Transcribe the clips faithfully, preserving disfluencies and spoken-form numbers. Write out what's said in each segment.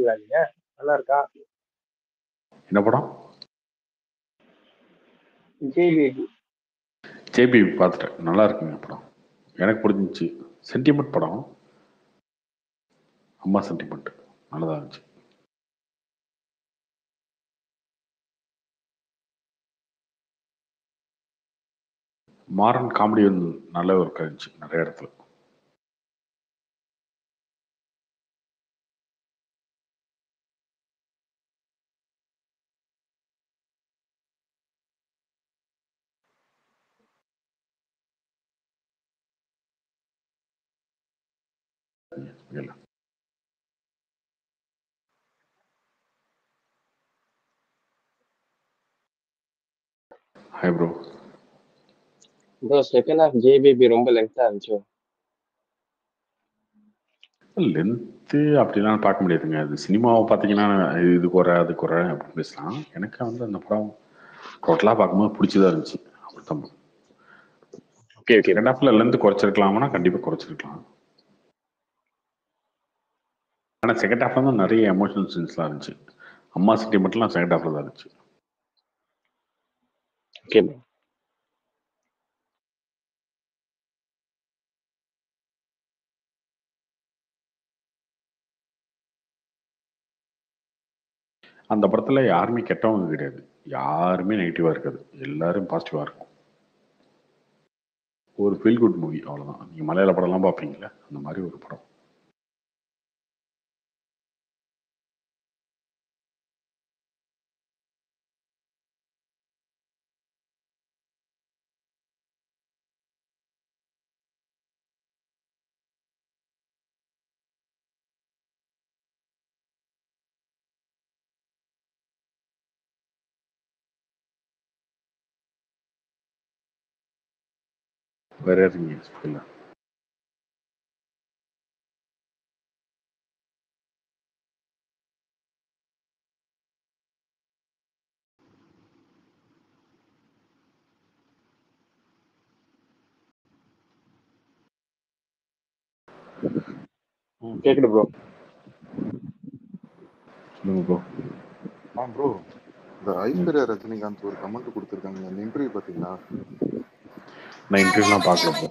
பாத்தீங்களா நீங்க? நல்லா இருக்கா? என்ன படம்? ஜேபிபி. ஜேபிபி பார்த்துட்டேன். நல்லா இருக்குங்க படம். எனக்கு பிடிச்சிருந்துச்சு. சென்டிமெண்ட் படம். அம்மா சென்டிமெண்ட் நல்லதாக இருந்துச்சு. மாறன் காமெடி வந்து நல்ல ஒரு இருந்துச்சு நிறைய இடத்துல. இல்லை hi bro. Bro second half ஜேபிபி ரொம்ப லென்த்தா இருந்துச்சு. லென்த்து அப்படிலாம் பார்க்க முடியாதுங்க. அது சினிமாவை பார்த்தீங்கன்னா இது குறை அது குறை அப்படின்னு பேசலாம். எனக்கு வந்து அந்த படம் டோட்டலாக பார்க்கும்போது பிடிச்சதா இருந்துச்சு. அப்படித்தான். Okay okay. செகண்ட் ஹாஃப்ல லென்த் குறைச்சிருக்கலாம்னா கண்டிப்பாக குறைச்சிருக்கலாம். ஆனால் செகண்ட் ஹாஃப்ல தான் நிறைய எமோஷனல் சீன்ஸ்லாம் இருந்துச்சு. அம்மா சென்டிமெண்ட்லாம் செகண்ட் ஹாஃப்ல தான் இருந்துச்சு. ஓகே. அந்த படத்துல யாருமே கெட்டவங்க கிடையாது. யாருமே நெகட்டிவா இருக்காது. எல்லாரும் பாசிட்டிவா இருக்கும். ஒரு ஃபீல் குட் மூவி அவ்வளவுதான். நீங்க மலையாள படம்லாம் பார்ப்பீங்களா? அந்த மாதிரி ஒரு படம். வேற யாருங்க இல்லை. கேக்குது ப்ரோ. சொல்லுங்க ப்ரோ. ஆ ப்ரோ, இந்த ஐஸ்வர்யா ரஜினிகாந்த் ஒரு கமெண்ட் கொடுத்துருக்காங்க. அந்த இன்டர்வியூ பார்த்தீங்களா? நான் இன்டர்வியூலாம் பார்க்கல ப்ரோ.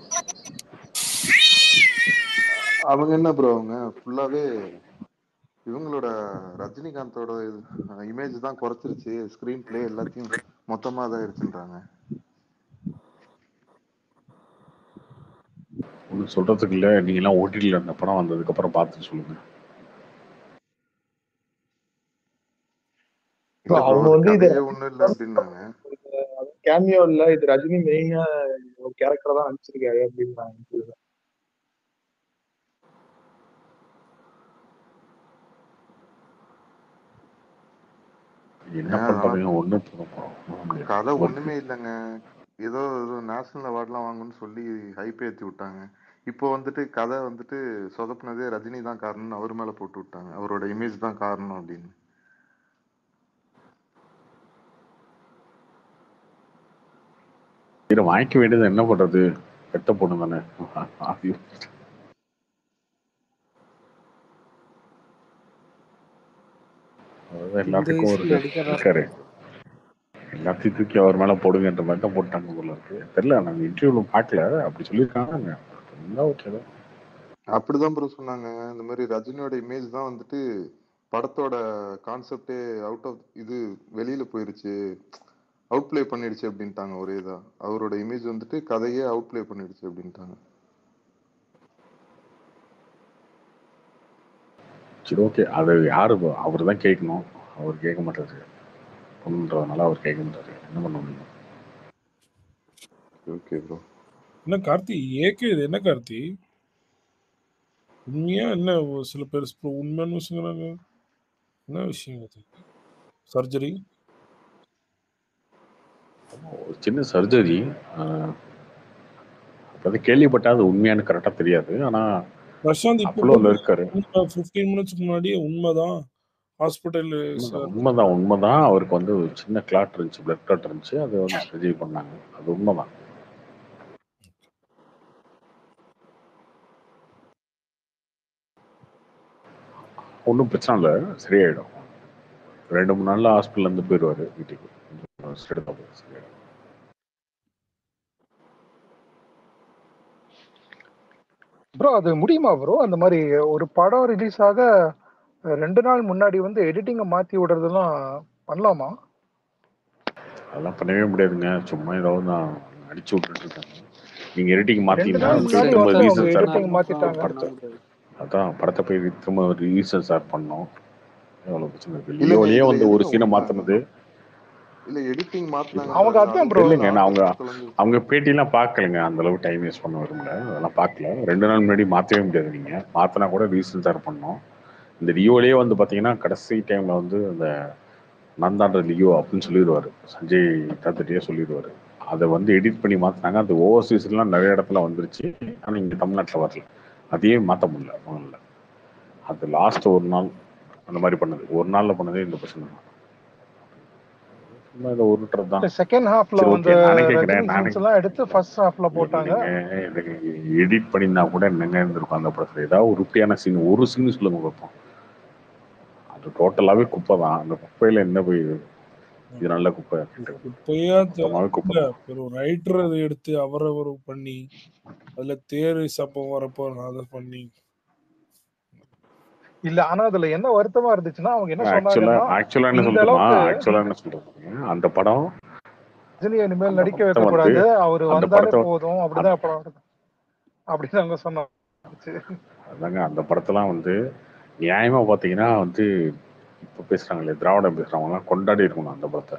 அவங்க என்ன ப்ரோ, அவங்க ஃபுல்லாவே இவங்களோட ரஜினிகாந்தோட இமேஜ் தான் குறைச்சிருச்சு, ஸ்கிரீன் பிளே எல்லாத்தையும் மொத்தமா இதாயிருச்சுன்றாங்க. ஒன்றும் சொல்றதுக்கு இல்லை. நீங்களாம் ஓடிடியில் அந்த படம் வந்ததுக்கப்புறம் பார்த்துட்டு சொல்லுங்க. இல்ல ப்ரோ, அவங்க வந்து இது கதையே ஒண்ணும் இல்லை அப்படின்னாங்க. கேமியோ இல்ல, இது ரஜினி மெயினா ஒரு கேரக்டர் தான் நடிச்சிருக்காரு அப்படின்னு. என்ன பண்றதுங்க? ஒன்றும் கதை ஒண்ணுமே இல்லைங்க. ஏதோ ஏதோ நேஷனல் அவார்ட்லாம் வாங்கணும்னு சொல்லி ஹைப் ஏற்றி விட்டாங்க. இப்போ வந்துட்டு கதை வந்துட்டு சொதப்புனதே ரஜினி தான் காரணம்னு அவர் மேல போட்டு விட்டாங்க. அவரோட இமேஜ் தான் காரணம் அப்படின்னு. இதை வாங்கிக்க வேண்டியது என்ன பண்றது? கெட்ட பொண்ணு தானே. எல்லாத்துக்கும் ஒரு இருக்காரு. எல்லாத்தையும் தூக்கி அவர் மேல போடுங்கன்ற மாதிரி தான் போட்டாங்க போல இருக்கு. தெரியல, நாங்க இன்டர்வியூல பார்க்கல. அப்படி சொல்லியிருக்காங்க. அப்படிதான் ப்ரோ சொன்னாங்க. இந்த மாதிரி ரஜினியோட இமேஜ் தான் வந்துட்டு படத்தோட கான்செப்டே அவுட் ஆஃப் இது வெளியில போயிருச்சு, அவுட் பிளே பண்ணிடுச்சு அப்படின்ட்டாங்க. ஒரே இதா அவரோட இமேஜ் வந்துட்டு கதையே அவுட் பிளே பண்ணிடுச்சு அப்படின்ட்டாங்க. சரி ஓகே, அது யாரு? அவர் தான் கேட்கணும். அவர் கேட்க மாட்டாரு. பொண்ணுன்றதுனால அவர் கேட்க மாட்டாரு. என்ன பண்ண முடியும்? Okay bro. என்ன கார்த்தி ஏக்கு இது என்ன கார்த்தி? உண்மையா என்ன சில பேர் உண்மையான விஷயங்கிறாங்க. என்ன விஷயம் அது? சர்ஜரி? ஒரு சின்ன சர்ஜரி. அது கேள்விப்பட்டா அது உண்மையானு கரெக்டா தெரியாது. ஆனா பிரசாந்த் அப்போலோல இருக்காரு. பதினைந்து மினிட்ஸ்க்கு முன்னாடி உண்மைதான் ஹாஸ்பிட்டல். உண்மைதான் உண்மைதான் அவருக்கு வந்து ஒரு சின்ன கிளாட் இருந்துச்சு, பிளட் கிளாட் இருந்துச்சு. அது வந்து சர்ஜரி பண்ணாங்க. அது உண்மைதான். ஒன்றும் பிரச்சனை இல்லை, சரியாயிடும். ரெண்டு மூணு நாள்ல ஹாஸ்பிட்டல்ல இருந்து போயிடுவாரு வீட்டுக்கு. ரெஸ்ட் எடுத்தா போதும், சரியாயிடும். ப்ரோ அது முடியுமா ப்ரோ? அந்த மாதிரி ஒரு படம் ரிலீஸ் ஆக ரெண்டு நாள் முன்னாடி வந்து எடிட்டிங்கை மாத்தி விடுறதெல்லாம் பண்ணலாமா? அதெல்லாம் பண்ணவே முடியாதுங்க. சும்மா ஏதாவது நான் அடிச்சு விட்டுட்டு இருக்காங்க. நீங்க எடிட்டிங் ரெண்டு மாத்தீங்கன்னா நாள் முன்னாடி திரும்ப வந்து அவங்க ரீசன் சார் எடிட்டிங் மாத்திட்டாங்க. படத்தை அதான் படத்தை போய் திரும்ப ரீசன் சார் பண்ணோம். எவ்வளவு பிரச்சனை இருக்கு. இல்லைங்க லியோலயே இதுல வந்து ஒரு எதுங்க சீனை உண்மை? மாத்தினது இல்ல எடிட்டிங் அவங்க மாத்தினாங்கன்றாங்க, அதான் அது ப்ரோ இல்லைங்க. நான் அவங்க நாற்பத்தெட்டு தொலைஞ்சிருச்சு. அவங்க பேட்டிலாம் பார்க்கலங்க. அந்த அளவுக்கு டைம் வேஸ்ட் பண்ண வரும்ல, அதெல்லாம் பார்க்கல. ரெண்டு நாள் முன்னாடி மாற்றவே முடியாது. நீங்கள் மாற்றினா கூட ரீசன் சார் பண்ணோம். இந்த லியோலயே வந்து பார்த்தீங்கன்னா கடைசி டைமில் வந்து அந்த நான் தான்ற லியோ அப்படின்னு சொல்லிடுவார். சஞ்சய் தத்துட்டியே சொல்லிடுவார். அதை வந்து எடிட் பண்ணி மாற்றினாங்க. அது ஓவர்சீஸ்லாம் நிறைய இடத்துல வந்துருச்சு. ஆனால் இங்கே தமிழ்நாட்டில் வரல. அதையே மாற்ற முடியல முதல்ல. அது லாஸ்ட் ஒரு நாள் அந்த மாதிரி பண்ணது, ஒரு நாளில் பண்ணதே இந்த பிரச்சனை தான். சும்மா இதை உருட்டுறது தான். செகண்ட் ஹாஃப்ல சரி, வந்து ஓகே, நானே ரஜினி கேட்குறேன். நானே சீன்ஸ் எல்லாம் எடுத்து ஃபர்ஸ்ட் ஹாஃப்ல போட்டாங்க. எடிட் பண்ணியிருந்தா கூட என்னங்க இருந்திருக்கும் அந்த படத்துல? ஏதாவது உருப்படியான சீன், ஒரு சீன் சொல்லுங்க பார்ப்போம். அது டோட்டலாவே குப்பை தான். அந்த குப்பையில என்ன போய் இது நல்ல குப்பை? குப்பையா மொத்தமாவே குப்பை இல்ல, தான். ஒரு ரைட்டர் அதை எடுத்து அவரவர் பண்ணி அதுல தேர் சப்பம் வரப்போ அதை பண்ணி இல்ல ஆனா அதுல என்ன வருத்தமா இருந்துச்சுன்னா அவங்க என்ன ஆக்சுவலா சொன்னாங்கன்னா ஆக்சுவலா என்ன இந்த சொல்றோமா அளவுக்கு ஆக்சுவலா என்ன சொல்றோம் அந்த படம் ரஜினி இனிமேல் அந்த நடிக்க படத்தை வைக்க வந்து கூடாது, அவரு அந்த வந்தாலே படத்தை போதும் அப்படிதான் படம் வருது அப்படின்னு அவங்க சொன்னாங்க. அதாங்க அந்த படத்தெல்லாம் வந்து நியாயமா பாத்தீங்கன்னா வந்து இப்ப பேசுறாங்களே திராவிடம் பேசுறவங்கலாம் கொண்டாடி இருக்கணும் அந்த படத்தை.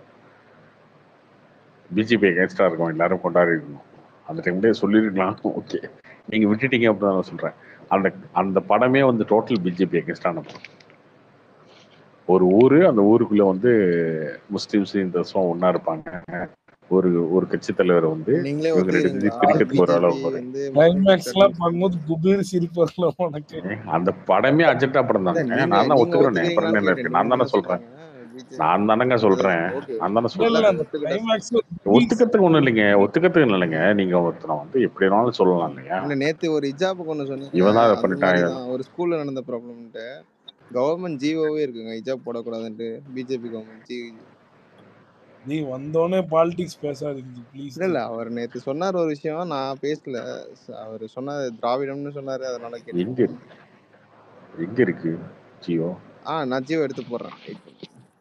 பிஜேபி எகேன்ஸ்டா இருக்கும், எல்லாரும் கொண்டாடி இருக்கணும். அந்த டைம்லேயே சொல்லியிருக்கலாம். ஓகே, நீங்க விட்டுட்டீங்க அப்படின்னு நான் சொல்றேன். அந்த அந்த படமே வந்து டோட்டல் பிஜேபி எகேன்ஸ்டான படம். ஒரு ஊரு, அந்த ஊருக்குள்ள வந்து முஸ்லிம்ஸ் இந்துஸும் ஒன்னா இருப்பாங்க. ஒரு ஒரு கட்சி தலைவர் வந்து நீங்களே இவங்க ரெண்டு ஒத்துக்கிறீங்களா பிரிக்கிறதுக்கு ஒரு அளவு பிஜேபி போது. வந்து கிளைமேக்ஸ் எல்லாம் பார்க்கும்போது குபீர் சிரிப்பு வரல உனக்கு? அந்த படமே அஜெண்டா படம் இல்ல தானே. நீங்க நான் தான் நீங்க ஒத்துக்கிறேனே. அப்புறம் ஒத்துக்கிறீங்களான்னு என்ன கேட்டேன். இருக்கு? நீங்க நான் தானே தானே சொல்றேன். சொன்னீங்க பிஜேபி நான் தானங்க சொல்றேன். ஓகே நான் தானே இல்ல இல்ல, சொல்றேன். அந்த ஒத்துக்கிட்டா கிளைமேக்ஸ்ல ஒத்துக்கிறதுக்கு ஒண்ணும் இல்லைங்க. ஒத்துக்கிறதுக்கு இல்லைங்க. நீங்க ஒருத்தனை வந்து எப்படி வேணாலும் சொல்லலாம் இல்லையா? இல்ல நேத்து ஒரு ஹிஜாபுக்கு ஒண்ணு சொன்னீங்க, இவன் தான் அதை அந்த பண்ணிட்டான். மாதிரி தான் ஒரு ஸ்கூல்ல நடந்த ப்ராப்ளம்ட்டு கவர்மெண்ட் ஜிஓவே இருக்குங்க ஹிஜாப் போடக்கூடாதுன்ட்டு. பிஜேபி கவர்மெண்ட் ஜி நீ வந்தோடனே பாலிடிக்ஸ் பேசாதீங்க ப்ளீஸ். இல்ல இல்ல அவர் நேத்து சொன்னார் ஒரு விஷயம், நான் பேசல. அவர் சொன்னார் திராவிடம்னு சொன்னாரு, அதனால எங்க கேட்டேன். இருக்கு எங்க இருக்கு ஜியோ? ஆ நான் ஜியோ எடுத்து போடுறேன். வெயிட் பண்ணு.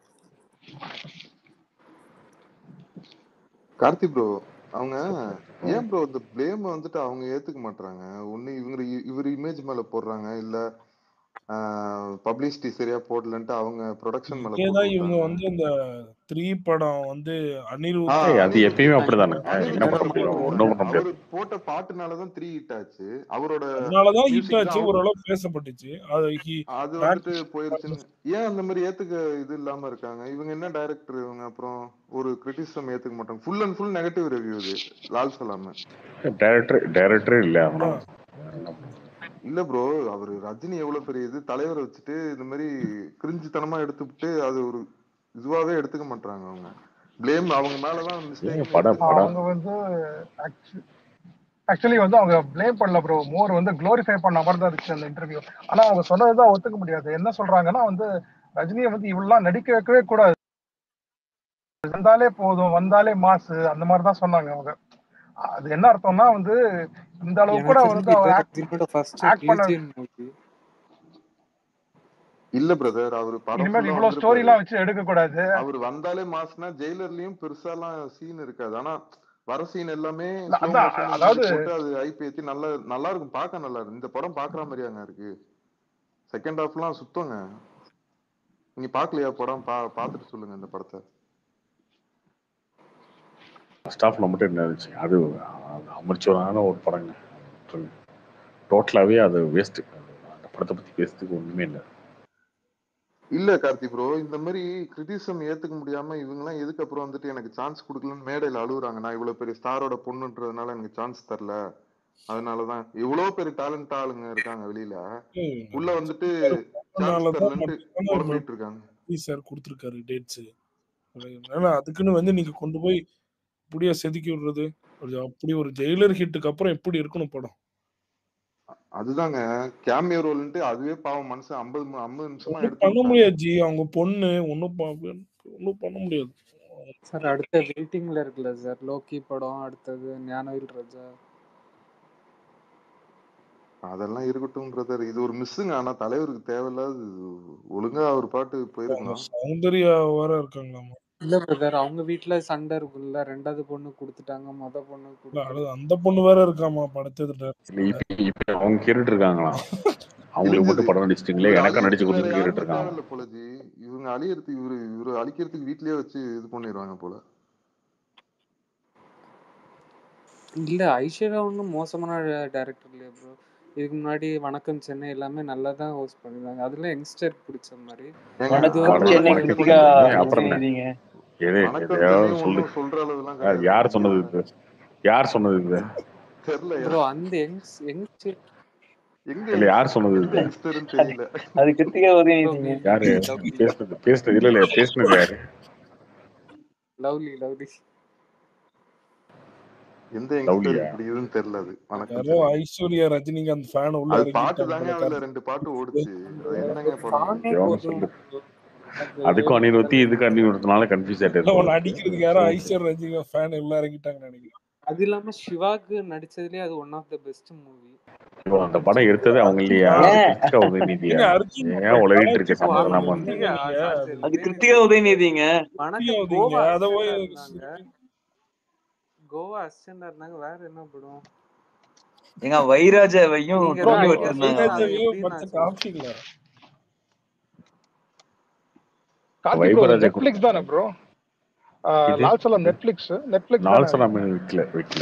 கார்த்தி ப்ரோ, அவங்க ஏன் ப்ரோ இந்த பிளேம் வந்துட்டு அவங்க ஏத்துக்க மாட்டாங்க? ஒண்ணு இவங்க இவர் இமேஜ் மேல போடுறாங்க, இல்ல பப்ளிசிட்டி சரியா போடலன்ட்டு அவங்க ப்ரொடக்ஷன் மேல இதேதான் போட்டு இவங்க விட்டாங்க. வந்து இந்த த்ரீ படம் வந்து அனிருத் ஆ, ஏய், அது அனிருத் எப்பயுமே அப்படிதானுங்க. அனிருத் என்ன மேல பண்ண முடியும்? போட்டு ஒண்ணும் விட்டாங்க. பண்ண முடியாது. அவரு போட்ட பாட்டுனாலதான் த்ரீ ஹிட் ஆச்சு. அவரோட அதனாலதான் ஹிட் மியூசிக் ஆச்சு, தான் அவர் ஓரளவு பேசப்பட்டுச்சு. அது he அது track- வந்துட்டு போயிருச்சுன்னு ஏன் அந்த மாதிரி ஏத்துக்க இது இல்லாம இருக்காங்க? இவங்க என்ன டைரக்டர் இவங்க? அப்புறம் ஒரு கிரிட்டிசிசம் ஏத்துக்க மாட்டாங்க. Full and full negative review இது லால் சலாம். டைரக்டர் டைரக்டரே இல்ல அவனா? இல்ல ப்ரோ, அவரு ரஜினி எவ்வளவு பெரிய இது தலைவரை வச்சுட்டு இந்த மாதிரி கிரிஞ்சுத்தனமா எடுத்துக்கிட்டு அது ஒரு இதுவாவே எடுத்துக்க மாட்டாங்க. அவங்க பிளேம் அவங்க மேலதான் ஏன் மிஸ்டேக். படம் படம் அவங்க வந்து ஆக்சுவலி வந்து அவங்க ப்ளேம் பண்ணல ப்ரோ, மோர் வந்து க்ளோரிஃபை பண்ண மாதிரி தான் இருந்துச்சு அந்த இன்டர்வியூ. ஆனா அவங்க சொன்னதுதான் ஒத்துக்க முடியாது. என்ன சொல்றாங்கன்னா வந்து ரஜினியை வந்து இவ்வளவு நடிக்க வைக்கவே கூடாது, வந்தாலே போதும், வந்தாலே மாசு, அந்த மாதிரி தான் சொன்னாங்க அவங்க. அது என்ன அர்த்தம்னா வந்து இந்த அளவு கூட வந்து அவர் ஆக்ட் பண்ண இல்ல பிரதர், அவரு படம் இனிமேல் இவ்வளவு ஸ்டோரி எல்லாம் வச்சு எடுக்க கூடாது. அவர் வந்தாலே மாஸ்னா ஜெயிலர்லயும் பெருசாலாம் சீன் இருக்காது. ஆனா வர சீன் எல்லாமே ஸ்லோ அதான், மோஷன் அதாவது போட்டு அது ஐபி ஏத்தி நல்லா நல்லா இருக்கும், பார்க்க நல்லா இருக்கும். இந்த படம் பாக்குற மாதிரியாங்க இருக்கு? செகண்ட் ஹாஃப்லாம் சுத்தங்க. நீங்க பாக்கலையா படம்? பா பாத்துட்டு சொல்லுங்க இந்த படத்தை. ஸ்டாஃப்ல மட்டும் என்ன இருந்துச்சு? அது அமர்ச்சுவரான ஒரு படங்க. டோட்டலாவே அது வேஸ்ட். அந்த படத்தை பத்தி பேசுறதுக்கு ஒண்ணுமே இல்லை. இல்ல கார்த்தி ப்ரோ, இந்த மாதிரி கிரிட்டிசம் ஏத்துக்க முடியாம இவங்க எல்லாம் எதுக்கு அப்புறம் வந்துட்டு எனக்கு சான்ஸ் கொடுக்கலன்னு மேடையில அழுகுறாங்க. நான் இவ்வளவு பெரிய ஸ்டாரோட பொண்ணுன்றதுனால எனக்கு சான்ஸ் தரல, அதனாலதான் இவ்வளவு பெரிய டேலண்ட் ஆளுங்க இருக்காங்க வெளியில, உள்ள வந்துட்டு சான்ஸ் தரலன்ட்டு புலம்பிட்டு இருக்காங்க. சார் கொடுத்துருக்காரு டேட்ஸ். அதுக்குன்னு வந்து நீங்க கொண்டு போய் இப்படியா செதுக்கி விடுறது? அப்படி ஒரு ஜெயிலர் ஹிட்டுக்கு அப்புறம் எப்படி இருக்கணும் படம்? அதுதாங்க கேமியோ ரோல்ன்ட்டு அதுவே பாவம் மனுஷன் ஐம்பது ஐம்பது நிமிஷமா ஒன்றும் எடுத்து பண்ண விட்டாங்க. முடியாது ஜி. அவங்க பொண்ணு ஒன்றும் ஒன்றும் பண்ண முடியாது. சார் அடுத்த வெயிட்டிங்ல இருக்குல்ல சார் லோக்கி படம், அடுத்தது ஞானவேல் ராஜா. அதெல்லாம் இருக்கட்டும் பிரதர். இது ஒரு மிஸ்ஸுங்க. ஆனா தலைவருக்கு தேவையில்லாத ஒழுங்கா அவர் பாட்டு போயிருக்கலாம். சௌந்தர்யா வேற இருக்காங்களாமா. இல்ல பிரதர், அவங்க வீட்டுல சண்டை இருக்குல்ல, ரெண்டாவது பொண்ணு கொடுத்துட்டாங்க, மொத பொண்ணு இல்ல, கொடுக்கல. அது அந்த பொண்ணு வேற இருக்காமா படத்தை. அவங்க கேட்டுட்டு இருக்காங்களாம். அவங்களுக்கு கிழிஞ்சது. மட்டும் படம் நடிச்சிட்டீங்களே, இவர் எனக்கும் நடிச்சு அழியறதுக்கு வேற கொடுத்துன்னு கேட்டுட்டு யாருமே இருக்காங்க. தேவையில்ல போல ஜி. இவங்க அழியறதுக்கு இவரு இவரு அழிக்கிறதுக்கு வீட்லயே வச்சு இது பண்ணிடுவாங்க போல. இல்ல ஐஸ்வர்யா ஒன்றும் மோசமான டைரக்டர் இல்லையா ப்ரோ. இதுக்கு முன்னாடி வணக்கம் சென்னை எல்லாமே நல்லா தான் ஹோஸ்ட் பண்ணிருந்தாங்க. அதெல்லாம் யங்ஸ்டர் பிடிச்ச மாதிரி. ஏங்க இது வணக்கம் வந்து சென்னை ஒரு கிருத்திகா பொலிட்டிக்கல் அப்புறம் என்ன? எழுதிங்க. எது வணக்கம் எதையாவது சென்னை சொல்லு. ஒன்றும் சொல்ற அளவுலாம் யார் கிடையாது. யார் சொன்னது இது? யார் சொன்னது இது? தெரியல. ப்ரோ அந்த யங்ஸ் யங்ஸ்டர் எங்க இல்ல யார் சொன்னது எந்த இது? யங்ஸ்டர்னு தெரியல. அது கிருத்திகா ப்ரோ உதயநிதிங்க. மேபி யாரு லவ்லி பேசுனது? பேசுனது இல்ல இல்ல பேசுனது யாரு? லவ்லி லவ்லி எந்த யங்ஸ்டர் லவ்லியா? இப்படி இதுன்னு தெரியல. அது வணக்கம் யாரோ சென்னை. ஐஸ்வர்யா ரஜினிகாந்த் ஃபேன் உள்ள அது பாட்டு இறங்கிட்டாங்க தாங்க போல அதுல கார்த்திக். ரெண்டு பாட்டு ஓடுச்சு. அது அந்த என்னங்க படம்? சாங்கே எவனோ போதும் சொல்லு. bro. அது அதுக்கும் அனிருத்தி இதுக்கும் அனிருத்தினால கன்ஃபியூஸ் ஆயிட்டு இல்ல, உன்னை இருக்கு. அடிக்கிறதுக்கு யாரோ ஐஸ்வர்யா ரஜினிகாந்த் ஃபேன் எல்லாம் இறங்கிட்டாங்கன்னு நினைக்கிறேன். அது இல்லாம சிவாக்கு நடிச்சதுலயே அது one of the best movie. இப்போ அந்த படம் எடுத்தது அவங்க இல்லையா? ஆ, ஏன் கிருத்திகா உதயநிதியா? நீங்க அர்ஜுன் ஏன் உளறிட்டு இருக்க பாலாஜி ஓ சம்மந்தம் அது இல்லாம? கிருத்திகா நீங்க சாரி சாரி அது உதயநிதி கிருத்திகா இல்ல. உதயநிதிங்க. வணக்கம் கிருத்திகா கோவா அதை போய் அசிஸ்டண்டா இருந்தாங்க. கோவா அசிஸ்டண்டா இருந்தாங்க. வேற என்ன படம்? எங்க வைராஜாவையும் நீங்க ப்ரோ, தான் தம்பி ஐடியா ஒருத்தர் சொல்லுங்க. இருந்தாங்க. அதை வைராஜாவையும் எப்படி பச்சை நான் சொல்றேன்? காமிச்சிங்களா? கார்த்தி ப்ரோ வைபராஜா நெட்ஃபிளிக்ஸ் தானே ப்ரோ? இது லால் சலாம் இது நெட்ஃபிளிக்ஸ் நெட்ஃபிளிக்ஸ் நாலு தானே? சொல்லாம விக்கல விக்கல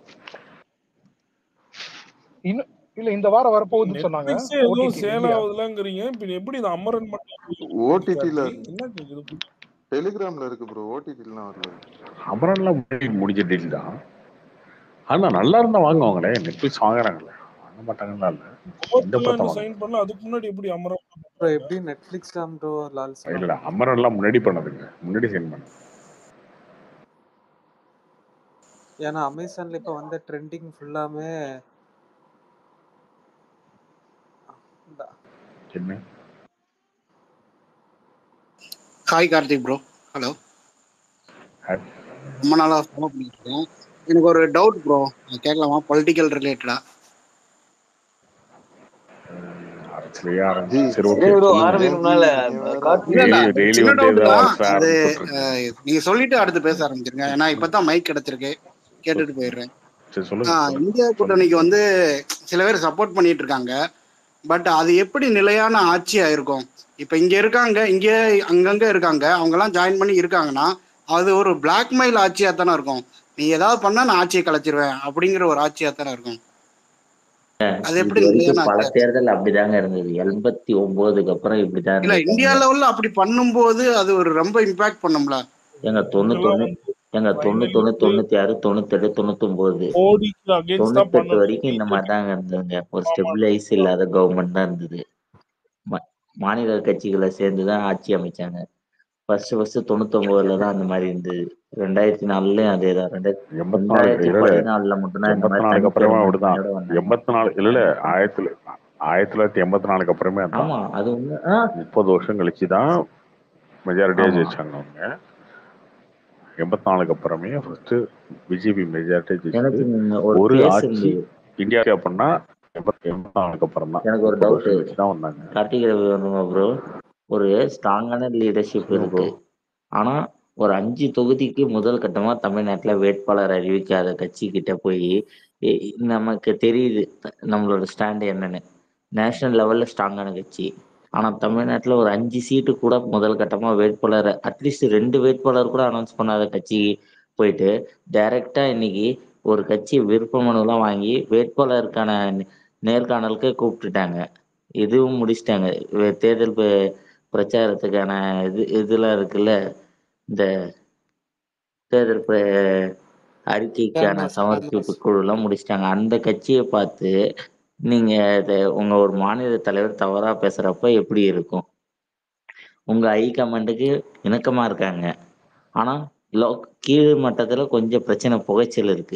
இன்னும் இல்ல இந்த வாரம் வரப்போகுதுன்னு சொன்னாங்க. நெட்ஃபிளிக்ஸ் எதுவும் ஓடிடி சேல் இல்லையா? ஆகுதுலங்கிறீங்க. இப்ப எப்படி இது அமரன் மட்டும் ஓடிடில கார்த்தி? என்ன கேக்குது? டெலிகிராம்ல இருக்கு ப்ரோ. ஓடிடிலாம் வரல. அமரன்லாம் முன்னாடி முடிஞ்ச டீல் தான். ஆனா நல்லா இருந்தா வாங்குவாங்களே. நெட்ஃபிளிக்ஸ் வாங்குறாங்களே, வாங்க மாட்டாங்கன்னா இல்ல. இந்த கோர்ட்லாம் படத்தை இன்னும் வாங்க. சைன் பண்ணல. அதுக்கு முன்னாடி எப்படி அமரன் ப்ரோ பண்றாங்க? எப்படி நெட்ஃபிளிக்ஸ் தான் ப்ரோ லால் இல்ல சலாம்? அமரன்லாம் முன்னாடி பண்ணதுங்க, முன்னாடி சைன் பண்ணது. ஏன்னா அமேசான்ல இப்ப வந்த ட்ரெண்டிங் ஃபுல்லாமே என்ன hi Karthik bro. Hello. Hi. ரொம்ப நாளா ஃபாலோ பண்ணிட்டு இருக்கேன். எனக்கு ஒரு டவுட் ப்ரோ, கேட்கலாமா? பொலிட்டிக்கல் ரிலேட்டடா. அரசியலே ஜி ஆரம்பிச்சு சரி ஓகே சரி ப்ரோ சொல்லுங்க. ஏன் ஆரம்பிக்கணும்னால ஜி நீங்க வேற கார்த்தி இல்ல இல்ல டெய்லி டெய்லி சின்ன வந்து டவுட் ஏதாவது தான் அரசு அது. ஆரம்பிச்சுட்டு இருக்கு. அஹ், நீங்க சொல்லிட்டு அடுத்து பேச ஆரம்பிச்சிருங்க. ஏன்னா இப்பதான் மைக் கிடைச்சிருக்கு, கேட்டுட்டு போயிடுறேன். சரி சொல்லுங்க ஆஹ், சொல்லுங்க இந்தியா சொல்லுங்க. கூட்டணிக்கு வந்து சில பேர் சப்போர்ட் பண்ணிட்டு இருக்காங்க. பட் அது எப்படி நிலையான ஆட்சியா இருக்கும்? இப்ப இங்க இருக்காங்க, இங்க அங்கங்க இருக்காங்க, அவங்க எல்லாம் ஜாயின் பண்ணி இருக்காங்கன்னா அது ஒரு பிளாக்மெயில் ஆட்சியா தானே இருக்கும். நீ ஏதாவது பண்ணா நான் ஆட்சியை கலைச்சிருவேன் அப்படிங்கிற ஒரு ஆட்சியா தானே இருக்கும். அது இது எப்படி வரைக்கும் நிலையான பல ஆட்சியா இருக்கும்? தேர்தல் அப்படிதாங்க இருந்தது. எண்பத்தி ஒன்பதுக்கு அப்புறம் இப்படிதான் இல்ல இந்தியா இருந்திருக்காங்க. லெவல்ல அப்படி பண்ணும்போது அது ஒரு ரொம்ப இம்பாக்ட் பண்ணும்ல. எங்க இவங்கெல்லாம் தொண்ணூத்தொன்னு வந்து எங்க ஃபைனலி தொண்ணூத்தொன்னு வந்து தொண்ணூத்தி ஆறு தொண்ணூத்தெட்டு தொண்ணூத்தொன்பது மோடிக்கு அகேன்ஸ்டா தொண்ணூத்தெட்டு பண்ணது வரைக்கும் இந்த மாதிரி பிஜேபி. தாங்க இருந்ததுங்க. ஒரு ஆமா, ஸ்டெபிலைஸ் இல்லாத கவர்மெண்ட் தான் இருந்தது. ம- மாநில கட்சிகளை சேர்ந்துதான் ஆட்சி அமைச்சாங்க. ஃபர்ஸ்ட் ஃபர்ஸ்ட் தொண்ணூத்தொன்பதுல தான் அந்த மாதிரி இருந்தது. ரெண்டாயிரத்தி நாலுலயும் அதே தான். ரெண்டாயிரத்தி எண்பத்தி நாலு ரெண்டாயிரத்தி இல்ல பதினாலுல மட்டும்தான் இந்த எண்பத்தி மாதிரி நாலுக்கு அப்புறமா அப்படிதான். தனிப்பெரும்பான்மையோட வந்தாங்க. எண்பத்தி நாலு இல்ல இல்ல ஆயிரத்தி ஆயிரத்தி தொள்ளாயிரத்தி எண்பத்தி நாலுக்கு அப்புறமே தான். ஆமா அது உண்மை. ஆ, முப்பது வருஷம் கழிச்சு தான் மெஜாரிட்டியா ஆமா ஜெயிச்சாங்க அவங்க. எண்பத்தி நாலுக்கு அப்புறமே ஃபர்ஸ்ட் பிஜேபி மெஜாரிட்டியா ஜெயிச்சது. எனக்கு இங்க ஒரு ஒரு கேஸ் ஆட்சி இருந்தது. இந்தியா அப்படின்னா எண்பத்தி எண்பத்தி நாலுக்கு அப்புறம் தான். எனக்கு ஒரு முப்பது டவுட் வருஷம் கழிச்சு தான் வந்தாங்க. கார்த்திக் ரவி வருமா ப்ரோ? ஒரு ஸ்ட்ராங்கான லீடர்ஷிப் சொல்லுங்க இருக்கு. bro. ஆனா ஒரு அஞ்சு தொகுதிக்கு முதல் கட்டமா தமிழ்நாட்டுல வேட்பாளர் அறிவிக்காத கட்சி கிட்ட போய் நமக்கு தெரியுது த- நம்மளோட ஸ்டாண்ட் என்னன்னு. நேஷனல் லெவல்ல ஸ்ட்ராங்கான கட்சி. ஆனா தமிழ்நாட்டுல ஒரு அஞ்சு சீட்டு கூட முதல் கட்டமா வேட்பாளர் அட்லீஸ்ட் ரெண்டு வேட்பாளர் கூட அனௌன்ஸ் பண்ணாத கட்சி போயிட்டு டைரக்டா இன்னைக்கு ஒரு கட்சி விருப்ப மனுலாம் வாங்கி வேட்பாளருக்கான நே- நேர்காணலுக்கு கூப்பிட்டுட்டாங்க. இதுவும் முடிச்சிட்டாங்க. வே- தேர்தல் ப- பிரச்சாரத்துக்கான இது இதெல்லாம் இருக்குல்ல, இந்த தேர்தல் ப- அறிக்கைக்கான கேன்வாஸ் சமர்ப்பிப்பு கேன்வாஸ் குழுலாம் முடிச்சிட்டாங்க. அந்த கட்சியை பார்த்து நீங்க இத உங்க ஒரு மாநில தலைவர் தவறா பேசுறப்ப எப்படி இருக்கும்? உங்க ஹை கமாண்டுக்கு இணக்கமா இருக்காங்க. ஆனா லோ கீழ் மட்டத்துல கொஞ்சம் பிரச்சனை புகைச்சல் இருக்கு.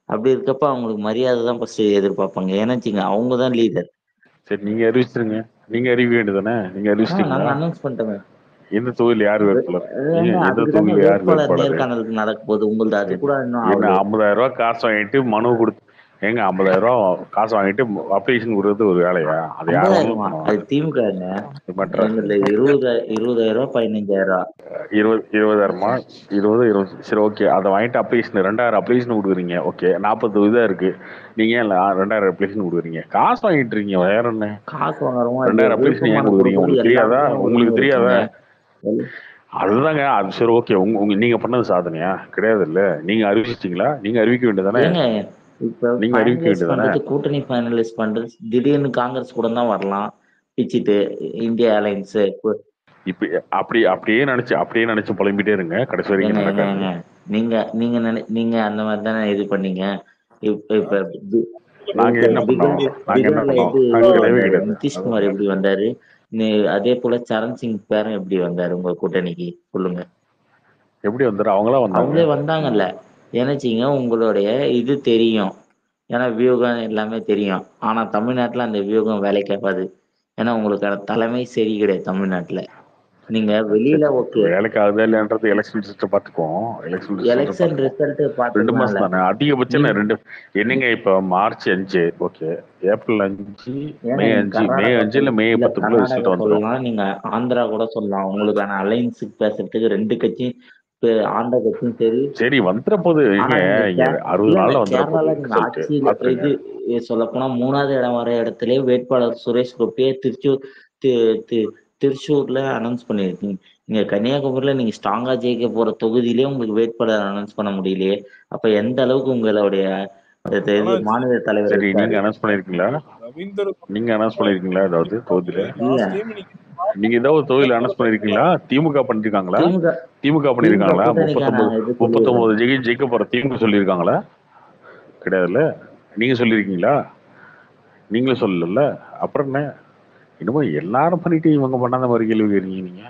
அப்படி இருக்கப்ப அவங்களுக்கு மரியாதை தான் ஃபர்ஸ்ட் எதிர்பார்ப்பாங்க. ஏன்னா வச்சுங்க அவங்க தான் லீடர். சரி நீங்க அறிவிச்சிருங்க. நீங்க அறிவிக்க வேண்டியதானே? நீங்க ஆ அறிவிச்சிட்டீங்களா? நாங்க அனௌன்ஸ் பண்ணிட்டோமே. எந்த தொகுதியில் யார் வேட்பாளர்? ஏங்க ஏங்க எந்த அதுக்கு தாங்க தொகுதியில் யார் வேட்பாளர் வேட்பாளர்? நேர்காணலுக்கு நடக்க போகுது. உங்களது அது கூட இன்னும் என்ன ஆகல. ஐம்பதாயிரம் ரூபாய் காசு வாங்கிட்டு மனு கொடுத்து ஏங்க ஐம்பதாயிரம் ரூபாய் காசு வாங்கிட்டு அப்ளிகேஷன் கொடுக்கறது ஒரு வேலையா? அது யார் வேணாலும் ஐம்பதாயிரமா? பண்ணுவாங்க. அது திமுகங்க. இது மற்ற எங்களுக்கு இருபது இருபதாயிரம் ரூபாய் பதினஞ்சாயிரம் ரூபாய். இருபது இருபதாயிரமா இருபது இருபது சரி ஓகே. அதை வாங்கிட்டு அப்ளிகேஷன் ரெண்டாயிரம் அப்ளிகேஷன் கொடுக்குறீங்க. ஓகே நாற்பது இதாக இருக்கு. நீங்க ஏன் ல- ரெண்டாயிரம் அப்ளிகேஷன் கொடுக்குறீங்க? காசு வாங்கிட்டு இருக்கீங்க வேற என்ன? காசு வாங்குறோமா இல்லையா? ரெண்டாயிரம் அப்ளிகேஷன் ஏன் விருப்பமான கொடுக்குறீங்க? பொருட்கள் உங்களுக்கு தெரியாதா? எல்லாமே ஒதுங்கி உங்களுக்கு தெரியாதா? இருக்குங்க. எல்- அதுதாங்க அது சரி ஓகே. உங்க உங்க நீங்க பண்ணது சாதனையா? கிடையாது இல்ல. நீங்க அறிவிச்சிட்டீங்களா? நீங்க அறிவிக்க வேண்டியதானே? ஏங்க இப்ப நீங்க அறிவிக்க ஃபைனலைஸ் வேண்டியதானே? பண்றது கூட்டணி ஃபைனலைஸ் பண்றது திடீர்னு காங்கிரஸ் கூட தான் வரலாம் பிச்சிட்டு இந்தியா அலைன்ஸ். இப்ப அப்படி அப்படியே நினைச்சு அப்படியே நினைச்சு புலம்பிட்டே இருங்க. கடைசி வரைக்கும் ஏங்க ஏங்க நடக்காது. ஏங்க நீங்க நீங்க நினை நீங்க அந்த மாதிரி தானே இது பண்ணீங்க. இப்ப இப்ப பி- நாங்க இப்ப என்ன பண்ணோம்? பீகார் நாங்க என்ன பீகார்ல பண்ணோம்? எப்படி நாங்க எப்படி கிடையவே வந்தாரு? கிடையாது. நிதிஷ்குமார் எப்படி வந்தாரு? நே- அதே போல சரண் சிங் பேரும் எப்படி வந்தாரு உங்க கூட்டணிக்கு சொல்லுங்க. எப்படி வந்தாரு? அவங்களா வந்தாங்க. அவங்களே வந்தாங்கல்ல. ஏன்னாச்சிங்க உங்களுடைய இது தெரியும். ஏன்னா வியூகம் எல்லாமே தெரியும். ஆனா தமிழ்நாட்டுல அந்த வியூகம் வேலைக்கு ஆகாது. ஏன்னா உங்களுக்கான தலைமை சரி கிடையாது தமிழ்நாட்டுல. நீங்க வெளியில ஓகே வேலைக்கு ஆகுதா இல்லையான்றது எலெக்ஷன் ரிசல்ட் பாத்துக்குவோம். எலெக்ஷன் ரிசல்ட் எலெக்ஷன் பாத்துக்குவோம். ரிசல்ட் ரெண்டு பாத்துக்கலாம்ல. மாசம் தானே அதிகபட்சம். நீங்க ரெண்டு என்னங்க இப்ப மார்ச் அஞ்சு ஓகே, ஏப்ரல் அஞ்சு, ஏங்க மே நீங்க அஞ்சு, மே கர்நாடகா அஞ்சு சொல் இல்ல மே இல்ல பத்துக்குள்ள ரிசல்ட் கர்நாடகா வந்துடும். சொல்லலாம், நீங்க ஆந்திரா கூட சொல்லலாம். உங்களுக்கான அலைன்ஸுக்கு பேசுறதுக்கு ரெண்டு கட்சியும் இப்ப ஆண்ட கட்சியும் சரி. சரி வந்துட போகுது. ஆனா ஏங்க நீங்க இங்க கே- அறுபது இல்லங்க நாள்ல வந்துட போகுது கேரளால நீங்க ரிசல்ட். ஆட்சியில பாத்துருங்க. இது சொல்ல போனா மூணாவது இடம் வர இடத்துல வேட்பாளர் சுரேஷ் கோபியை திருச்சூர் தி- தி- திருச்சூர்ல அனௌன்ஸ் பண்ணிருக்கீங்க. நீங்க கன்னியாகுமரியில நீங்க ஸ்ட்ராங்கா ஜெயிக்க போற தொகுதியிலே உங்களுக்கு வேட்பாளர் அனௌன்ஸ் பண்ண முடியலையே. அப்ப எந்த அளவுக்கு உங்களுடைய இது ஆனா இது மாநில தலைவர் சரி நீங்க இருக்காரு? அனௌன்ஸ் பண்ணிருக்கீங்களா? ரவீந்தர் நீங்க அனௌன்ஸ் பண்ணிருக்கீங்களா ஏதாவது தொகுதியில? இல்ல லாஸ்ட் டைம் நீங்க நீங்க ஏதாவது தொகுதியில அனௌன்ஸ் பண்ணிருக்கீங்களா? திமுக பண்ணிருக்காங்களா? திமுக திமுக திமுக பண்ணிருக்காங்களா? கூட்டணிக்கான முப்பத்தொன்பது இது சொல்லிடுறேன். முப்பத்தொன்பது ஜெயி ஜெயிக்க போற திமுக சொல்லியிருக்காங்களா? கிடையாதுல்ல. நீங்க சொல்லியிருக்கீங்களா? நீங்களும் சொல்லல. அப்புறம் என்ன? இன்னும் எல்லாரும் பண்ணிட்டு இவங்க பண்ணாத மாதிரி கேள்வி கேட்குறீங்க நீங்க.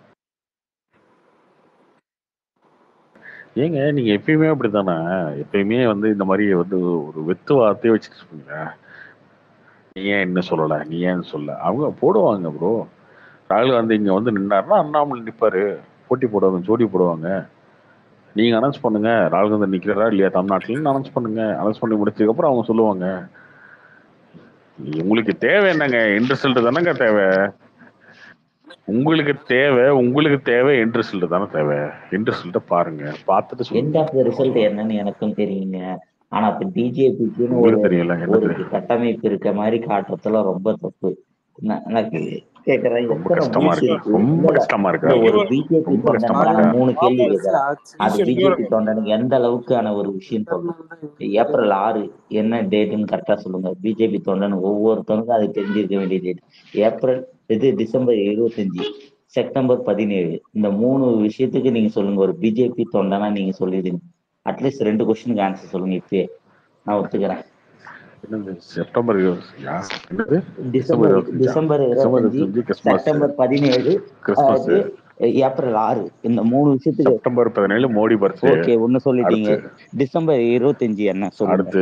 ஏங்க நீங்க எப்பயுமே அப்படித்தானே? எப்பயுமே வந்து இந்த மாதிரி வந்து ஒரு வெத்து வார்த்தையை வச்சுட்டு இருப்பீங்க. நீ ஏன் என்ன சொல்லல, நீ ஏன் சொல்ல, அவங்க போடுவாங்க ப்ரோ. ராகுல் காந்தி இங்க வந்து நின்னாருன்னா அண்ணாமலை நிப்பாரு, போட்டி போடுவாங்க, ஜோடி போடுவாங்க. நீங்க அனௌன்ஸ் பண்ணுங்க ராகுல் காந்தி நிக்கிறா இல்லையா தமிழ்நாட்டுல அனௌன்ஸ் பண்ணுங்க. அனௌன்ஸ் பண்ணி முடிச்சதுக்கு அப்புறம் அவங்க சொல்லுவாங்க. உங்களுக்கு தேவை என்னங்க? இன்ட்ரெஸ்ட் தானங்க தேவை. உங்களுக்கு தேவை உங்களுக்கு தேவை இன்ட்ரெஸ்ட் தானே தேவை. இன்ட்ரெஸ்ட் பாருங்க, பார்த்துட்டு எண்ட் சொல்லுங்க. ஆஃப் த ரிசல்ட் என்னன்னு எனக்கும் தெரியுங்க. ஆனா இப்ப பிஜேபிக்குன்னு ஒரு உங்களுக்கு தெரியல என்ன ஒரு தெரியும்? கட்டமைப்பு இருக்க மாதிரி காட்டுறதுல ரொம்ப தப்பு. நான் நான் கே- கேக்குறேன், ரொம்ப எத்தனை கஷ்டமா பூத் இருக்கு. இருக்கு? இல்ல ரொம்ப இல்ல கஷ்டமா இருக்கா? இல்ல ஒரு இவர் பிஜேபி ரொம்ப கஷ்டமா தொண்டனுக்கான இருக்கா? மூணு கேள்வி காங்கிரஸ் கேட்கறேன். ஆட்சி அது ஈஸ்வர் பிஜேபி இவர் தொண்டனுக்கு எந்த அளவுக்கான ஒரு விஷயம் சொல்லணும். இருக்கிறதுனால தான் இவருக்கு ஏப்ரல் ஆறு என்ன டேட்டுன்னு கரெக்டா சொல்லுங்க. பிஜேபி தொண்டனுக்கு ஒவ்வொருத்தனுக்கும் அது தெரிஞ்சிருக்க வேண்டிய டேட். ஏப்ரல் இது டிசம்பர் இருபத்தஞ்சு, செப்டம்பர் பதினேழு. இந்த மூணு விஷயத்துக்கு நீங்க சொல்லுங்க. ஒரு பிஜேபி தொண்டனா நீங்க சொல்லிடுங்க. அட்லீஸ்ட் ரெண்டு கொஸ்டினுக்கு ஆன்சர் சொல்லுங்க. இப்பயே நான் ஒத்துக்கிறேன். என்னது செப்டம்பர் இருபத்தஞ்சா? என்னது டிசம்பர் டிசம்பர் இருபத்தஞ்சா? டிசம்பர் டிசம்பர் இருபத்தஞ்சு, இருபத்தஞ்சு கிறிஸ்மஸ். செப்டம்பர் பதினேழு, கிறிஸ்மஸ். அது ஏப்ரல் ஆறு. இந்த மூணு விஷயத்துக்கு செப்டம்பர் பதினேழு மோடி பர்த்டே. ஓகே ஒன்னு சொல்லிட்டீங்க. அடுத்து டிசம்பர் இருபத்தஞ்சு என்ன சொல்லுங்க. அடுத்து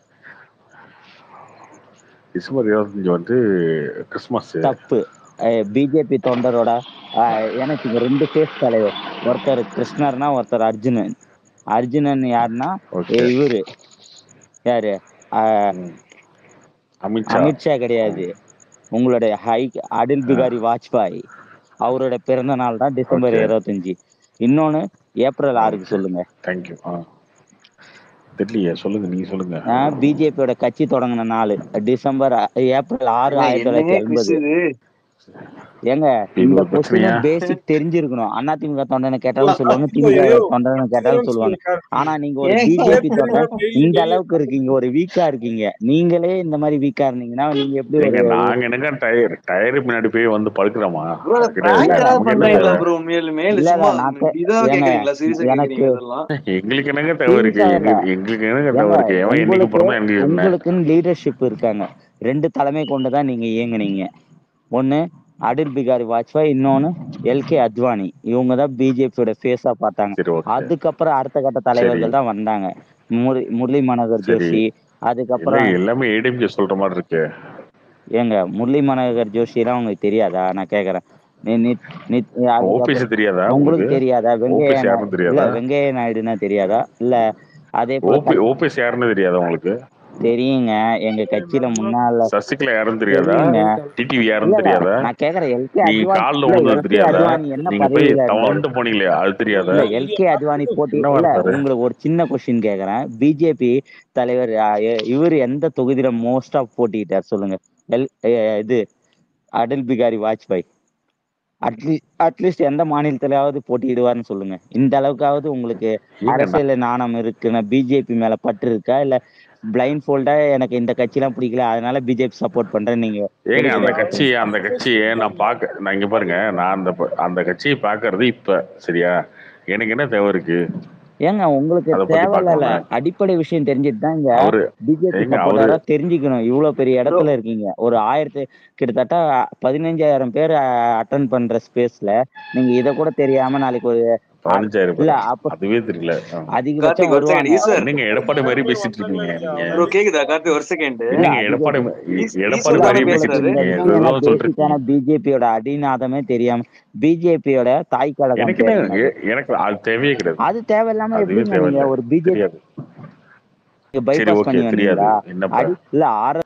டிசம்பர் இருபத்தஞ்சு வந்து கிறிஸ்மஸ். தப்பு. பிஜேபி தொண்டரோட அஹ், எனக்கு இங்க ரெண்டு ஃபேஸ் தலைவர். ஒருத்தர் கிருஷ்ணர்னா ஒருத்தர் அர்ஜுனன். அர்ஜுனன் யாருன்னா ஓகே. இ- இவரு யாரு அஹ், ம். அமித்ஷா. அமித்ஷா கிடையாது. ம். உங்களுடைய ஹை அடல் ஆ, பிகாரி வாஜ்பாய். அவரோட பிறந்த நாள் தான் டிசம்பர் ஓகே. இருபத்தஞ்சு. இன்னொன்னு ஏப்ரல் ஆறுக்கு ஓகே சொல்லுங்க. தேங்க்யூ. ஆ தெரியலையே, சொல்லுங்க நீங்க சொல்லுங்க. பிஜேபியோட கட்சி தொடங்கின நாள் டிசம்பர் அ- ஏப்ரல் ஆறு ஏங்க ஆயிரத்தி என்னங்க தொள்ளாயிரத்தி குவிஸ் எண்பது. இது? ஏங்க இது இந்த ஒரு பிரச்சனையா? கொஸ்டின் பேசிக் தெரிஞ்சிருக்கணும். அதிமுக தொண்டனை கேட்டாலும் சொல்லுவாங்க, அதிமுக திமுக ஏதோ தொண்டனை கேட்டாலும் சொல்லுவாங்க. ஆனா நீங்க ஒரு ஏங்க பிஜேபி ஏற்கனவே தொண்டன் டெல்லி இந்த டெல்லி அளவுக்கு இருக்கீங்க, ஒரு வீக்கா இருக்கீங்க. நீங்களே இந்த மாதிரி வீக்கா இருந்தீங்கன்னா நீங்க எப்படி ஒரு ஏங்க நாங்க என்னங்க டயர் டயர் பின்னாடி போய் வந்து படுக்கிறோமா? ப்ரோ அது கிடையாது. இல்ல பிராங்க் இல்ல ஏதாவது நமக்கு என்ன பண்றீங்களா தேவை? ப்ரோ? உண்மையிலுமே இல்ல இல்ல இல்ல சும்மா நான் கே- இதான் ஏங்க கேக்குறீங்களா? சீரியஸா எனக்கு கேக்குறீங்க இதெல்லாம்? எங்களுக்கு என்னங்க தேவை இருக்கு? சீரியஸா இல்ல. எங்களுக்கு எங்களுக்கு என்னங்க தேவை ஏங்க இருக்கு? எவன் என்னைக்கு உங்களுக்கு பிறந்தா எங்களுக்கு என்ன? உங்களுக்குன்னு லீடர்ஷிப் இருக்காங்க. ரெண்டு தலைமை கொண்டுதான் நீங்க இயங்குனீங்க. ஒண்ணு அடல் பிகாரி வாஜ்பாய், இன்னொன்னு எல்கே அத்வானி இவங்க தான் பிஜேபியோட ஃபேஸா பார்த்தாங்க. சரி ஓகே அதுக்கப்புறம் அடுத்த கட்ட சரி தலைவர்கள் தான் வந்தாங்க. முரளி முரளி மனோகர் சரி ஜோஷி, எல்லாம் அதுக்கப்புறம் எல்லாமே ஏடிஎம்கே சொல்ற மாதிரி இருக்கு. ஏங்க முரளி மனோகர் ஜோஷிலாம் உங்களுக்கு தெரியாதா? நான் கேட்குறேன். ஓபிஎஸ் அதுக்கப்புறம் தெரியாதா உங்களுக்கு உங்களுக்கு? தெரியாதா? வெங்கைய ஓபிஎஸ் நா- யாருன்னு இல்ல தெரியாதா? வெங்கைய நாயுடுனா தெரியாதா? இல்ல அதே போல ஓபி ஓபிஎஸ் யாருன்னு தெரியாதா உங்களுக்கு? தெரியுங்க. எங்க கட்சியில முன்னால சசிகலா யாருன்னு தெரியாதா? தெரியுங்க. டிடிவி இல்ல யாருன்னு இல்ல தெரியாதா? நான் கேக்குறேன் எல்கே நீங்க அத்வானி காலில் இல்ல விழுந்தது எல்கே தெரியாதா? அத்வானி என்ன நீங்க போய் பதவியில இருந்தாரு? தவழ்ந்து போனீங்களே அது தெரியாதா? இல்ல எல்கே அத்வானி போட்டி என்னவா இல்ல இருந்தாரு? உங்களுக்கு ஒரு சின்ன கொஸ்டின் கேக்குறேன். பிஜேபி தலைவர் அஹ், இ- இவரு எந்த தொகுதியில மோஸ்டா போட்டிட்டார் சொல்லுங்க? எல் அஹ், இது அடல் பிகாரி வாஜ்பாய் அட்லீஸ்ட் அட்லீஸ்ட் எந்த மாநிலத்திலாவது போட்டியிடுவார்னு சொல்லுங்க. இந்த அளவுக்காவது உங்களுக்கு ஏங்க நான் அரசியல் நாணம் இருக்குன்னா பிஜேபி மேல பற்று இருக்கா? இல்ல பிளைண்ட் ஃபோல்டா எனக்கு இந்த கட்சிலாம் பிடிக்கல அதனால பிஜேபி சப்போர்ட் பண்றேன் நீங்க ஏங்க அந்த எடுக்கிறீங்க கட்சி சொல்லுங்க. அந்த கட்சியை நான் பார்க்க நான் இங்க பாருங்க, நான் அந்த ப- அந்த கட்சியை பார்க்கறது இப்ப சரியா? எனக்கு என்ன தேவை இருக்கு ஏங்க உங்களுக்கு அதை பத்தி தேவையில்ல பார்க்கணும்னு? அடிப்படை விஷயம் தெரிஞ்சுட்டு தான் இங்க அவரு பிஜேபி ஏங்க அவரு சப்போர்ட்டரா தெரிஞ்சுக்கணும். இவ்வளவு பெரிய ப்ரோ இடத்துல இருக்கீங்க. ஒரு ஆயிரத்து கிட்டத்தட்ட பதினஞ்சாயிரம் பேர் அட்டன் பண்ற ஸ்பேஸ்ல நீங்க இத கூட தெரியாம நாளைக்கு ஒரு அ- பதினஞ்சாயிரம் இல்ல பேரா? அப்ப அதுவே தெரியல. ஆ. அதிகபட்சம் கார்த்திக் ஒரு செகண்ட் வருவாங்க. ஈஸ்வர் என்னங்க எடப்பாடி மாதிரி பேசிட்டு இருக்கீங்க நீங்க? ப்ரோ கேக்குதா கார்த்திக் ஒரு செகண்ட் இல்ல என்னங்க எடப்பாடி அதிகபட்சம் ம- ஈஸ் எடப்பாடி ஈஸ்வர் இல்ல தானே மாதிரியே பேசிட்டு உங்களுக்கு பேசுறாரு. இந்த இருக்கீங்க, விஷயம் ஏதோ சொல்லிட்டு பேசிக்கான இருக்கீங்க. பிஜேபியோட அடிநாதமே தெரியாம பிஜேபியோட தாய் கழகம் எனக்கு என்ன பேருங்க அது. எ- எனக்கு அது தேவையே கிடையாது. அது தேவையில்லாம அதுவே எப்படிங்க நீங்க தேவையில்லை. ஒரு பிஜேபி தெரியாது. சரி பைபாஸ் ஓகே பண்ணி தெரியாது. வந்தீங்களா? என்னப்பா? அடி இல்ல ஆர்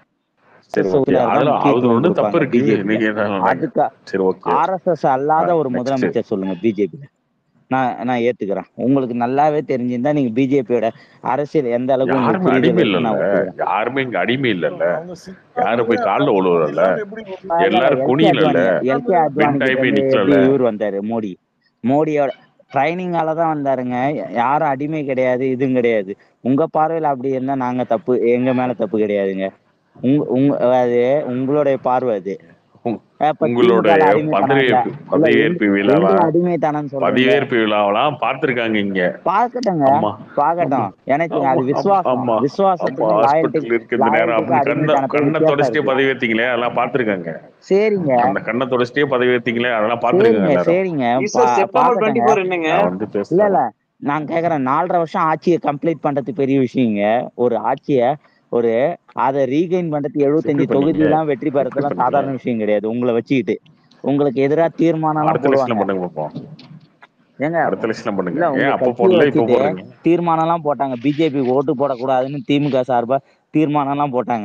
சரி எஸ் ஓகே, தான் அதுல அது முக்கியத்துவம் ஒன்றும் தப்பு கொடுப்பாங்க இருக்கு. பிஜேபியில. நீங்க என்ன? அதுக்கு சரி ஓகே. ஆர்எஸ்எஸ் அல்லாத ஒரு நெக்ஸ்ட் முதலமைச்சர் சொல்லுங்க பிஜேபியில. நான் நான் ஏத்துக்கிறேன். உங்களுக்கு நல்லாவே தெரிஞ்சிருந்தா நீங்க பிஜேபியோட அரசியல் எந்த அளவுக்கு உங்களுக்கு யாருமே புரிதல் அடிமை இருக்குன்னு இல்லைல்ல. நான் ஒத்துக்கிறேன். யாருமே இங்க அடிமை இல்லைல்ல. அவங்க சித்தாந்தமே யாரும் போய் காலில் அதான் விழுவுறல்ல. இல்லாம எப்படி ஒரு இல்ல இல்ல எல்லாரும் எல்கே குனியலல்ல. அத்வானி எல்கே அத்வானி பின்டாய் கிட்ட போய் இருந்து எப்படி நிக்கலல்ல. இவர் வந்தாரு? மோடி மோடியோட ட்ரைனிங்கால தான் வந்தாருங்க. யாரும் அடிமை கிடையாது, இதுவும் கிடையாது. உங்க பார்வையில அப்படி இருந்தா நாங்க தப்பு, எங்க மேல தப்பு கிடையாதுங்க. உங்க உங்க அது உங்களுடைய பார்வை அது. உங்- அப்ப உங்களுடைய திமுக அடிமைத்தனம் இல்ல பதவியேற்பு இல்ல எங்க பதவியேற்பு எங்களை விழாலாம் அடிமைத்தனம் சொல்றீங்க? பதவியேற்பு விழாவெல்லாம் பார்த்துருக்காங்க இங்க. பாக்கட்டுங்க ஆமா ஆமா பாக்கட்டும். எனக்கு ஆமா அது ஆமா விசுவாசம் ஆமா ஆமா. விசுவாசத்துக்கும் லாயல்ட்டி ஹாஸ்பிட்டல் இருக்கு இந்த நேரம் லாயல்ட்டிக்கும் அப்படின்னு கண்ணை அடிமைத்தனத்துக்கும் கண்ணை வித்தியாசம் தொடச்சிட்டே இருக்கு. பதவி ஏத்தீங்களே அதெல்லாம் பார்த்துருக்காங்க. சரிங்க அந்த கண்ணை தொடச்சிட்டே பதவி ஏத்தீங்களே அதெல்லாம் பார்த்துருக்காங்க சரிங்க எல்லாரும். சரிங்க பா ஈஸ்வர் செப்டம்பர் டுவெண்ட்டி பாக்கட்டுங்க. ஃபோர் என்னங்க? நான் வந்து இல்ல பேசுறேன். இல்ல நான் கேக்குறேன், நாலரை வருஷம் ஆட்சியை கம்ப்ளீட் பண்றது பெரிய விஷயங்க. ஒரு ஆட்சிய ஒரு அதை ரீகைன் பண்றது எப்படி எழுபத்தஞ்சு பண்ணீங்க? தொகுதி எல்லாம் வெற்றி எப்படி பெறதெல்லாம் பண்ணீங்க? சாதாரண விஷயம் கிடையாது. உங்களை வச்சுக்கிட்டு உங்களுக்கு எதிரா தீர்மானம் எல்லாம் அடுத்த போடுவாங்க. லிஸ்ட்ல பண்ணுங்க பார்ப்போம். ஏங்க அடுத்த லிஸ்ட்ல பண்ணுங்க. இல்ல ஏன் உங்க அப்ப கட்சியை போடல இப்ப வச்சுட்டு போடுறீங்க? தீர்மானம் எல்லாம் போட்டாங்க. பிஜேபி ஓட்டு போடக்கூடாதுன்னு திமுக சார்பா தீர்மானம் எல்லாம் போட்டாங்க.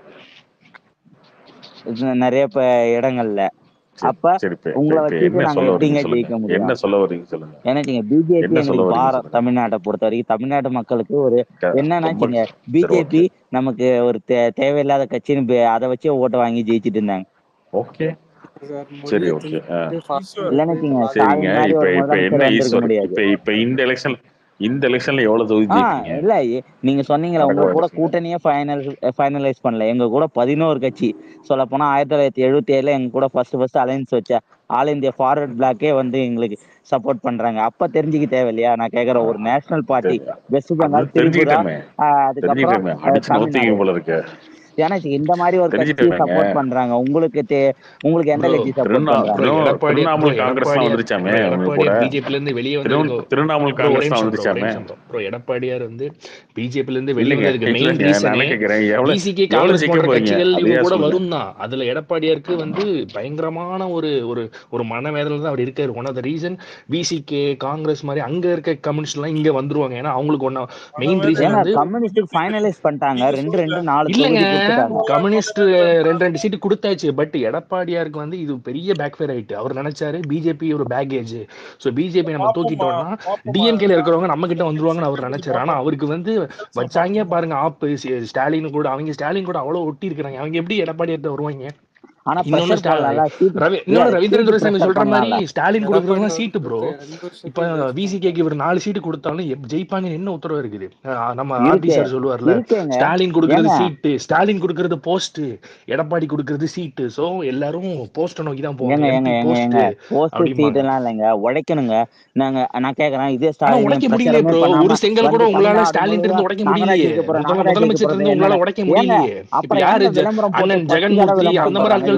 இது நிறைய ப இடங்கள்ல. சரி அப்ப சரி இப்ப இப்ப உங்களை இப்ப வச்சுட்டு என்ன நாங்க சொல்ல வரீங்க எப்படிங்க சொல்லுங்க. ஜெயிக்க முடியும்? என்ன சொல்ல வரீங்க சொல்லுங்க. ஏன்னாச்சுங்க பிஜேபி என்ன சொல்ல எங்களுக்கு வரீங்க பாரம். சொல்லுங்க. தமிழ்நாட்டை பொறுத்த வரைக்கும் தமிழ்நாட்டு மக்களுக்கு ஒரு க- ரொம்ப என்னன்னாச்சுங்க சரி பிஜேபி ஓகே நமக்கு ஒரு தே தேவையில்லாத கட்சின்னு பே- அதை வச்சே ஓட்டை வாங்கி ஜெயிச்சிட்டு இருந்தாங்க. ஓகே சார் சரி மொழியை ஓகே. ஆ திணிச்சுட்டு ஃபாஸ்ட் ஈஸ்வர் இல்லைன்னாச்சுங்க லாஜிக் சரிங்க. ஸ்டாலின் மாதிரி இப்ப ஒரு இப்ப என்ன முதலமைச்சர் வந்திருக்க ஈஸ்வர் முடியாது. இப்ப இப்ப இந்த எலெக்ஷன் இந்த எலெக்ஷன்ல எவ்வளவு தொகுதி ஆ ஜெயிப்பீங்க? இல்ல எ- நீங்க சொன்னீங்களே உங்க நடக்கிற கூட எலெக்ஷன்ல கூட்டணியே ஃபைனல் ஃபைனலைஸ் பண்ணல. எங்க கூட பதினோரு கட்சி சொல்ல போனா ஆயிரத்தி தொள்ளாயிரத்தி எழுபத்தி ஏழுல எங்க கூட ஃபர்ஸ்ட் ஃபர்ஸ்ட் அலைன்ஸ் வச்ச ஆல் இந்தியா ஃபார்வர்ட் பிளாக்கே வந்து எங்களுக்கு சப்போர்ட் பண்றாங்க. அப்ப தெரிஞ்சுக்க தேவையில்லையா? நான் கேக்குறேன், ஒரு நேஷனல் பார்ட்டி வெஸ்ட் அது பெங்கால், திரிபுரா, தெரிஞ்சுக்கிட்டோமே ஆஹ் அதுக்கப்புறம் தெரிஞ்சுக்கிட்டோமே அஹ் அடிச்சு தமிழ்நாடு. நோத்திங்க போல இருக்கு. ஏன்னா இந்த மாதிரி ஒரு கட்சி தெரிஞ்சுக்கிட்டோமேங்க. சப்போர்ட் பண்றாங்க. உங்களுக்கு தே- உங்களுக்கு எந்த ப்ரோ கட்சி சப்போர்ட் திருநா ப்ரோ பண்றாங்க? திரு எடப்பாடி ப்ரோ திரிணாமுல் காங்கிரஸ்லாம் எடப்பாடியார் வந்துருச்சாமே ப்ரோ அவங்க கூட. எடப்பாடியார் பிஜேபில இருந்து வெளியே திரு வந்ததுக்கு திரிணாமுல் ப்ரோ ஒரே காங்கிரஸ்லாம் நிமிஷம் ப்ரோ ஒரே வந்துருச்சாமே. நிமிஷம் ப்ரோ ப்ரோ எடப்பாடியார் வந்து பிஜேபில இருந்து வெளியே இல்லைங்க வந்ததுக்கு மெயின் இல்லைங்க ரீசனே நான் கேட்கிறேன் எவ்வளவு விசிகே எவ்வளவு காங்கிரஸ் ஜெயிக்க போன்ற போறீங்க கட்சிகள் இவங்க அதையா கூட சொல்லுங்க. வரும் தான். அதுல எடப்பாடியாருக்கு வந்து பயங்கரமான ஒரு ஒரு ஒரு மனவேதனை தான் அவர் இருக்காரு. One of the reason VCK Congress மாதிரி அங்க இருக்க கம்யூனிஸ்ட் எல்லாம் இங்க வந்துருவாங்க. ஏன்னா அவங்களுக்கு ஒன்னா மெயின் ரீசன் ஏங்க வந்து கம்யூனிஸ்டுக்கு ஃபைனலைஸ் பண்ணிட்டாங்க. நீங்க ரெண்டு ரெண்டு சொல்லுங்க. நாலு இல்லைங்க தொகுதி கொடுத்துட்டாங்க. கம்யூனிஸ்ட் ரெண்டு ரெண்டு சீட்டு கொடுத்தாச்சு. பட் எடப்பாடியாருக்கு வந்து இது பெரிய பேக் ஃபயர் ஆயிட்டு. அவர் நினைச்சாரு பிஜேபி ஒரு பேக்கேஜ், ஸோ பிஜேபி நம்ம பாப்போமா தூக்கிட்டோம்னா பாப்போமா டிஎம்கேல இருக்கிறவங்க நம்ம கிட்ட எலெக்ஷன் வந்துருவாங்கன்னு அவர் முடிஞ்சு நினைச்சாரு. ஆனா பாப்போம். அவருக்கு வந்து எலெக்ஷன் வச்சாங்க பாப்போமா. பாருங்க ஆப்பு சி- ஸ்டாலின் கூட அவங்க ஸ்டாலின் கூட அவ்வளவு ஒட்டி இருக்கிறாங்க. அவங்க எப்படி எடப்பாடியார்ட்ட வருவாங்க? ஆனா இன்னொன்னு ப்ரெஷர் ஸ்டா பண்ணலாம்ல சீட்டு. ரவி இல்ல இன்னொன்னு ரவீந்திர சீட்டு துரைசாமி ப்ரெஷர் சொல்ற மாதிரி பண்ணலாம்ல. ஸ்டாலின் எடப்பாடி கொடுக்குறதுலாம் அவர் சீட்டு ப்ரோ. கொடுத்த ரெண்டு இப்ப வருஷத்தையும் வேஸ்ட் விசிகேக்கு இவர் நாலு சீட்டு கொடுத்தாலும் எப் ஜெயிப்பாங்கன்னு என்ன உத்தரவு இருக்குது? அஹ் நம்ம ஆர்டி இருக்கு சார் சொல்லுவார்ல, இருக்கேங்க. ஸ்டாலின் கொடுக்கறது ஏங்க சீட்டு, ஸ்டாலின் கொடுக்கறது போஸ்ட், எடப்பாடி கொடுக்கறது சீட்டு. சோ எல்லாரும் போஸ்ட நோக்கி தான் போவாங்க. ஏங்க ஏங்க எம்பி ஏங்க போஸ்ட் ஏங்க போஸ்ட் அப்படிம்பாங்க. சீட்டுலாம் இல்லைங்க, உழைக்கணுங்க. நாங்க நான் கேக்குறேன், இதே ஆனா ஸ்டாலின் உடைக்க முடியலையே பிரச்சாரமே ப்ரோ. பண்ணாம ஒரு செங்கல் கூட வந்து உங்களால தமிழ்நாடு ஸ்டாலின் முழுவதும் இருந்து உடைக்க நாங்க தான் முடியலையே. ஜெயிக்க போறோம், நாங்க முதல்ல தான் ஜெயிக்க முதலமைச்சர் போறோம். இருந்து உங்களால என்னங்க உடைக்க ஏங்க முடியலையே. இப்ப அப்புறம் யாரு ஏங்க ஜ- விளம்பரம் போட்டு அண்ணன் பத்து தடவை ஜெகன்மூர்த்தி விளம்பரம் அந்த மாதிரி போடுறாங்க? ஆட்கள்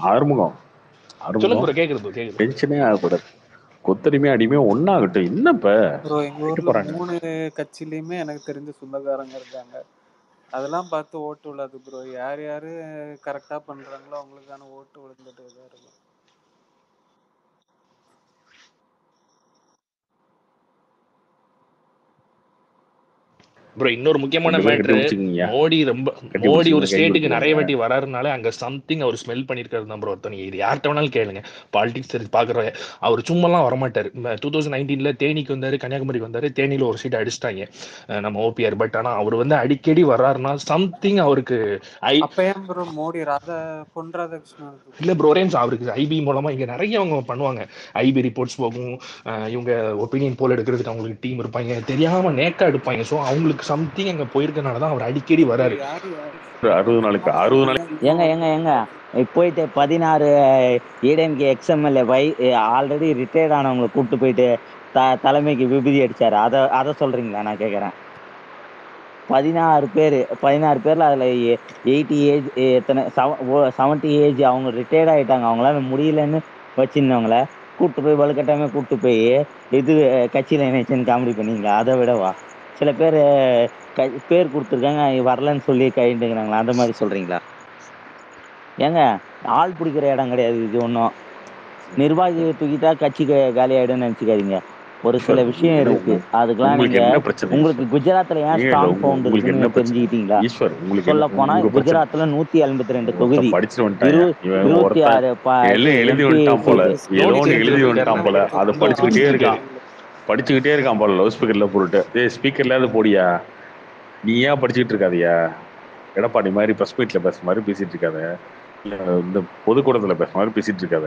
ஆறுமுகம் சொல்லுங்க ஆறுமுகம் ப்ரோ, கேக்குது ப்ரோ, கேக்குது. டென்ஷனே ஆகக்கூடாது. கொத்தடிமை அடிமை ஒன்னாகட்டும். என்ன இப்ப ப்ரோ எங்க அடிக்க ஊர்ல போறாங்க? மூணு கட்சியிலயுமே எனக்கு தெரிஞ்ச சொந்தக்காரங்க இருக்காங்க. அதெல்லாம் பார்த்து ஓட்டு விழாது ப்ரோ. யார் யாரு கரெக்டா பண்றாங்களோ அவங்களுக்கான ஓட்டு விழுந்துட்டு தான் இருக்கும். ப்ரோ இன்னொரு முக்கியமான ரெண்டு பேரும் கட்டி மேட்ரு, பிடிச்சிக்கிங்க மோடி ரொம்ப கட்டி மோடி பிடிச்சிங்க ஒரு கை ஸ்டேட்டுக்கு நிறைய கொடுத்துக்கோங்க. வாட்டி வராருனாலே அங்க சம்திங் அவர் ஸ்மெல் பண்ணியிருக்காரு தான் ப்ரோ அர்த்தம். இது யார்கிட்ட வேணாலும் கேளுங்க, பாலிடிக்ஸ் தெரிஞ்சு பார்க்குற அவர் சும்மாலாம் வரமாட்டார். டூ தௌசண்ட் நைன்டீன்ல தேனிக்கு வந்தாரு, கன்னியாகுமரிக்கு வந்தாரு, தேனியில் ஒரு சீட் அடிச்சிட்டாங்க நம்ம ஓபிஆர். பட் ஆனால் அவர் வந்து அடிக்கடி வர்றாருன்னா சம்திங் அவருக்கு ஐ அப்ப ஏன் ப்ரோ மோடி ராதா பொன் ராதாகிருஷ்ணன் இல்லை ப்ரோ ஒரே நிமிஷம், அவருக்கு ஐபி மூலமா இங்க நிறைய அவங்க பண்ணுவாங்க. ஐபி ரிப்போர்ட்ஸ் போகும், அஹ் இவங்க ஒப்பீனியன் போல் எடுக்கிறதுக்கு அவங்களுக்கு டீம் இருப்பாங்க, தெரியாம நேக்கா எடுப்பாங்க. ஸோ அவங்களுக்கு சம்திங் அங்க போயிருக்கனால தான் அவர் அடிக்கடி வராரு. யாரு யாரு அறுபது நாளைக்கு அறுபது நாளைக்கு ஏங்க ஏங்க ஏங்க போயிட்டு பதினாறு ஏடிஎம்கே எக்ஸ்எம்எல்ஏ வை ஆல்ரெடி ரிட்டையர்ட் ஆனவங்களை கூப்பிட்டு போயிட்டு த தலைமைக்கு விபூதி அடிச்சாரு. அதை அதை சொல்றீங்களா? நான் கேட்குறேன். பதினாறு பேர் பதினாறு பேர்ல அதுல எயிட்டி ஏஜ் எத்தனை செவன்ட்டி ஏஜ் அவங்க ரிட்டையர்ட் ஆயிட்டாங்க. அவங்களால முடியலன்னு வச்சிருந்தவங்கள கூப்பிட்டு போய் வலுக்கட்டாயமே கூப்பிட்டு போய் இது கட்சியில இணைச்சுன்னு காமெடி பண்ணீங்களா? அதை விடவா சில பேர் க பேர் கொடுத்துருக்காங்க வரலன்னு சொல்லி கைண்டுங்கிறாங்களா? அந்த மாதிரி சொல்றீங்களா? ஏங்க ஆள் பிடிக்கிற இடம் கிடையாது இது. ஒன்றும் நிர்வாகி தூக்கிட்டா கட்சி காலி ஆயிடும்னு நினைச்சுக்காதீங்க. ஒரு சில விஷயம் என்ன இருக்கு, உங்க- அதுக்கெல்லாம் உங்களுக்கு நீங்க என்ன பிரச்சனை உங்களுக்கு ஈஸ்வர்? குஜராத்ல ஏன் ஏங்க இல்ல, ஸ்ட்ராங் உங்க- பவுண்ட் உங்களுக்கு இருக்குன்னு என்ன பிரச்சனை தெரிஞ்சுக்கிட்டீங்களா? ஈஸ்வர்? உங்களுக்கு சொல்ல என்ன போனா உங்க பிரச்சனை? குஜராத்ல நூத்தி எண்பத்தி ரெண்டு தொகுதி, ஒருத்தன் படிச்சுட்டு வந்துட்டான். இரு இவன் இருபத்தி ஒருத்தன் ஆறு ப இது எல்லாம் எழுதி எம்பி வந்துட்டான் போல, சீட்டு. ஏதோ நோட்டீஸ் ஒன்று எடுத்து எழுதி வச்சிருக்காரு வந்துட்டான் போல, அதை இந்த படிச்சுக்கிட்டே புரிஞ்சுக்கிட்டு. இருக்கான் படிச்சுக்கிட்டே இருக்கான் போல லவுட் ஸ்பீக்கர்ல போட்டுட்டு. ஏய் ஸ்பீக்கர்ல போடியா, நீ ஏன் படிச்சுக்கிட்டு இருக்காதியா? எடப்பாடி மாதிரி ப்ரெஸ் மீட்ல பேசுற மாதிரி பேசிட்டு இருக்காத, இல்ல இந்த பொதுக்கூடத்துல பேசுற மாதிரி பேசிட்டு இருக்காத.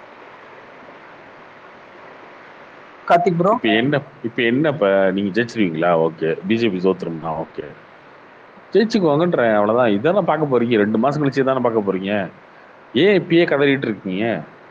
கார்த்திக் ப்ரோ இப்ப என்ன இப்ப என்ன இப்ப நீங்க ஜெயிச்சிருவீங்களா? ஓகே, பிஜேபி தோத்துரும்னா ஓகே, ஜெயிச்சுக்குவாங்கன்றேன், அவ்வளவுதான். இதானே பார்க்க போறீங்க, ரெண்டு மாசம் கழிச்சு தானே பார்க்க போறீங்க. ஏன் இப்பயே கதறிட்டு இருக்கீங்க?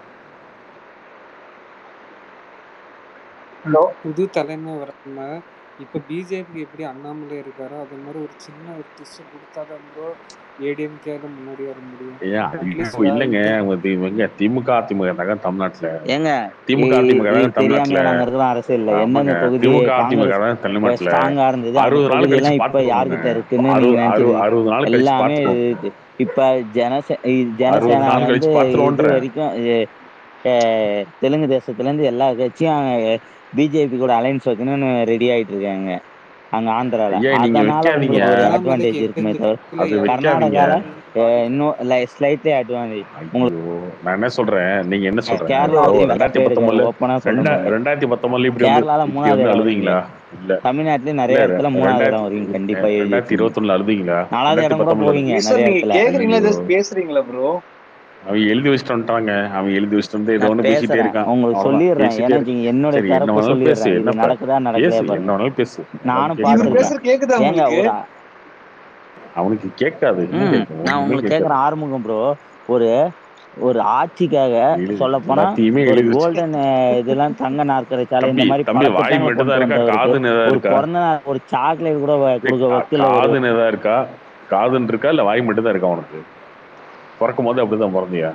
ஹலோ புது தலைமை வரணும்னா இப்ப பிஜேபி எப்படி அண்ணாமலை இருக்காரோ அதே மாதிரி ஒரு சின்ன ஒரு டிஷ் கொடுத்தாதான் ப்ரோ ஏடிஎம்கேல முன்னாடி வர முடியும். ஏன் அட்லீஸ்ட் ஐயோ, இல்லைங்க, அவங்க தி- இவங்க திமுக அதிமுக தாங்க தமிழ்நாட்டுல, ஏங்க திமுக இ- அதிமுக இது தாங்க தமிழ்நாட்டுல. தெரியாம நாங்க இருக்கிறோம் அரசியல்ல. ஆமாங்க, எந்தெந்த தொகுதி திமுக அதிமுக காங்கிரஸ் தான் தமிழ்நாட்டுல. ஸ்ட்ராங்கா இருந்தது அந்த அறுபது நாள் தொகுதி கழிச்சு எல்லாம் இப்ப பாத்துருவோங்க. யார்கிட்ட இருக்குன்னு நீங்க அறுபது அறுபது நினைச்சிருக்கீங்க? அறுபது நாள் கழிச்சு எல்லாமே பாத்துருவோங்க. இது இப்ப ஜனசே இ- அறுபது ஜனசேனால நாள் இருந்து கழிச்சு இது பாத்துருவோன்ற. வரைக்கும் இ- அஹ் தெலுங்கு தேசத்துல இருந்து எல்லா கட்சியும் பிஜேபி கூட அலைன்ஸ் வைக்கணும்னு ரெடி ஆயிட்டு இருக்காங்க அங்க ஆந்திரால. ஐயா நீங்க அதனால வைக்காதீங்க, உங்களுக்கு ஒரு அண்ணாமலைக்கு அட்வான்டேஜ் இருக்குமே எந்தெந்த தவிர இடத்துல அது யார் வைக்காதீங்க. கர்நாடகால அஹ் இன்னும் ஸ்லைட்லி அட்வான்டேஜ் உங்களுக்கு. ஐயோ, நான் என்ன சொல்றேன், நீங்க என்ன சொல்றேன், இப்போ கேரளாவிலேயே ரெண்டாயிரத்தி தப்பே இருக்காது, பத்தொன்பதுல ஓப்பனா சொல்றேன் ரெண்டா பாருங்க. ரெண்டாயிரத்தி பத்தொன்பதுல இப்படி வந்து கேரளால இப்படி மூணாவது வந்து இடம் வருவீங்க, அழுதீங்களா? இல்ல தமிழ்நாட்டுல இல்ல நிறைய இடத்துல மூணாவது இடம் ரெண்டாயிரத்தி வருவீங்க கண்டிப்பா எழுதி ரெண்டாயிரத்தி வச்சுங்க. இருபத்தி ஒண்ணுல அழுதீங்களா? நாலாவது ரெண்டாயிரத்தி இடம் கூட பத்தொன்பதுல போவீங்க ஈஸ்வர் நிறைய நீங்க இடத்துல. கேக்குறீங்களா ஐயோ, ஜஸ்ட் பேசுறீங்களா ப்ரோ? அவன் எழுதி வச்சுட்டு வந்துட்டாங்க, அவன் எழுதி வச்சுட்டு வந்து ஏதோ நான் ஒண்ணு பேசிட்டே பேசுறேன், இருக்கான், உங்களுக்கு அவ்வளவுதான் சொல்லிடுறேன். பேசிட்டே ஏன்னா இருக்கு. நீங்க என்னுடைய சரி, என்ன தரப்பு வேணாலும் பேசு, சொல்லிடுறேன். இது என்னப்ப நடக்குதா பேசு, நடக்கலையா என்ன பாருங்க. வேணாலும் பேசு, நானும் கேட்க இவர் மாட்டேன். பார்த்துருக்கேன். பேசுறது கேக்குதா ஏங்க உங்களுக்கு? ஒரு அவனுக்கு கேட்காது, என்ன ம் கேட்கும்? நான் ஒண்ணுமே உங்களுக்கு கேட்காது. கேட்குறேன் ஆறுமுகம் ப்ரோ. ஒரு ஒரு ஆட்சிக்காக எழுதி சொல்ல போனா எல்லாத்தையுமே ஒரு எழுதி வச்சு கோல்டன் இதெல்லாம் தங்க நாற்கரை சாலை இந்த தம்பி மாதிரி தம்பி பல வாய் திட்டங்களை மட்டும் கொண்டு தான் இருக்கா, வந்தவருக்கு காதுன்னு ஏதாவது ஒரு இருக்கா? பிறந்த நாள் ஒரு சாக்லேட் கூட வ- ஏய், கொடுக்க கா- வக்கீல ஒரு காதுன்னு ஏதாவது இருக்கா? காதுன்னு இருக்கா இல்ல வாய் மட்டும் தான் இருக்கா உனக்கு? பிறக்கும் போது அப்படிதான் பிறந்தியா?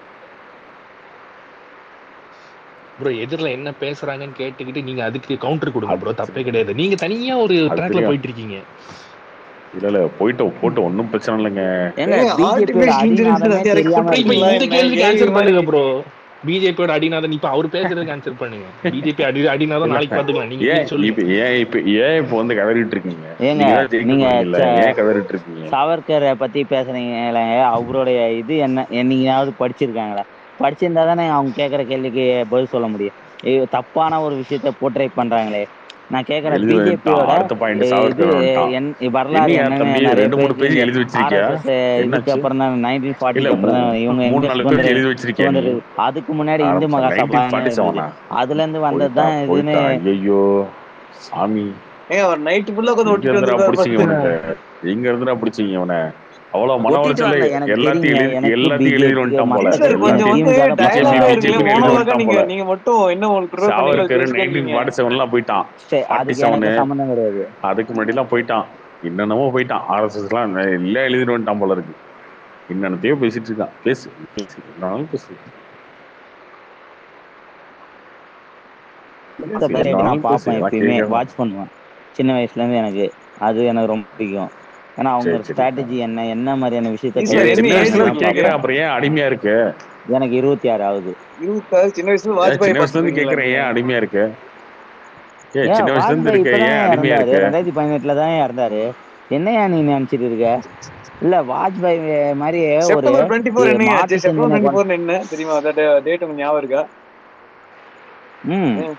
ப்ரோ எதிரில் என்ன பேசுறாங்கன்னு கேட்டுக்கிட்டு நீங்க அதுக்கு கவுண்டர் கொடுங்க அது ப்ரோ, தப்பே கிடையாது. நீங்க தனியா ஒரு அது ட்ராக்ல தெரியும். போயிட்டு இருக்கீங்க. இல்ல இல்ல போயிட்டு போட்டு ஒன்றும் பிரச்சனை இல்லைங்க. ஏங்க ஏங்க பிஜேபியோட ஆர்டிபிஷியல் இன்டெலிஜென்ஸ் அடிநாதமே வந்து யாரையும் தெரியாம ப்ரோ இப்ப இருக்கீங்க. இந்த கூப்பிட்டுருக்கீங்களா? கேள்விக்கு கேள்வி ஆன்சர் மாதிரி பண்ணுங்க ப்ரோ. பிஜேபியோட அடிநாதன் இப்ப அவர் பேசுறதுக்கு ஆன்சர் பண்ணுங்க. பிஜேபி அடி அடிநாதன் இல்ல நாளைக்கு பாத்துக்கலாம். நீங்க ஏன் இன்னைக்கு சொல்லுங்க. இப்ப ஏன் இப்ப ஏன் இப்ப வந்து கதறிட்டு இருக்கீங்க? ஏங்க நீங்க தான் ஜெயிக்க நீங்க போறீங்கல்ல, ச- ஏன் கதறிட்டு இருக்கீங்க? சாவர்கரை பத்தி பேசுறீங்களே, அவருடைய இது என்ன என்னையாவது படிச்சிருக்காங்களா? படிச்சிருந்தா தானே அவங்க கேட்குற கேள்விக்கு பதில் சொல்ல முடியும். ஐயோ, தப்பான ஒரு விஷயத்த போர்ட்ரை பண்றாங்களே. நான் கேட்குறேன் எழுதி வந்துட்டான். பிஜேபியோட அடுத்த பாயிண்ட் இது சாவர்கர் வந்துட்டான். என் வரலாறு என்னையா என்னன்னு தம்பி நிறைய ரெண்டு மூணு பேருக்கு பேஜ் இந்த எழுதி வச்சிருக்கியா? ஆர்எஸ்எஸ் இதுக்கு என்னாச்சு? அப்புறம் தான் நைன்டீன் இல்ல ஃபார்ட்டிக்கு அப்புறம் தான் இவங்க மூணு எங்க நாலு சுதந்திர பேஜ் எழுதி வச்சிருக்கியா நீ? சுதந்திர அதுக்கு முன்னாடி இந்து ஆரம்பிச்சா மகாசபா நைன்டீன் இருந்தது. ஃபார்ட்டி செவனா? அதுல இருந்து வந்தது போயிட்டா தான் இதுன்னு. போயிட்டா ஐயோ சாமி, ஏங்க அவர் நைட்டு ஃபுல்லா கொஞ்சம் எங்க ஒட்டிட்டு இருந்துடா வந்திருக்காரு பிடிச்சிங்க பாத்துங்க. உனக்கு? எங்க இருந்துடா பிடிச்சிங்க அவனை? அவ்வளவு மன ஒட்டிட்டு உளைச்சல வரல, எனக்கு எல்லாத்தையும் தெரியுங்க. எழுதி எனக்கு எல்லாத்தையும் எழுதி பிஜேபிக்கு வந்துட்டான் போல. மத்த ஈஸ்வர் கொஞ்சம் எல்லாத்தையும் வந்து திமுக பிஜேபி டயலாகா இருக்குல்ல, பிஜேபின்னு எழுதி மோனோலாகா வந்துட்டான் நீங்க போல. நீங்க மட்டும் என்ன ஒரு ப்ரிப்பேர் பண்ணீங்களோ சாவர்கர் பேசிட்டே நைன்டீன் இருக்கீங்க. ஃபார்ட்டி செவன்லாம் போயிட்டான், ஃபார்ட்டி அதுக்கு செவனு எனக்கு சம்மந்தம் கிடையாது. அதுக்கு முன்னாடி எல்லாம் போயிட்டான், என்னென்னமோ போயிட்டான். ஆர்எஸ்எஸ் எல்லாம் எல்லாம் எழுதிட்டு வந்துட்டான் போல இருக்கு. என்னென்னத்தையோ பேசிட்டு இருக்கான். பேசு பேசு என்னாலும் பேசு மத்த பேசு பேரை நான் என்னாலும் பேசு, பார்ப்பேன், நான் எப்பயுமே கேட்கறேன். வாட்ச் பண்ணுவேன். சின்ன வயசுல இருந்து எனக்கு அது எனக்கு ரொம்ப பிடிக்கும். ஏன்னா சரி அவங்க சரி ஸ்ட்ராட்டஜி என்ன என்ன மாதிரியான விஷயத்த ஈஸ்வர் ஏன் கையில என்ன சின்ன ஏஜ் வயசுல வச்சிருக்காங்கன்னு இருந்து வச்சிருக்கீங்க? கேக்குறேன், பாக்குறேன். அப்புறம் ஏன் அடிமையா இருக்கு? எனக்கு இருபத்தி ஆறு ஆகுது. இருபத்தாறு சின்ன வயசுல ஏன் வாஜ்பாய் சின்ன வயசுல பார்த்துட்டு இருந்து இருக்கீங்களா கேக்குறேன், நீங்க? ஏன் அடிமையா இருக்கு? ஏன் ஏன் சின்ன வயசுல இருந்து வாஜ்பாய் இருக்க, இப்பதானே ஏன் அடிமையா இறந்தாரு, இருக்கு? ரெண்டாயிரத்தி பதினெட்டுல தான் இறந்தாரு. என்னையா நீ நினைச்சிட்டு இருக்க? இல்ல வாஜ்பாய் மாதிரியே ஒரு செப்டம்பர் டுவெண்ட்டி ஃபோர் இ- என்னங்க ஆச்சு? மாற்று செப்டம்பர் சிந்தனை டுவெண்ட்டி கொண்ட ஃபோர் என்ன தெரியுமா? டேட் உங்களுக்கு ஞாபகம் இருக்கா? ம் ம்.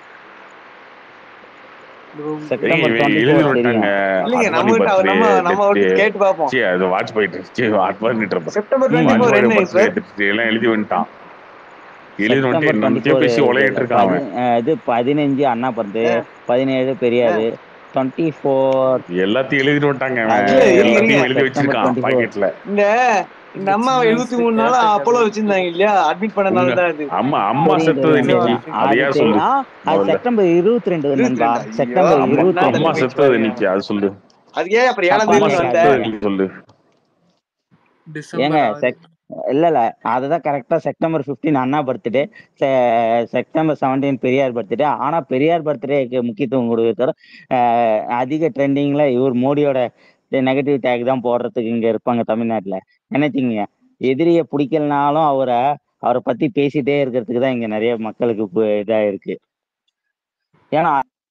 ப்ரோ ஏய், செப்டம்பர் இவன் டுவெண்ட்டி எழுதி ஃபோர் விட்டாங்க, தெரியும். இல்லைங்க, நம்ம அத்வானி கிட்ட அவர் பர்த்டே நம்ம நம்ம டெத். அவர்கிட்ட கேட்டு பார்ப்போம். சி அது வாஜ்பாய் சி அத்வானி செப்டம்பர் ம் டுவெண்ட்டி ஃபோர் வாஜ்பாயோட என்ன பர்த்டே ஈஸ்வர்? டெத் எல்லாம் எழுதி வந்துட்டான். எழுதி வந்துட்டு செப்டம்பர் டுவெண்ட்டி என்னத்தையும் ஃபோர் பேசி இது உலகிட்டு இல்ல இருக்கான் பதி அவன். அஹ் இது பதினஞ்சு அண்ணா பிறந்து, ஆ, பதினேழு ஆ. பெரியாரு, டுவெண்ட்டி ஃபோர் எல்லாத்தையும் எழுதிட்டு வந்துட்டாங்க அவன், அது இல்ல இருங்க இருங்க. எல்லாத்தையும் எழுதி செப்டம்பர் வச்சிருக்கான் டுவெண்ட்டி ஃபோர். பாக்கெட்ல. இந்த இந்த இந்த அம்மா சின்ன எழுபத்தி வயசுல மூணு நாளா கேட்ட அப்போலோ கதை வச்சிருந்தாங்க இல்லையா? அட்மிட் பண்ண நாள் ம் தான் அது. அம்மா அம்மா தெரியும் செத்தது தெரியும் இன்னைக்கு, தெரியும். அது அது யார் தெ- சொல்லு ஆ அது முதல்ல. செப்டம்பர் இருபத்தி ரெண்டு இருபத்தி நண்பா, ரெண்டு ஐயோ செப்டம்பர் அப்ப அம்மா இருபத்தி என்ன அம்மா ரெண்டு. தள்ளி போயிடுச்சு செத்தது பாருங்க. இன்னைக்கு, அது சொல்லு. அது ஏன் அப்புறம் ஏழாம் தப்பா அம்மா தேதி வந்த? செத்தது கேட்காதீங்க. இன்னைக்கு சொல்லு. ஏங்க டிசம்பர் ஆறு. செக் இல்ல இல்ல அதுதான் கரெக்டா. செப்டம்பர் பதினைந்து அண்ணா பர்த்டே, செப்டம்பர் பதினேழு பெரியார் பர்த்டே. ஆனா பெரியார் பர்த்டேக்கு முக்கியத்துவம் கொடுக்கறத அஹ், அதிக ட்ரெண்டிங்ல இவர் மோடியோட நெகட்டிவ் டேக் தான் போடுறதுக்கு இங்க இருப்பாங்க தமிழ்நாட்டுல. நினைச்சீங்க எதிரிய பிடிக்கலனாலும் அவரை அவரை பத்தி பேசிட்டே இருக்கிறதுக்கு தான் இங்க நிறைய மக்களுக்கு இப்ப இதா இருக்கு. ஏன்னா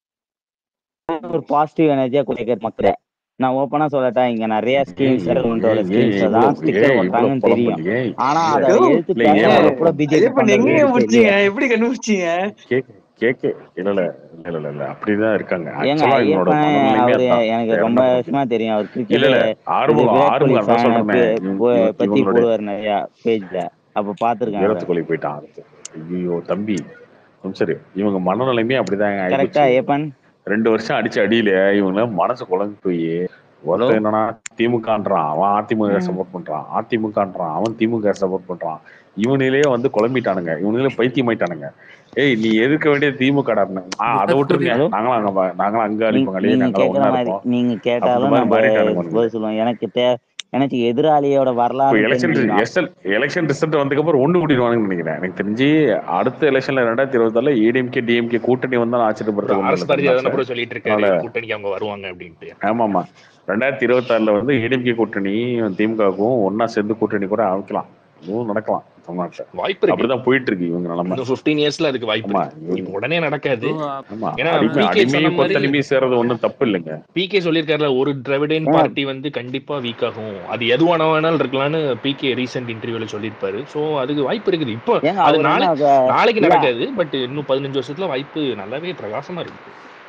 ஒரு பாசிட்டிவ் எனர்ஜியா கொடுக்கிற மக்களே. நான் ஓப்பனா சொல்லட்டா, இங்க நிறைய ஏன் ஸ்கீம்ஸ் ஏன் கவர்மெண்டோட ஏன் ஏன் ஸ்கீம்ஸ்ல இவ்வளோ தான் ஸ்டிக்கர் ஏன் இவ்வளோ ஒட்டுறாங்கன்னு தெரியும். புலம்பல்? ஏன் ஆனா இல்ல அதை யோ, எதிர்த்து இல்ல ஏன் பேசுறவங்கள இவ்வளோ கூட புலம் பிஜேபி ஐயப்பன் பண்றது எங்கங்க வேஸ்ட் பிடிச்சீங்க? இல்லையா? எப்படி கண்டுபிடிச்சீங்க? கேட்க கேட்க இல்ல இல்ல இல்ல இல்ல இல்ல அப்படிதான் இருக்காங்க. ஏங்க ஆக்சுவலா இவனோட ஐயப்பன் மனநிலையுமே அவரு அதுதான், எனக்கு வேற ரொம்ப என்ன பண்ண வருஷமா முடியும்? தெரியும். அவர் இல்ல கிரிக்கெட் இல்ல இது ஆறுமுகம் விராட் கோலி ஆறுமுகம் அதான் ஃபேனை சொல்றேனே, இவங்க- இவங்க- பத்தி இவங்களுடைய போடுவார் நிறைய பேஜ்ல. அப்ப பாத்துருக்கேன் அவரை. வீரத்து கோழி போயிட்டான் அடுத்து. ஐயோ தம்பி, கொஞ்சம் சரி, இவங்க மனநிலையுமே அப்படிதான் கரெக்டா ஆயிப்போச்சு. ஐயப்பன்? ரெண்டு வருஷம் அடிச்ச அடியில இவங்க மனசு குழம்பு போய் ஹலோ. ஒருத்தன் என்னன்னா திமுகன்றான், அவன் அதிமுக ம் சப்போர்ட் பண்றான், அதிமுகன்றான் அவன் திமுக சப்போர்ட் பண்றான். இவனிலேயே வந்து குழம்பிட்டானுங்க, இவனிலே பைத்தியமாயிட்டானுங்க. ஏய் நீ எதுக்க வேண்டிய திமுக ஆஹ் அதை விராட் கோலி விட்டுருங்க, ஹலோ. நாங்களும் அங்க ப- நாங்களும் அங்க நீங்க அழிப்போங்களே, நீங்க நாங்களும் கேக்குற ஒண்ணா மாதிரி இருப்போம், நீங்க அப்படின்ற கேட்டாலும் மாதிரி நான் மாறிட்டானுங்க ப- இவனுங்களே. பதில் சொல்லுவேன். எனக்கு தே எனக்கு எதிராளியோட இப்போ வரலாறும் எலெக்ஷன் தெரிஞ்சுக்கணும். எஸ்எல் எலெக்ஷன் ரிசல்ட் வந்ததுக்கப்புறம் ஒன்று கூட்டிடுவானுன்னு நினைக்கிறேன். எனக்கு தெரிஞ்சு அடுத்த எலெக்ஷன்ல ரெண்டாயிரத்தி இருபத்தாறுல ஏடிஎம்கே டிஎம்கே கூட்டணி வந்தா ப்ரோ ஆச்சரியப்படுறதுக்கு ஒன்றும் ஆர்எஸ் இல்லை பாரதி தமிழ்நாட்டில். அதான ப்ரோ சொல்லிட்டு இருக்காரு, அதனால கூட்டணிக்கு அவங்க வருவாங்க அப்படின்ட்டு. ஆமாமா, ரெண்டாயிரத்தி இருபத்தாறுல வந்து ஏடிஎம்கே கூட்டணி திமுகவுக்கும் ஒன்னா சேர்ந்து கூட்டணி கூட அமைக்கலாம், இதுவும் நடக்கலாம் தமிழ்நாட்டில். வாய்ப்பு இருக்கு, அப்படிதான் போயிட்டு இருக்கு இவங்க நிலைமை. இன்னும் பிப்டீன் இயர்ஸ்ல அதுக்கு வாய்ப்பு ஆமா இருக்கு. இவங்க இப்போ உடனே நடக்காது. ப்ரோ ஆமா ஏன்னா அடிமை பிகே அடிமையை சொன்ன மாதிரி கொத்தடிமையை சேர்றது ஒன்றும் தப்பு இல்லைங்க. பிகே சொல்லியிருக்காருல, ஒரு திராவிடன் ஏங்க பார்ட்டி வந்து கண்டிப்பா வீக் ஆகும், அது எதுவான வேணாலும் இருக்கலாம்னு பிகே ரீசெண்ட் இன்டர்வியூல சொல்லியிருப்பாரு. ஸோ அதுக்கு வாய்ப்பு இருக்குது. இப்போ ஏங்க அது அவர் நாளை என்ன க- நாளைக்கு இல்ல நடக்காது, பட் இன்னும் பதினஞ்சு வருஷத்துல வாய்ப்பு நல்லாவே பிரகாசமா இருக்கு.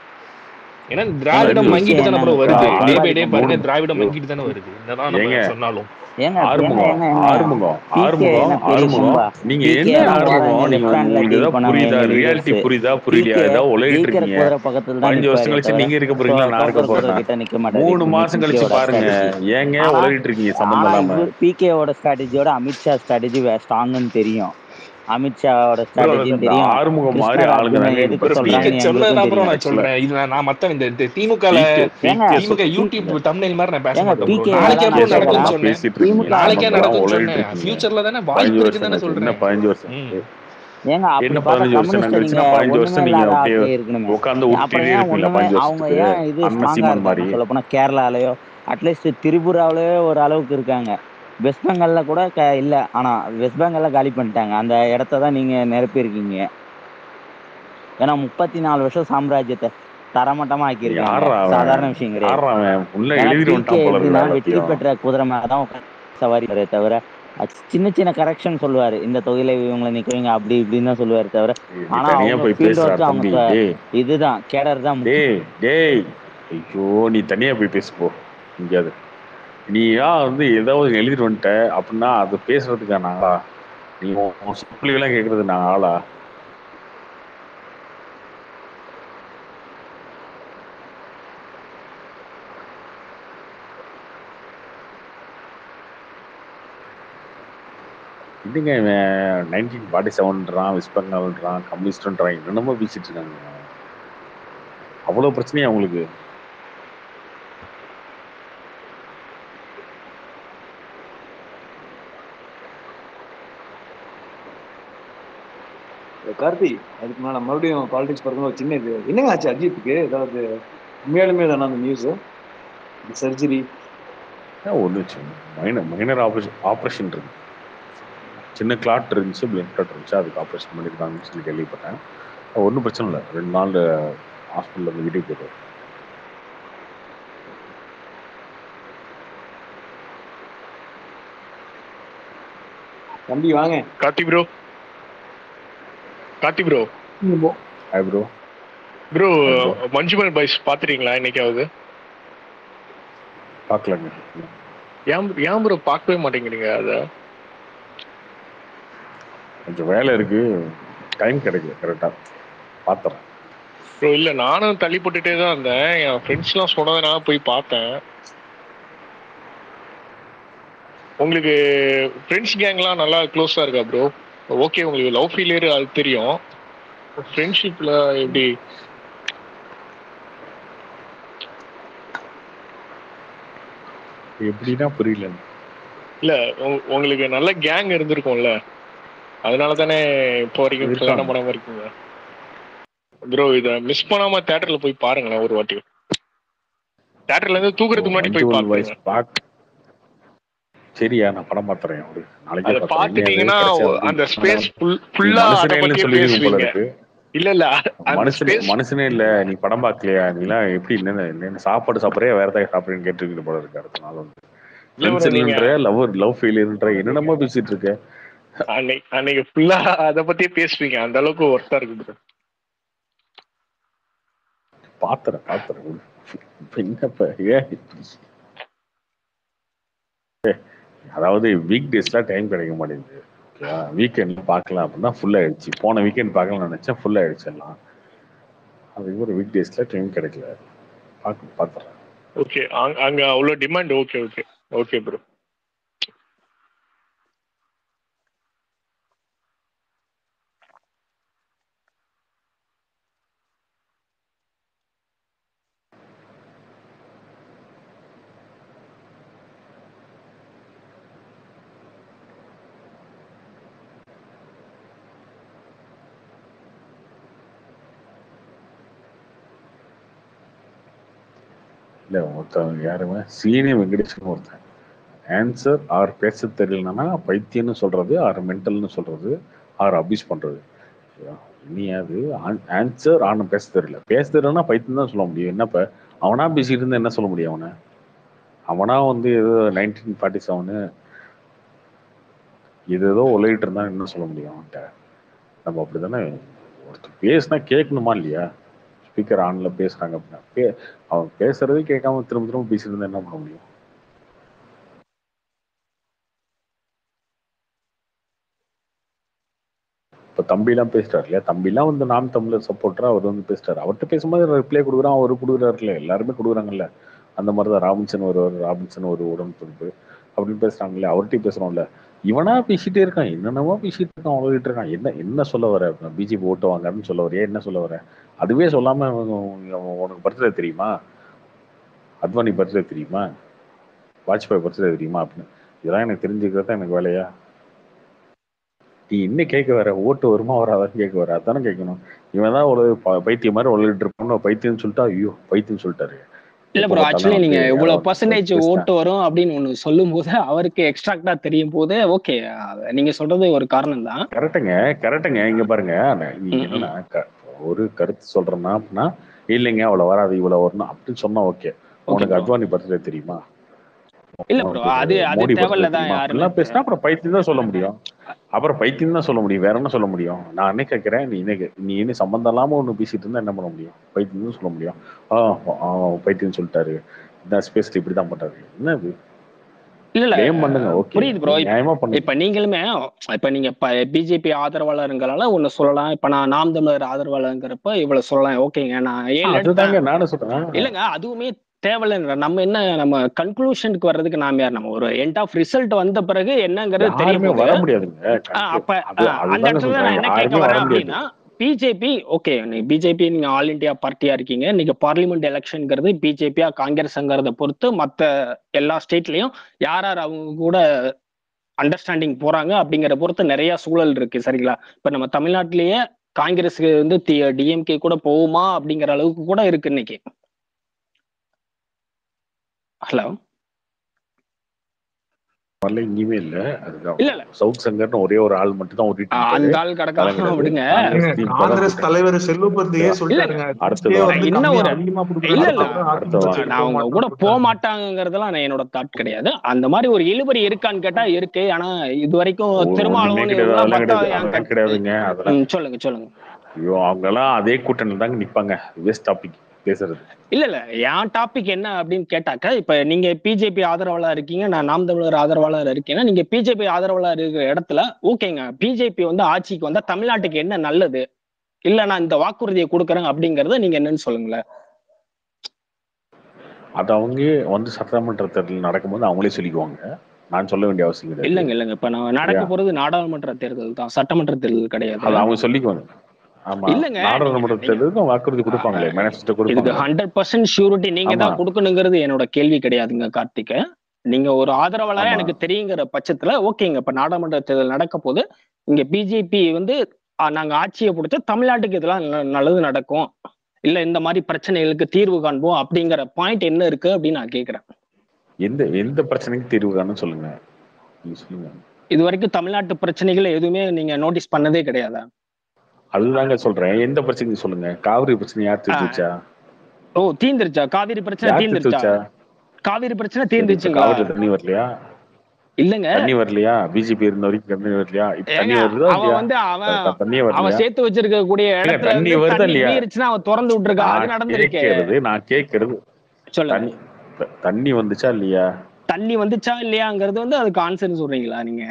ஏன்னா ஏங்க திராவிடம் பதினஞ்சு பிகே மங்கிட்டு வருஷம் தானே ப்ரோ என்னன்னு வருது, க- டே பை சம்பாதிக்க டே மூணு பாருங்க, முடியும். திராவிடம் யோ, மங்கிட்டு தானே வருது, என்னதான் நம்ம ஏங்க சொன்னாலும். ஏங்க ஏங்க ஆறுமுகம் ஏங்க ஏங்க ஆறுமுகம் பிகே ஆறுமுகம் என்ன பெரிய ஆறுமுகம் கொம்பா? நீங்க பிகே என்ன எல்லாம் ஓரம் ஆறுமுகம், எங்க நீங்க லெஃப்ட் ஹேண்ட்ல உங்களுக்கு டீல் ஏதாவது பண்ணாங்க புரியுதா? எங்க ரியாலிட்டி லீடர்ஸ். புரியுதா புரியலையா? பிகே ஏதாவது உலகிட்டு ஜெயிக்கிற இருக்கீங்க. குதிரை பக்கத்துல தான் பதினஞ்சு வருஷம் நிப்பாரே கழிச்சு தவிர நீங்க இருக்க சோ போறீங்களா, நான் இருக்க தோக்குற குதிரை போறேன்னா? கிட்ட நிக்க மாட்டாரு மூணு எப்பவுமே மாசம் கழிச்சு பிகேவோட பாருங்க, ஸ்ட்ராட்டஜி. ஏங்க ஆனா உலகிட்டு இருக்கீங்க ஆனா சம்பந்தம் இல்லாம. இவ பிகேவோட ஸ்ட்ராட்டஜியோட அமித்ஷா ஸ்ட்ராட்டஜி ஸ்ட்ராங்குன்னு தெரியும். அமித்ஷாவோட ப்ரோ ஸ்ட்ராட்டஜியும் இந்த தெரியும். ஆறுமுகம் மாதிரி கிருஷ்ணர் ஆளுங்க அர்ஜுனை தாங்க இங்க எதுக்கு ப்ரோ பிரச்சனை. பிகே சொல்றாங்கன்னு எங்களுக்கும் சொன்னதான் ப்ரோ தெரியும். நான் ஆக்சுவலா சொல்றேன். இது நான் நான் மத்த இந்த திமுகல பிகே ஏங்க பிகே திமுக பி- யூடியூப் தம்ப்நெயில் மாதிரி நான் பேச ஏங்க மாட்டேன் ப்ரோ. பிகே நாளைக்கே எல்லாம் ப்ரோ பிகே நான் நடக்கும்னு கேக்குறேன். சம்பந்தமா சொன்னேன், பேசிட்டு இருக்கீங்க, திமுக நாளைக்கே சம்பந்தம் நடக்கும்னு உலகிட்டு சொன்னேன், இருக்கீங்க. ஃபியூச்சர்ல தானே பதினஞ்சு வாய்ப்பு வருஷம் இருக்குன்னு தானே கழிச்சு என்ன சொல்றேன். பதினஞ்சு வருஷம் ம் ஏங்க அப்படி என்ன பார்த்தா பதினஞ்சு வருஷம் கம்யூனிஸ்ட நீங்க கழிச்சுன்னா பதினஞ்சு ஒண்ணுமே வருஷம் நீங்க இல்லாத அப்படியே ஆட்சியே இருக்கணுமே. உட்காந்து அப்புறம் உருட்டிட்டே ஏன் இருப்பீங்களா ஒண்ணுமே பதினஞ்சு அவங்க வருஷத்துக்கு? ஏன் இது அண்ணன் ஸ்ட்ராங்கா சீமான் இருக்காங்க? மாதிரி. சொல்ல போனா கேரளாலயோ அட்லீஸ்ட் திரிபுராவிலயோ ஒரு அளவுக்கு இருக்காங்க. வெஸ்ட் பெங்கால்ல கூட க இல்ல. ஆனா வெஸ்ட் பெங்கால்ல காலி பண்ணிட்டாங்க. அந்த இடத்த தான் நீங்க நிரப்பியிருக்கீங்க. ஏன்னா முப்பத்தி நாலு வருஷம் சாம்ராஜ்யத்தை தரமட்டமா ஆக்கியிருக்காங்க. யாரா அவன் சாதாரண விஷயம் கிடையாது. யாரா அவன் உள்ள ஏன்னா எழுதிட்டு பிகே வந்துட்டான் போல எப்படின்னா இருக்குடா வெற்றி எல்லாத்தையும். பெற்ற குதிரை மேலதான் உட்கார்ந்து சவாரி வரே தவிர அஹ் சின்ன சின்ன கரெக்ஷன் சொல்லுவாரு. இந்த தொகையில இவங்களை நிக்கவீங்க அப்படி இப்படின்னு தான் சொல்லுவாரு தவிர நீ ஆனா தனியா அவங்க போய் ஃபீல்டு பேசுறா ஒர்க் அவங்க தம்பி. த- டேய் இதுதான் கேடர் தான் முக்கியம். டேய் டேய் ஐயோ நீ தனியா போய் பேசு போ எங்கேயாவது. நீயா வந்து ஏதாவது எழுதிட்டு வந்துட்ட அப்படின்னா அது பேசுறதுக்கான ஆளா? நீ உன் சொற்கொழிவெல்லாம் கேட்கறது நான் ஆளா? இல்லைங்க, இவன் நைன்டீன் ஃபார்ட்டி செவன்றான், வெஸ்ட் பெங்கால்ன்றான், கம்யூனிஸ்ட்ன்றான், என்னென்னமோ பேசிட்டு இருக்காங்க. அவ்வளோ பிரச்சனையா அவங்களுக்கு? கார்த்தி, அதுக்கு மேல மறுபடியும் பாலிடிக்ஸ் பார்க்கணும். ஒரு சின்ன இது என்னங்க ஆச்சு அஜித்துக்கு? ஏதாவது உண்மையாலுமே தானே அந்த நியூஸ், சர்ஜரி? ஒன்று மைனர் மைனர் ஆப்ரேஷன் ஆப்ரேஷன் இருக்கு, சின்ன கிளாட் இருந்துச்சு, பிளட் கிளாட் இருந்துச்சு, அதுக்கு ஆப்ரேஷன் பண்ணியிருக்காங்கன்னு சொல்லி கேள்விப்பட்டேன். ஒன்றும் பிரச்சனை இல்லை, ரெண்டு நாள் ஹாஸ்பிட்டலில் இருந்து வீட்டுக்கு போயிடுவார். தம்பி வாங்க. Karthi bro, Karthi bro, hi bro. Bro Manjummel boys பார்த்துட்டீங்களா இன்னைக்காவது? பார்க்கலங்க. ஏன் ஏன் ப்ரோ பார்க்கவே மாட்டேங்கிறீங்க? அதை கொஞ்சம் வேலை இருக்கு, டைம் கிடைக்கல கரெக்டாக, பார்த்துறேன் ப்ரோ. இல்லை நானும் தள்ளி போட்டுட்டே தான் இருந்தேன், என் ஃப்ரெண்ட்ஸ்லாம் சொன்னதுனால போய் பார்த்தேன். உங்களுக்கு ஃப்ரெண்ட்ஸ் கேங்லாம் நல்லா க்ளோஸாக இருக்கா ப்ரோ? ஓகே, உங்களுக்கு லவ் ஃபெயிலியர் அது தெரியும், ஃப்ரெண்ட்ஷிப்பில் எப்படி? எப்படின்னா புரியல. இல்லை உங்களுக்கு நல்ல கேங் இருந்திருக்கும்ல, அதனால தானே இப்போ வரைக்கும் கல்யாணம் பண்ணாமல் இருக்கீங்க ப்ரோ. இதை மிஸ் பண்ணாம தியேட்டர்ல போய் பாருங்களேன் ஒரு வாட்டி, தியேட்டர்ல இருந்து தூக்குறதுக்கு முன்னாடி போய் பாருங்க. பாக் சரியா, நான் படம் பார்த்துறேன். ஒரு நாளைக்கு அதை பார்த்துட்டீங்கன்னா அந்த ஸ்பேஸ் ஃபுல்லா அதை பத்தியே பேசுவீங்க. இல்ல இல்ல மனுஷனே மனுஷனே இல்ல, நீ படம் பார்க்கலையா, நீலாம் எப்படி என்ன சாப்பாடு சாப்பிட்றியா வேற ஏதாவது சாப்பிட்றேன்னு கேட்டுக்கிட்டு போல இருக்கு. அடுத்த நாள் வந்து லவ் லவ் ஃபெயிலியர்ன்ற என்னென்னமோ பேசிட்டு இருக்க. அன்னைக்கு அன்னைக்கு ஃபுல்லா அதை பத்தியே பேசுவீங்க, அந்த அளவுக்கு ஒர்த்தா இருக்கு. பாத்துறேன் பாத்துறேன் என்னப்ப ஏன் அதாவது வீக் டேஸ்ல டைம் கிடைக்க மாட்டேங்குது. ஓகேவா, வீக்கெண்ட் பார்க்கலாம் அப்படின்னா ஃபுல் ஆயிடுச்சு. போன வீக்கெண்ட் பார்க்கலாம் நினைச்சேன், ஃபுல் ஆயிடுச்சு எல்லாம். அது ஒரு வீக் டேஸ்ல டைம் கிடைக்கல, பார்க்க பார்த்துறேன். ஓகே, அங்க அவ்வளோ demand. Okay okay okay bro. இல்லை ஒருத்தன் யாருமே சீனி வெங்கடேஷ்னு ஒருத்தன், ஆன்சர் ஆர் பேச தெரியலன்னா பைத்தியம்னு சொல்றது, ஆர் மென்டல்னு சொல்றது, ஆர் அபியூஸ் பண்றது. நீ அது ஆன்சர் ஆனும் பேச தெரியல, பேச தெரியலன்னா பைத்தியம் தான் சொல்ல முடியும். என்னப்ப அவனா பேசிட்டு இருந்தா என்ன சொல்ல முடியும்? அவனை அவனா வந்து ஏதோ நைன்டீன் ஃபார்ட்டி செவனு இது ஏதோ உலகிட்டு இருந்தா என்ன சொல்ல முடியும் அவன்கிட்ட? நம்ம அப்படித்தானே, ஒருத்தர் பேசினா கேட்கணுமா இல்லையா? ஸ்பீக்கர் ஆன்ல பேசுறாங்க அப்படின்னா பே அவன் பேசுறதே கேட்காம திரும்ப திரும்ப பேசிட்டு இருந்தா என்ன பண்ண முடியும்? இப்போ தம்பிலாம் பேசுறாரு இல்லையா, தம்பிலாம் வந்து நாம் தமிழர் சப்போர்ட்டரா அவர் வந்து பேசுறாரு. அவர்கிட்ட பேசும்போது ரிப்ளை கொடுக்குறான், அவரு கொடுக்குறாருல, எல்லாருமே கொடுக்குறாங்கல்ல. அந்த மாதிரி தான் ராபின்சன் ஒருவர், ராபின்சன் ஒரு உடன்பிடிப்பு அப்படின்னு பேசுறாங்கல்ல, அவர்கிட்டயும் பேசுறோம்ல. இவனா பேசிட்டே இருக்கான், என்னென்னமோ பேசிட்டு இருக்கான், அவ்வளோகிட்டு இருக்கான். என்ன என்ன சொல்ல வர? பிஜேபி ஓட்டு வாங்கன்னு சொல்ல வரையா, என்ன சொல்ல வர? அதுவே சொல்லாம உனக்கு பர்த்டே தெரியுமா, அத்வானி பர்த்டே தெரியுமா, வாஜ்பாய் பர்த்டே தெரியுமா அப்படின்னு இதெல்லாம் எனக்கு தெரிஞ்சுக்கிறதா எனக்கு வேலையா? நீ இன்னும் கேட்க வர, ஓட்டு வருமா வராதான்னு கேட்க வர, அதானே கேட்கணும். இவன் தான் ஒரு பைத்தியம் மாதிரி உலகிட்டு இருப்பான்னு பைத்தியம் சொல்லிட்டா, ஐயோ பைத்தியம் சொல்லிட்டாரு. இல்ல ப்ரோ, ஆக்சுவலி நீங்க இவ்வளவு பர்சன்டேஜ் ஓட்டு வரும் அப்படின்னு ஒண்ணு சொல்லும் போது அவருக்கு எக்ஸ்ட்ராக்டா தெரியும் போது ஓகே, நீங்க சொல்றது ஒரு காரணம் தான். கரெக்டுங்க கரெக்டுங்க இங்க பாருங்க, நீங்க என்னன்னா ஒரு கருத்து சொல்றேன்னா அப்படின்னா இல்லைங்க அவ்வளவு வராது இவ்வளவு வரணும் அப்படின்னு சொன்னா ஓகே. உனக்கு அத்வானி பர்த்டே தெரியுமா, இல்ல ப்ரோ, அது அது தேவையில்லதான் யாருலாம் பேசினா அப்புறம் பைத்தியம் தான் சொல்ல முடியும். அப்புறம் பைத்தியம் தான் சொல்ல முடியும், வேற என்ன சொல்ல முடியும்? நான் என்ன கேட்கிறேன், நீ இன்னைக்கு நீ இன்னும் சம்பந்தம் இல்லாம ஒண்ணு பேசிட்டு இருந்தா என்ன பண்ண முடியும்? பைத்தியம் தான் சொல்ல முடியும். ஆஹ் பைத்தியம் சொல்லிட்டாரு, இந்த ஸ்பேஸ்ல இப்படிதான் பண்றாரு, என்ன இது? இல்ல இல்ல புரியுது ப்ரோ. இப்ப நீங்களுமே இப்ப நீங்க பிஜேபி ஆதரவாளருங்களால ஒண்ணு சொல்லலாம். இப்ப நான் நாம் தமிழர் ஆதரவாளருங்கிறப்ப இவ்வளவு சொல்லலாம். ஓகேங்க, நான் ஏன் நானும் சொல்றேன் இல்லங்க, அதுவுமே தேவையில்லை. நம்ம என்ன நம்ம கன்க்ளூஷனுக்கு வர்றதுக்கு நாம யார்? நம்ம ஒரு எண்ட் ஆஃப் ரிசல்ட் வந்த பிறகு என்னங்கிறது தெரியும். வர முடியாதுங்க. அப்ப அந்த இடத்துல நான் என்ன கேட்க வரேன் அப்படின்னா, பிஜேபி ஓகே, பிஜேபி நீங்க ஆல் இண்டியா பார்ட்டியா இருக்கீங்க. நீங்க பார்லிமெண்ட் எலெக்ஷன்ங்கிறது பிஜேபியா காங்கிரஸ்ங்கிறத பொறுத்து மத்த எல்லா ஸ்டேட்லயும் யார் யார் அவங்க கூட அண்டர்ஸ்டாண்டிங் போறாங்க அப்படிங்கிற பொறுத்து நிறைய சூழல் இருக்கு, சரிங்களா? இப்ப நம்ம தமிழ்நாட்டிலேயே காங்கிரஸுக்கு வந்து டிஎம்கே கூட போகுமா அப்படிங்கிற அளவுக்கு கூட இருக்கு இன்னைக்கு. ஹலோ வரல இங்கேயுமே இல்ல. அதுதான் இல்ல இல்ல சவுத் சங்கர்னு ஒரே ஒரு ஆள் மட்டும் தான் ஓட்டிட்டு இருக்காரு. அந்த ஆள் கிடக்காம காலம் கிடையாது. விடுங்க. காங்கிரஸ் ஏங்க, திமுக தான் காங்கிரஸ் கூட்டணி. தலைவர் செல்வபதியே ஓகேவா? இல்ல சொல்லிட்டாருங்க. அடுத்தது டிக்கே வாங்க. வந்து இன்னும் கம்மியா ஒரு அதிகமா இல்ல கொடுக்குறாங்க, இல்ல அதுக்கப்புறம் அடுத்த அதிமுக வாங்க. கொடுக்க நான் அவங்க கூட மாட்டேன்னு போக சொல்லிட்டாங்க. மாட்டாங்கிறதுலாம் நான் என்னோட தாட் கிடையாது. அந்த மாதிரி ஒரு இழுபறி இருக்கான்னு கேட்டா இருக்கு. ஆனா இது வரைக்கும் ஒ- ஒண்ணுமே திருமாவளவன் கிடையாது. இவங்கெல்லாம் அதெல்லாம் பார்த்தா கிடையாது. என் அதெல்லாம் கட்சி கிடையாதுங்க. அதெல்லாம் ம், சொல்லுங்க சொல்லுங்க. ஐயோ அவங்கெல்லாம் அதே கூட்டணியில் தாங்க நிப்பாங்க. வேஸ்ட் டாபிக் பேசுறது. இல்ல இல்ல என் டாபிக் என்ன அப்படின்னு கேட்டாக்க, இப்ப நீங்க பிஜேபி ஆதரவாளர் இருக்கீங்க, நான் நாம் தமிழர் ஆதரவாளர் இருக்கீங்கன்னா, நீங்க பிஜேபி ஆதரவாளர் இருக்கிற இடத்துல ஓகேங்க, பிஜேபி வந்து ஆட்சிக்கு வந்தா தமிழ்நாட்டுக்கு என்ன நல்லது, இல்ல நான் இந்த வாக்குறுதியை கொடுக்குறேன் அப்படிங்கறத நீங்க என்னன்னு சொல்லுங்களேன். அது அவங்க வந்து சட்டமன்ற தேர்தல் நடக்கும்போது அவங்களே சொல்லிக்குவாங்க. நான் சொல்ல வேண்டிய அவசியம் கிடையாது. இல்லங்க இல்லங்க இப்ப நான் நடக்க சரியா? போறது நாடாளுமன்ற தேர்தல் தான், சட்டமன்ற தேர்தல் கிடையாது. அது அவங்க சொல்லிக்குவாங்க. ஆமா, இல்லங்க நீங்க நாடாளுமன்ற நீங்க தேர்தலுக்கு வாக்குறுதி கொடுப்பாங்களே, மேனிஃபெஸ்டோ இதுக்கு கொடுப்பாங்களே. ஹண்ட்ரட் பர்சன்ட் ஷூரிட்டி நீங்க ஆமா தான் கொடுக்கணுங்கிறது என்னோட கேள்வி கிடையாதுங்க கார்த்திக். நீங்க ஒரு ஆதரவாளரா ஆமா எனக்கு தெரியுங்கிற பட்சத்துல ஓகேங்க, இப்ப நாடாளுமன்ற தேர்தல் நடக்க போது இங்க பிஜேபி வந்து ஆ, நாங்க ஆட்சியை பிடிச்சா தமிழ்நாட்டுக்கு இதெல்லாம் ந- நல்லது நடக்கும், இல்ல இந்த மாதிரி பிரச்சனைகளுக்கு தீர்வு காண்போம் அப்படிங்கிற பாயிண்ட் என்ன இருக்கு அப்படின்னு நான் கேக்குறேன். எந்த எந்த பிரச்சனைக்கு தீர்வு காணும் சொல்லுங்க. நீங்க சொல்லுங்க. இது வரைக்கும் தமிழ்நாட்டு பிரச்சனைகள் எதுவுமே நீங்க நோட்டீஸ் பண்ணதே கிடையாதா? அதுதாங்க சொல்றேன். எந்த பிரச்சனைக்கு சொல்லுங்க. காவிரி பிரச்சனை யார் ஆ, தீர்த்து வச்சா? ஓ தீந்துருச்சா? காவிரி பிரச்சனை யார் தீர்த்து தீந்துருச்சா? வச்சா? காவிரி பிரச்சனை சரி, இப்ப தீர்ந்துச்சுங்களா? காவிரில தண்ணி வரலையா? இல்லங்க தண்ணி வரலையா? பிஜேபி இருந்த வரைக்கும் தண்ணி வரலையா? இப்ப தண்ணி ஏங்க வருதா அவன் இல்லையா? வந்து அவன் த- த- தண்ணியே அவன் வரலையா? சேர்த்து வச்சிருக்க கூடிய ஏங்க இடத்துல தண்ணி இருந்து வருதா தண்ணி இல்லையா? மீறிச்சுன்னா அவன் திறந்து விட்டுருக்கான், அது நான் நடந்திருக்கே. கேட்கறது நான் கேட்கறது சொல்லுங்க. தண்ணி த- தண்ணி வந்துச்சா இல்லையா? தண்ணி வந்துச்சா இல்லையாங்கிறது வந்து அதுக்கு ஆன்சர் சொல்றீங்களா நீங்க?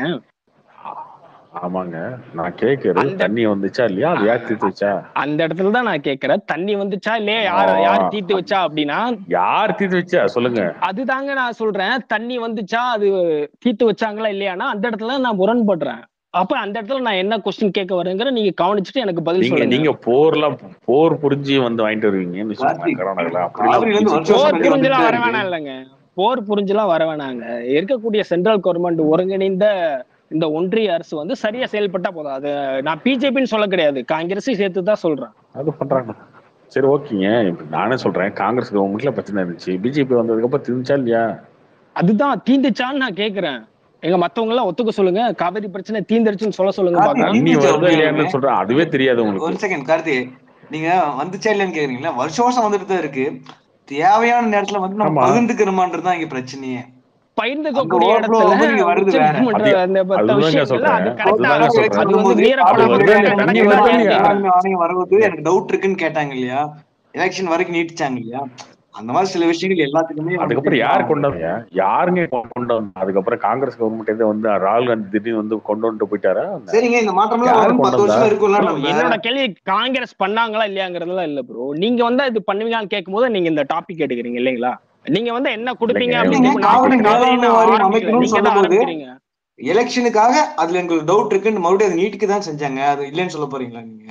ஆமாங்க, நான் கேட்கறது அந்த தண்ணி வந்துச்சா இல்லையா? அது யார் தீர்த்து வச்சா? அந்த இடத்துல தான் நான் கேட்கிறேன், தண்ணி வந்துச்சா இல்லையா, ஆ, யார் யார் தீர்த்து வச்சா அப்படின்னா யார் தீர்த்து வச்சா சொல்லுங்க. அதுதாங்க நான் சொல்றேன். தண்ணி வந்துச்சா அது தீர்த்து வச்சாங்களா இல்லையானா அந்த இடத்துல நான் முரண்படுறேன். அப்ப அந்த இடத்துல நான் என்ன கொஸ்டின் கேட்க வரேங்கிற நீங்க கவனிச்சுட்டு எனக்கு பதில் நீங்க சொல்லுங்க. நீங்க போர்லாம் போர் புரிஞ்சு வந்து வாங்கிட்டு வருவீங்கன்னு வச்சுக்கோங்க. கார்த்திக் கர்நாடகால அப்படிலாம் காவிரில இருந்து பிஜேபி வருஷம் வருஷம் போர் தண்ணி வந்துட்டு புரிஞ்சுலாம் தான் வர இருக்கு. வேணாம் இல்லைங்க, போர் புரிஞ்சுலாம் வர வேணாங்க. இருக்கக்கூடிய சென்ட்ரல் கவர்மெண்ட் ஒருங்கிணைந்த இந்த ஒன்றிய அரசு வந்து சரியா செயல்பட்டா போதும். அது நான் பிஜேபின்னு சொல்ல கிடையாது, காங்கிரஸையும் சேர்த்து தான் சொல்றேன். அது பண்றாங்க. சரி ஓகேங்க. இப்ப நானே சொல்றேன், காங்கிரஸ் கவர்மெண்ட்ல பிரச்சனை இருந்துச்சு, பிஜேபி வந்ததுக்கு அப்புறம் திருந்துச்சா இல்லையா? அதுதான் தீந்துச்சான்னு நான் கேக்குறேன். எங்க மத்தவங்க எல்லாம் ஒத்துக்க சொல்லுங்க, காவிரி பிரச்சனை தீந்துருச்சுன்னு சொல்ல சொல்லுங்க கார்த்திக் பாக்கலாம். தண்ணி தீந்துச்சு வருதா உண்மையாலுமே. இல்லையான்னு சொல்றேன், அதுவே தெரியாது ஒரு உங்களுக்கு. செகண்ட் கார்த்தி, நீங்க வந்துச்சா இல்லையான்னு கேக்குறீங்களா? வருஷம் வருஷம் வந்துட்டு தான் இருக்கு. தேவையான நேரத்துல வந்து நம்ம ஆமா, பகிர்ந்துக்கிறோமான்றது தான் இங்க பிரச்சனையே. அங்க பகிர்ந்துக்கக்கூடிய ஓவர்ஃப்ளோ இடத்துல ஆகும்போது இங்க வருது உச்ச வேற. நீதிமன்ற அது அந்த மத்த அதுதாங்க விஷயங்கள்ல சொல்றேன். அது கரெக்டா அதுதாங்க கர்நாடகா சொல்றேன். அது வந்து வரும்போது அது மீறப்படாம வருதா கரெக்டா இல்லையா? தண்ணி நீங்க வருதா நடக்குதான்னு காவிரி இல்லையா? கேக்குறேன். மேலாண்மை ஆணையம் வரும்போது இங்க எனக்கு டவுட் இருக்குன்னு கேட்டாங்க இல்லையா? எலெக்ஷன் வரைக்கும் நீட்டிச்சாங்க இல்லையா? அந்த மாதிரி சில விஷயங்கள் எல்லாத்துக்குமே வந்துட்டு அதுக்கப்புறம் இதுதான் யார் ஆகும். கொண்டு வந்தாங்க? யாருங்க கொ- கொண்டு வந்தா? அதுக்கப்புறம் காங்கிரஸ் கவர்மெண்ட் வந்து ராகுல் காந்தி திடீர்னு வந்து கொண்டு வந்துட்டு போயிட்டாரா? என்ன? சரிங்க, இந்த மாற்றம் எல்லாம் யாரு வரும், கொண்டு பத்து வந்தா? வருஷம் இருக்கும்ல ப்ரோ நம்ம. என்னோட கேள்வி காங்கிரஸ் பண்ணாங்களா இல்லையாங்கிறதுலாம் இல்ல ப்ரோ. நீங்க வந்து இது பண்ணுவீங்களான்னு கேட்கும்போது நீங்க இந்த டாபிக் எடுக்கிறீங்க இல்லைங்களா? நீங்க வந்து என்ன இல்லைங்க, கொடுப்பீங்க இல்லைங்க, அப்படின்னு நான் காவிரி நாங்க கேட்கிறேன். மேலாண்மை காவிரின்னு வாரியம் ஆரம்பிக்கல, அமைக்கணும்னு நீங்க தான் சொல்லும் போது ஆரம்பிக்கிறீங்க. எலெக்ஷனுக்காக அதுல எங்களுக்கு டவுட் இருக்குன்னு மறுபடியும் அது நீட்டுக்கு தான் செஞ்சாங்க, அது இல்லைன்னு சொல்ல போறீங்களா நீங்க?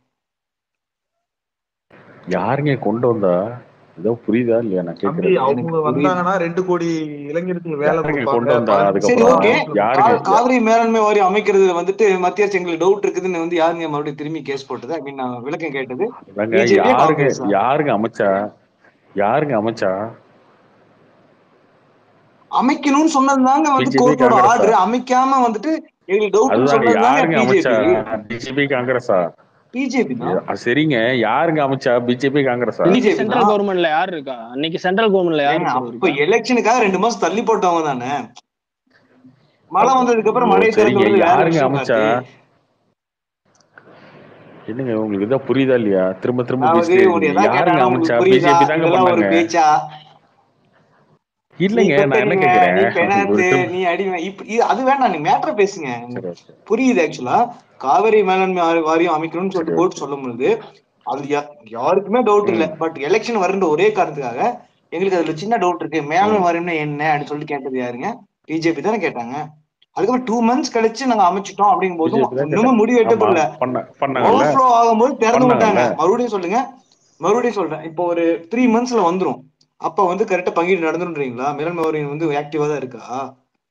யாருங்க கொண்டு வந்தா? ஏதோ புரியுதா இல்லையா நான் தம்பி, கேக்குறது? எனக்கு அவங்க புரியுது. வந்தாங்கன்னா ரெண்டு கோடி இளைஞருக்கு வேலை யாருங்க கொடுப்பாங்க, கொண்டு வந்தா? பதினஞ்சு சரி அதுக்கப்புறம் ஓகே, லட்சம் யாருங்க? கொடுப்பாங்க. காவிரி மேலாண்மை வாரியம் அமைக்கிறதுல வந்துட்டு மத்திய அரசு எங்களுக்கு டவுட் இருக்குதுன்னு வந்து யாருங்க மறுபடியும் திரும்பி கேஸ் போட்டது? ஐ மீன் நான் விளக்கம் கேட்டது அதாங்க, பிஜேபியா யாருங்க காங்கிரஸா? யாருங்க அமைச்சா? யாருங்க அமைச்சா? அமைக்கணும்னு சொன்னதுதாங்க வந்து பிஜேபி கோர்ட்டோட காங்கிரஸா? ஆர்டர். அமைக்காம வந்துட்டு எங்களுக்கு டவுட்னு அதுதாங்க, சொன்னதுதாங்க யாருங்க அமைச்சா? பிஜேபி. பிஜேபி காங்கிரஸா? பிஜேபி தான், அது சரிங்க, யாருங்க அமைச்சா? பிஜேபி காங்கிரஸா? இன்னைக்கு பிஜேபி சென்ட்ரல் தான். கவர்மெண்ட்ல யாரு இருக்கா? இன்னைக்கு சென்ட்ரல் கவர்மெண்ட்ல யாரு ஏங்க ப்ரோ அப்ப இருக்கா? எலெக்ஷனுக்காக ரெண்டு மாசம் தள்ளி போட்டவங்க தானே. மழை வந்ததுக்கு அப்புறம் ஐயோ மழை திறந்து சரிங்க, விடுறது வேற யாருங்க விஷயம் அமைச்சா? கார்த்தி. என்னங்க உங்களுக்கு இதான் புரியுதா இல்லையா? திரும்ப திரும்ப அதாவது பேசிட்டே உன்னை இருக்கீங்க. எதா யாருங்க கேட்டாலும் அமைச்சா? உங்களுக்கு புரியுதா? பிஜேபி தாங்க இதெல்லாம் ஒரு பண்ணாங்க. பேச்சா? நீ இல்லைங்க, நான் என்ன பெத்தடிங்க, கேக்குறேன், நீ ஒரு பெனாத்து, திரும்ப நீ அடிமை, இப்ப இது- அது வேண்டாம், நீ மேட்டரை பேசுங்க. சரி ஓகே, புரியுது. ஆக்சுவலா காவிரி மேலாண்மை ஆ- வாரியம் அமைக்கணும்னு சரி சொல்லிட்டு கோர்ட் ஓகே, சொல்லும் பொழுது அது யா- யாருக்குமே டவுட் இல்ல. ம் பட் எலெக்ஷன் வருன்ற ஒரே காரணத்துக்காக எங்களுக்கு அதுல சின்ன டவுட் இருக்கு, மேலாண்மை ம் வாரியம்னா என்ன அப்படின்னு சொல்லி கேட்டது யாருங்க? பிஜேபி தானே கேட்டாங்க. அதுக்கப்புறம் டூ மந்த்ஸ் கழிச்சு நாங்க அமைச்சிட்டோம் அப்படிங்கும் போதும் பிஜேபி தான் இன்னுமே கேட்டாங்க. முடிவு ஆமா, எட்டப்படல. பண்ண பண்ணாங்கல்ல ஓவர்ஃப்ளோ ஆகும்போது திறந்து பண்ணாங்கல்ல விட்டாங்க. மறுபடியும் சொல்லுங்க, மறுபடியும் சொல்றேன், இப்போ ஒரு த்ரீ மந்த்ஸ்ல வந்துரும். அப்ப வந்து கரெக்டா பங்கீடு நடந்துன்றீங்களா? மேலாண்மை வாரியம் வந்து ஆக்டிவா தான் இருக்கா?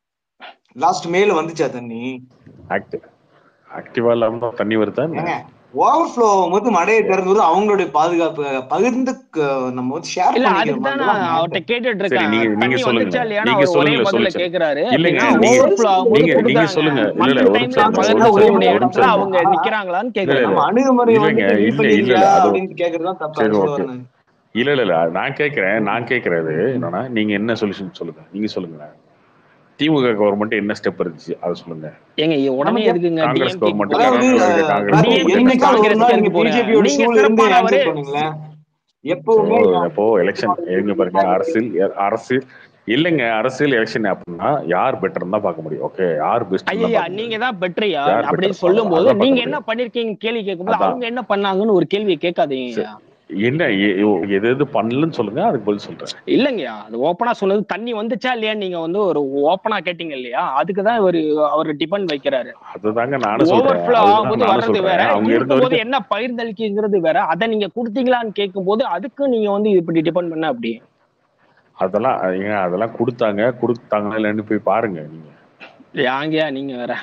லாஸ்ட் மேல வந்துச்சா தண்ணி? ஆக்டிவ் ஆக்டிவா இல்லாம தண்ணி வருதா என்ன? ஏங்க ஓவர்ஃப்ளோ வந்து மழையை திறந்து அவங்களுடைய பாதுகாப்பு பகிர்ந்து நம்ம வந்து ஷேர் இல்ல பண்ணிக்கிற அதுக்கு தான் மாதிரி நான் அவர்கிட்ட கேட்டுட்டு சரி இருக்கேன். நீங்க நீங்க தண்ணி சொல்லுங்க வந்துச்சா இல்லையான்னு நீங்க அவர் ஒரே சொல்லுங்க முதல்ல சொல்லுங்க கேக்குறாரு. இல்லைங்க அப்படின்னா நீங்க ஓவர்ஃப்ளோ ஆகும்போது நீங்க நீங்க கொடுக்குறாங்க, சொல்லுங்க இல்ல இல்ல மத்த ஒரு டைம்ல நிமிஷம் ஒரு பகிர்ந்து நிமிஷம் கொள்ளக்கூடிய ஒரு இடத்துல நிமிஷம் அவங்க நிக்கிறாங்களான்னு இல்ல கேக்குறேன். இல்ல நம்ம அணுகுமுறை இல்லைங்க வந்துட்டு நீ இல்ல இல்ல பண்ணிருக்கியா இல்ல அது அப்படின்னு கேக்குறதுதான் தப்பு. சரி அது சொல்ல ஓகே வரேன். இல்ல இல்ல இல்ல நான் கேட்கிறேன் நான் கேட்கறது என்னன்னா நீங்க என்ன சொல்யூஷன் சொல்லுங்க நீங்க சொல்லுங்க திமுக கவர்மெண்ட் என்ன ஸ்டெப் இருந்துச்சு அதை சொல்லுங்க. ஏங்க உடனே நமக்கு எதுக்குங்க காங்கிரஸ் டிஎம்கேக்கு கவர்மெண்ட் அதாவது கர்நாடகாவில் காங்கிரஸ் டிஎம்கே கவர்மெண்ட் என்ன என்னைக்காவது ஒரு காங்கிரஸ் நாள் எதுக்கு நீங்க போறேன்? பிஜேபியோட நீங்க ஷூல இருந்து சிறப்பானவரு. ஆன்சர் பண்ணுங்களேன். ஓ எப்பவுமே இப்போ எலெக்ஷன் எங்க பாருங்க அரசியல் அரசு இல்லைங்க அரசியல் எலெக்ஷன் அப்படின்னா யார் பெட்டர் தான் பார்க்க முடியும். ஓகே யார் பெஸ்ட் தான் ஐயா பார்க்க நீங்க முடியும். தான் பெட்டரியா யார் அப்படின்னு பெட்டர் சொல்லும் போது அதான் நீங்க பார்க்க என்ன முடியும். பண்ணிருக்கீங்க கேள்வி கேட்கும்போது அதான் அவங்க என்ன பண்ணாங்கன்னு ஒரு கேள்வி கேட்காதீங்க. என்ன எ- எது எது பண்ணலன்னு சொல்லுங்க அதுக்கு பதில் சொல்றேன். இல்லைங்கய்யா அது ஓப்பனா சொன்னது தண்ணி வந்துச்சா இல்லையா நீங்க வந்து ஒரு ஓப்பனா கேட்டீங்க இல்லையா அதுக்குதான் இவரு அவர் டிபெண்ட் வைக்கிறாரு. அதுதாங்க நானும் சொல்றேன் ஓவர்ஃப்ளோ அதுதான் ஆகும்போது நானும் வர்றது வேற, சொல்றேன் அவங்க இருந்த இருக்கும் போது வரைக்கும் என்ன பகிர்ந்தளிக்குங்கிறது வேற. அதை நீங்க கொடுத்தீங்களான்னு கேட்கும் போது அதுக்கு நீங்க வந்து இப்படி டிபெண்ட் பண்ண அப்படி அதெல்லாம் ஏங்க அதெல்லாம் கொடுத்தாங்க கொடுத்தாங்க இல்லைன்னு போய் பாருங்க நீங்க. யாங்கயா நீங்க வேற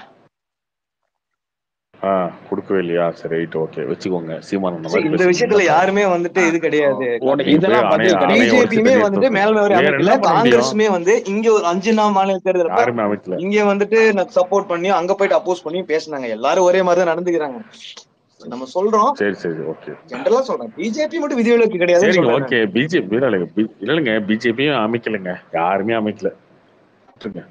ஆ கொடுக்கவே இல்லையா சரி ரைட் ஓகே வச்சுக்கோங்க சீமான் அந்த சரி, மாதிரி இந்த பேசுறீங்க விஷயத்துல யாருமே வந்துட்டு இது கிடையாது. உட- நீங்க போய் இதெல்லாம் ஆணைய பதில் கிடையாது. ஆணைய உடைச்சு பிஜேபியுமே தண்ணி வந்துட்டு எடுத்து மேல்மவரை வேற அமைக்கல, என்ன பண்ண முடியும். காங்கிரஸுமே வந்து இங்க ஒரு அஞ்சு நாள் மாநில தேர்தல் அப்ப யாருமே அமைக்கல. இங்க வந்துட்டு சப்போர்ட் பண்ணி அங்க போயிட்டு அப்போஸ் பண்ணி பேசினாங்க. எல்லாரும் ஒரே மாதிரி தான் நடந்துக்கிறாங்க. நம்ம சொல்றோம் சரி சரி ஓகே ஜென்ரலா சொல்றேன், பிஜேபி மட்டும் விதிவிலக்கு கிடையாதுன்னு சரிங்க சொல்றேன். ஓகே பிஜேபி இல்லைங்க இல்லைங்க பிஜேபியும் அமைக்கலைங்க யாருமே அமைக்கல. விட்டுருங்க.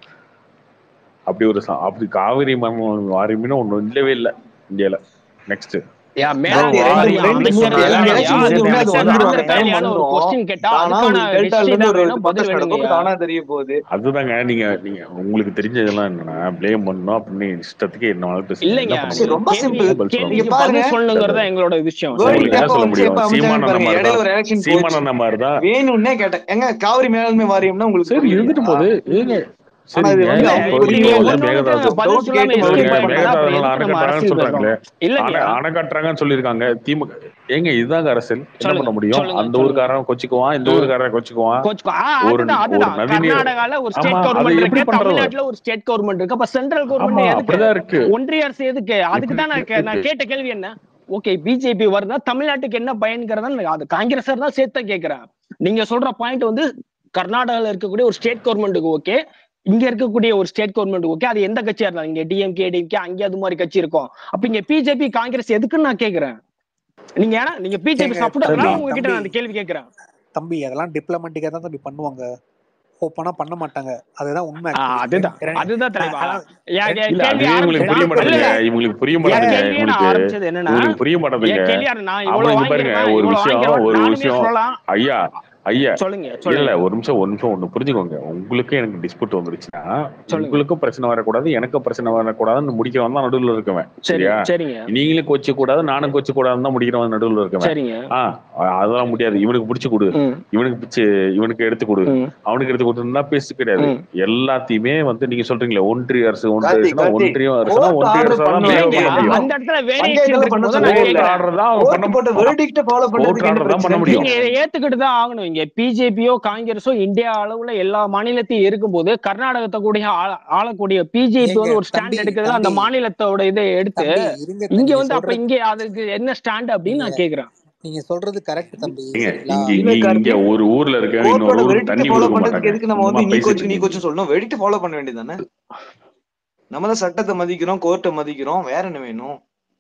அப்படி ஒரு ச- அப்படி காவிரி மர்மம் வாரியம்னு ஒண்ணு இல்லவே இல்லை இந்தியால. நெக்ஸ்ட் யா ரெண்டு மேலாண்மை ரெண்டு வாரியம் ரெண்டு மூணு அமைச்சது ரெண்டு இல்லையா எலெக்ஷன் முடிஞ்ச உடனே அது அமைச்சது வந்துருவாங்க. நடந்திருக்கா டைம் இல்லையான்னு ஒரு வந்துரும். கொஸ்டின் கேட்டா தானா அதுக்கான உங்களுக்கு டெல்டால ஹிஸ்டரி இருந்து தான் ஒரு வேணும், பதில் ப்ரொடெஸ்ட் நடக்கும், வேணுங்கய்யா. தானா தெரிய போகுது. அதுதாங்க நீங்க நீங்க உங்களுக்கு தெரிஞ்சதெல்லாம் என்னன்னா ப்ளேம் பண்ணணும் அப்படின்னு இஷ்டத்துக்கு என்ன வேணாலும் பேசுங்க. என்ன இல்லைங்கய்யா பண்ண சரி, முடியும். ரொம்ப கேள்வி சிம்பிள். என்ன பதில் சொல்ல நீங்க முடியும். கேள்விக்கு பாருங்க, பதில் சொல்லணுங்கிறதா எங்களோட விஷயம். வேர்ல்டு உங்களுக்கு என்ன கேப்ப சொல்ல வந்துச்சு எப்ப முடியும். அமைச்சாங்கன்னு சீமான பாருங்க. மாதிரி இடையில தான் ஒரு எலெக்ஷன் போச்சு, சீமான மாதிரி தான் வேணும்னே கேட்டேன். எங்க காவிரி மேலாண்மை வாரியம்னா உங்களுக்கு சரி இருந்துட்டு புரியலையா? போகுது ஏங்க ஆனா இது சரிங்க வந்து இல்ல அவங்க இப்படி இப்போ வந்து புரியல. ஒன்னொன்னுக்கு மேகதாது பதில் டவுட் சொல்லாம கேட்டு இல்லைங்க எஸ்கேப் மறுபடியும் ஆயிட்டு இருந்தா கேட்பாங்க. அப்புறம் மேகதாதுல எதுக்கு அணை நம்ம கட்டுறாங்கன்னு அரசியல் சொல்றாங்களே பேசுறோம்? அணை இல்லைங்கய்யா அணை கட்டுறாங்கன்னு சொல்லியிருக்காங்க திமுக. ஏங்க இதுதாங்க அரசியல். என்ன சொல்லுங்க பண்ண முடியும். சொல்லுங்க அந்த சொல்லுங்க. ஊருக்காரன் கொச்சிக்குவான் இந்த ம் ஊருக்காரன் கொச்சிக்குவான். கோச்சுக்கோ ஆ ஒரு அதுதான் ஒரு அதுதான் நதிநீர் கர்நாடகால ஒரு ஆமா ஸ்டேட் அதை கவர்மெண்ட் எப்படி இருக்கு, பண்றது. தமிழ்நாட்டுல ஒரு ஸ்டேட் கவர்மெண்ட் இருக்கு, அப்ப சென்ட்ரல் ஆமா கவர்மெண்ட் எதுக்கு? அப்படிதான் இருக்கு. ஒன்றிய அரசு எதுக்கு? அதுக்கு இப்படி தான் நான் கே- நான் கேட்ட கேள்வி என்ன? ஓகே பிஜேபி வருதா தமிழ்நாட்டுக்கு என்ன பயன்கிறதா அது காங்கிரஸ் தான் சேர்த்த கேக்குறேன். நீங்க சொல்ற பாயிண்ட் வந்து கர்நாடகால இருக்கக்கூடிய ஒரு ஸ்டேட் கவர்மெண்ட்டுக்கு ஓகே, இங்க இருக்கக்கூடிய ஒரு ஸ்டேட் கவர்மெண்ட் ஓகே, அது எந்த கட்சியா இருந்தாலும் இங்க டிஎம்கே டிஎம்கே அங்கே அது மாதிரி கட்சி இருக்கும், அப்ப இங்க பிஜேபி காங்கிரஸ் எதுக்குன்னு நான் கேக்குறேன். நீங்க ஏன்னா நீங்க பிஜேபி ஏங்க சப்போர்ட் சரி அதனால தம்பி உங்ககிட்ட தம்பி நான் அந்த கேள்வி கேட்கிறேன். தம்பி அதெல்லாம் டிப்ளமேட்டிக்கா தான் தம்பி பண்ணுவாங்க, ஓப்பனா பண்ண மாட்டாங்க. அதுதான் உண்மை. ஆ, ஆக்சுவலி அதுதான் அதுதான் தலைவா. என் கே- இல்ல கேள்வி அதுவே உங்களுக்கு ஆரம்பிச்சுதான் புரிய இல்ல மாட்டேதுங்க. இல்ல இவங்களுக்கு புரிய என் மாட்டேதுங்க. கேள்வியே நான் உங்களுக்கு ஆரம்பிச்சது என்னன்னா உங்களுக்கு புரிய மாட்டேதுங்க. என் கேள்வி யாரு, நான் இவ்வளவு அவனுக்கு பாருங்க வாங்கிருவேன் ஒரு இவ்வளவு விஷயம் வாங்கிருவேன் ஒரு நானுமே விஷயம் சொல்லலாம். ஐயா ஐயா சொல்லுங்க இல்ல சொல்லுங்க இல்ல ஒரு நிமிஷம் ஒரு நிமிஷம் ஒண்ணு புரிஞ்சுக்கோங்க. உங்களுக்கு எனக்கு டிஸ்பியூட் வந்துருச்சுன்னா சொல்லுங்க. உங்களுக்கும் பிரச்சனை வரக்கூடாது எனக்கும் பிரச்சனை வரக்கூடாதுன்னு முடிக்கிறவன் தான் நடுவில் இருக்கவன். சரி சரியா சரிங்க நீங்களும் கொச்சு கூடாது நானும் கொச்சு கூடாதுன்னு தான் முடிக்கிறவன் நடுவில் இருக்கவன். சரிங்க. ஆஹ் அதெல்லாம் முடியாது. இவனுக்கு பிடிச்சு கொடு ம் இவனுக்கு பிடிச்சு இவனுக்கு எடுத்து கொடு ம் அவனுக்கு எடுத்து கொடுத்துருந்தா பேசு கிடையாது. ம் எல்லாத்தையுமே வந்து நீங்க சொல்றீங்களே ஒன்றிய அரசு ஒன்றிய கார்த்திக் அரசுனா கார்த்திக் ஒன்றிய அரசுனா கோர்ட் ஒன்றிய ஆர்டர் அரசா தான் பண்ணல. பிஹேவ் இல்லைங்கய்யா பண்ண முடியும். அந்த இடத்துல வேரியேஷன் பஞ்சாயத்துல பண்ண இருக்கும் போது நான் சொல்லவே இல்ல. கோர்ட் கேட்கிறேன். ஆர்டர் தான் அவங்க கோர்ட் பண்ண போட்ட வெர்டிக்ட ஃபாலோ கோர்ட் பண்றதுக்கு என்ன ஆர்டர் தான் பண்ண பிரச்சனை? முடியும். நீங்க இதை ஏத்துக்கிட்டு தான் ஆகணும். இங்க பிஜேபியோ காங்கிரஸோ இந்தியா அளவுல எல்லா மாநிலத்தையும் இருக்கும்போது கர்நாடகத்தை கூடிய ஆள- ஆளக்கூடிய பிஜேபி ஏங்க வந்து ஒரு தம்பி ஸ்டாண்ட் எடுக்கிறதுல அந்த தம்பி மாநிலத்தோட இதை எடுத்து தம்பி இருங்க த- இங்க நீங்க வந்து அப்ப சொல்றது இங்க அதுக்கு என்ன ஸ்டாண்ட் அப்படின்னு நீங்க நான் கேக்குறேன். நீங்க சொல்றது கரெக்ட் தம்பி, ஏங்க சரிங்களா? இங்க இல்ல இங்க இங்க கார்த்திக், ஒரு ஊர்ல இருக்க இன்னொரு கோர்ட்டோட ஊருக்கு வெர்டிக்ட தண்ணி ஃபாலோ கொடுக்க பண்றதுக்கு மாட்டாங்க. எதுக்கு நம்ம சும்மா வந்து நீ பேசிட்டு கோச்சு நீ இருக்கீங்க. கோச்சுன்னு சொல்லணும்? வெர்டிக்ட ஃபாலோ பண்ண வேண்டியதானே? நம்ம தான் சட்டத்தை மதிக்கிறோம், கோர்ட்டை மதிக்கிறோம், வேற என்ன வேணும்?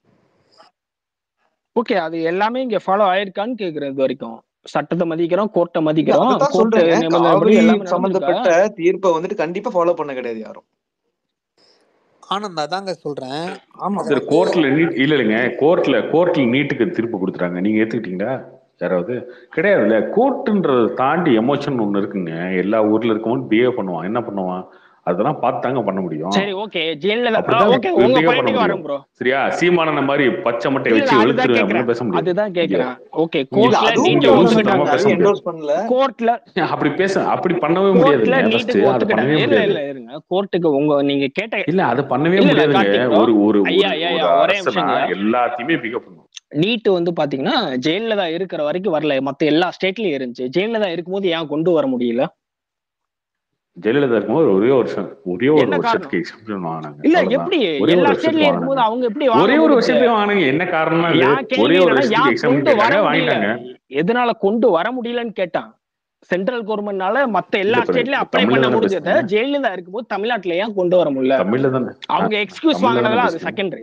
ஓகே அது எல்லாமே இங்க ஃபாலோ ஆயிருக்கான்னு கேக்குறேன். இது வரைக்கும் சட்டத்தை மதிக்கிறோம், கோர்ட்டை இல்ல மதிக்கிறோம், அதுதான் கோர்ட்டு சொல்றேங்க, நிபந்தனைப்படி காவிரி எல்லாமே நடந்திருக்கா? சம்பந்தப்பட்ட தீர்ப்பை வந்துட்டு கண்டிப்பா ஃபாலோ பண்ண கிடையாது யாரும். ஆனந்த் அதாங்க சொல்றேன். ஆமா அத சரி வந்து கோர்ட்ல நீட் இல்ல இல்லைங்க கோர்ட்ல கோர்ட்ல நீட்டுக்கு தீர்ப்பு கொடுத்துட்டாங்க. நீங்க ஏத்துக்கிட்டீங்களா யாராவது? கிடையாதுல்ல. கோர்ட்டுன்றதை தாண்டி எமோஷன் ஒண்ணு இருக்குங்க. எல்லா ஊர்ல இருக்கவன் பிஹேவ் பண்ணுவான். என்ன பண்ணுவான் அதெல்லாம் பார்த்து தாங்க பண்ண முடியும். சரி ஓகே ஜெயலலிதா அப்படிதான் ஓகே உங்க பிஹேவ் பண்ண பாயிண்ட்டுக்கு வரேன் முடியும். ப்ரோ. சரியா சீமானந்த மாதிரி பச்சை மட்டை இல்ல வச்சு இல்ல அதுதான் வெளுத்துருவேன் கேக்குறேன் அப்படின்னு பேச முடியாது. அதுதான் இங்க கேக்குறேன். ஓகே இங்க இல்ல கோர்ட்ல அதுவும் நீட்டை இங்க இங்க லூசுத்தனமா ஒத்துக்கிட்டாங்க. பேச ஒத்துக்கிட்டாங்க, முடியாது. என்டோர்ஸ் பண்ணல. கோர்ட்ல அப்படி பேச அப்படி பண்ணவே கோர்ட்ல முடியாதுங்க. ஃபர்ஸ்ட் நீட்டுக்கு அதை ஒத்துக்கிட்டாங்க. பண்ணவே இல்ல முடியாது. இல்ல இருங்க கோர்ட்டுக்கு உங்க நீங்க கேட்ட இல்ல அது பண்ணவே இல்ல இல்ல முடியாதுங்க. கார்த்திக் ப்ரோ ஒரு ஒரு ஒரு ஐயா ஐயா ஒரு ஐயா ஒரே அரசனா நிமிஷங்க. எல்லாத்தையுமே பிகப் பண்ணும். நீட் வந்து பாத்தீங்கன்னா ஜெயலலிதா இருக்கிற வரைக்கும் வரல, மத்த எல்லா ஸ்டேட்லயும் இருந்துச்சு. ஜெயலலிதா இருக்கும்போது ஏன் கொண்டு வர முடியல? ஜெயலலிதா இருக்கும்போது ஒரே ஒரு வருஷம் ஒரே ஒரு என்ன காரணம் வருஷத்துக்கு எக்ஸம்ஷன் வாங்கினாங்க, இல்ல அவ்வளவுதான். எப்படி ஒரே எல்லா ஒரு வருஷத்துக்கு ஸ்டேட்லயும் இருக்கும்போது வாங்கினாங்க, அவங்க எப்படி வாங்க ஒரே ஒரு முடியுது வருஷத்துக்கு வாங்கினாங்க. என்ன காரணம்னா இது என் கேள்வி ஒரே ஒரு என்னன்னா வருஷத்துக்கு ஏன் எக்ஸாம் கொண்டு வர கேட்டாங்க, முடியல வாங்கிட்டாங்க. எதனால கொண்டு வர முடியலன்னு கேட்டான். சென்ட்ரல் கவர்மெண்ட்னால மத்த இல்ல எல்லா இப்ப ஸ்டேட்லயும் அப்ளை தமிழ்ல பண்ண தானே முடிஞ்சதை பேசுனேன், ஜெயலலிதா இருக்கும்போது தமிழ்நாட்டுல ஏன் கொண்டு வர முடியல? தமிழ்ல தானே அவங்க நான் எக்ஸ்கியூஸ் தமிழ்ல தானே வாங்கினதெல்லாம் அது பேசுனேன், செகண்டரி.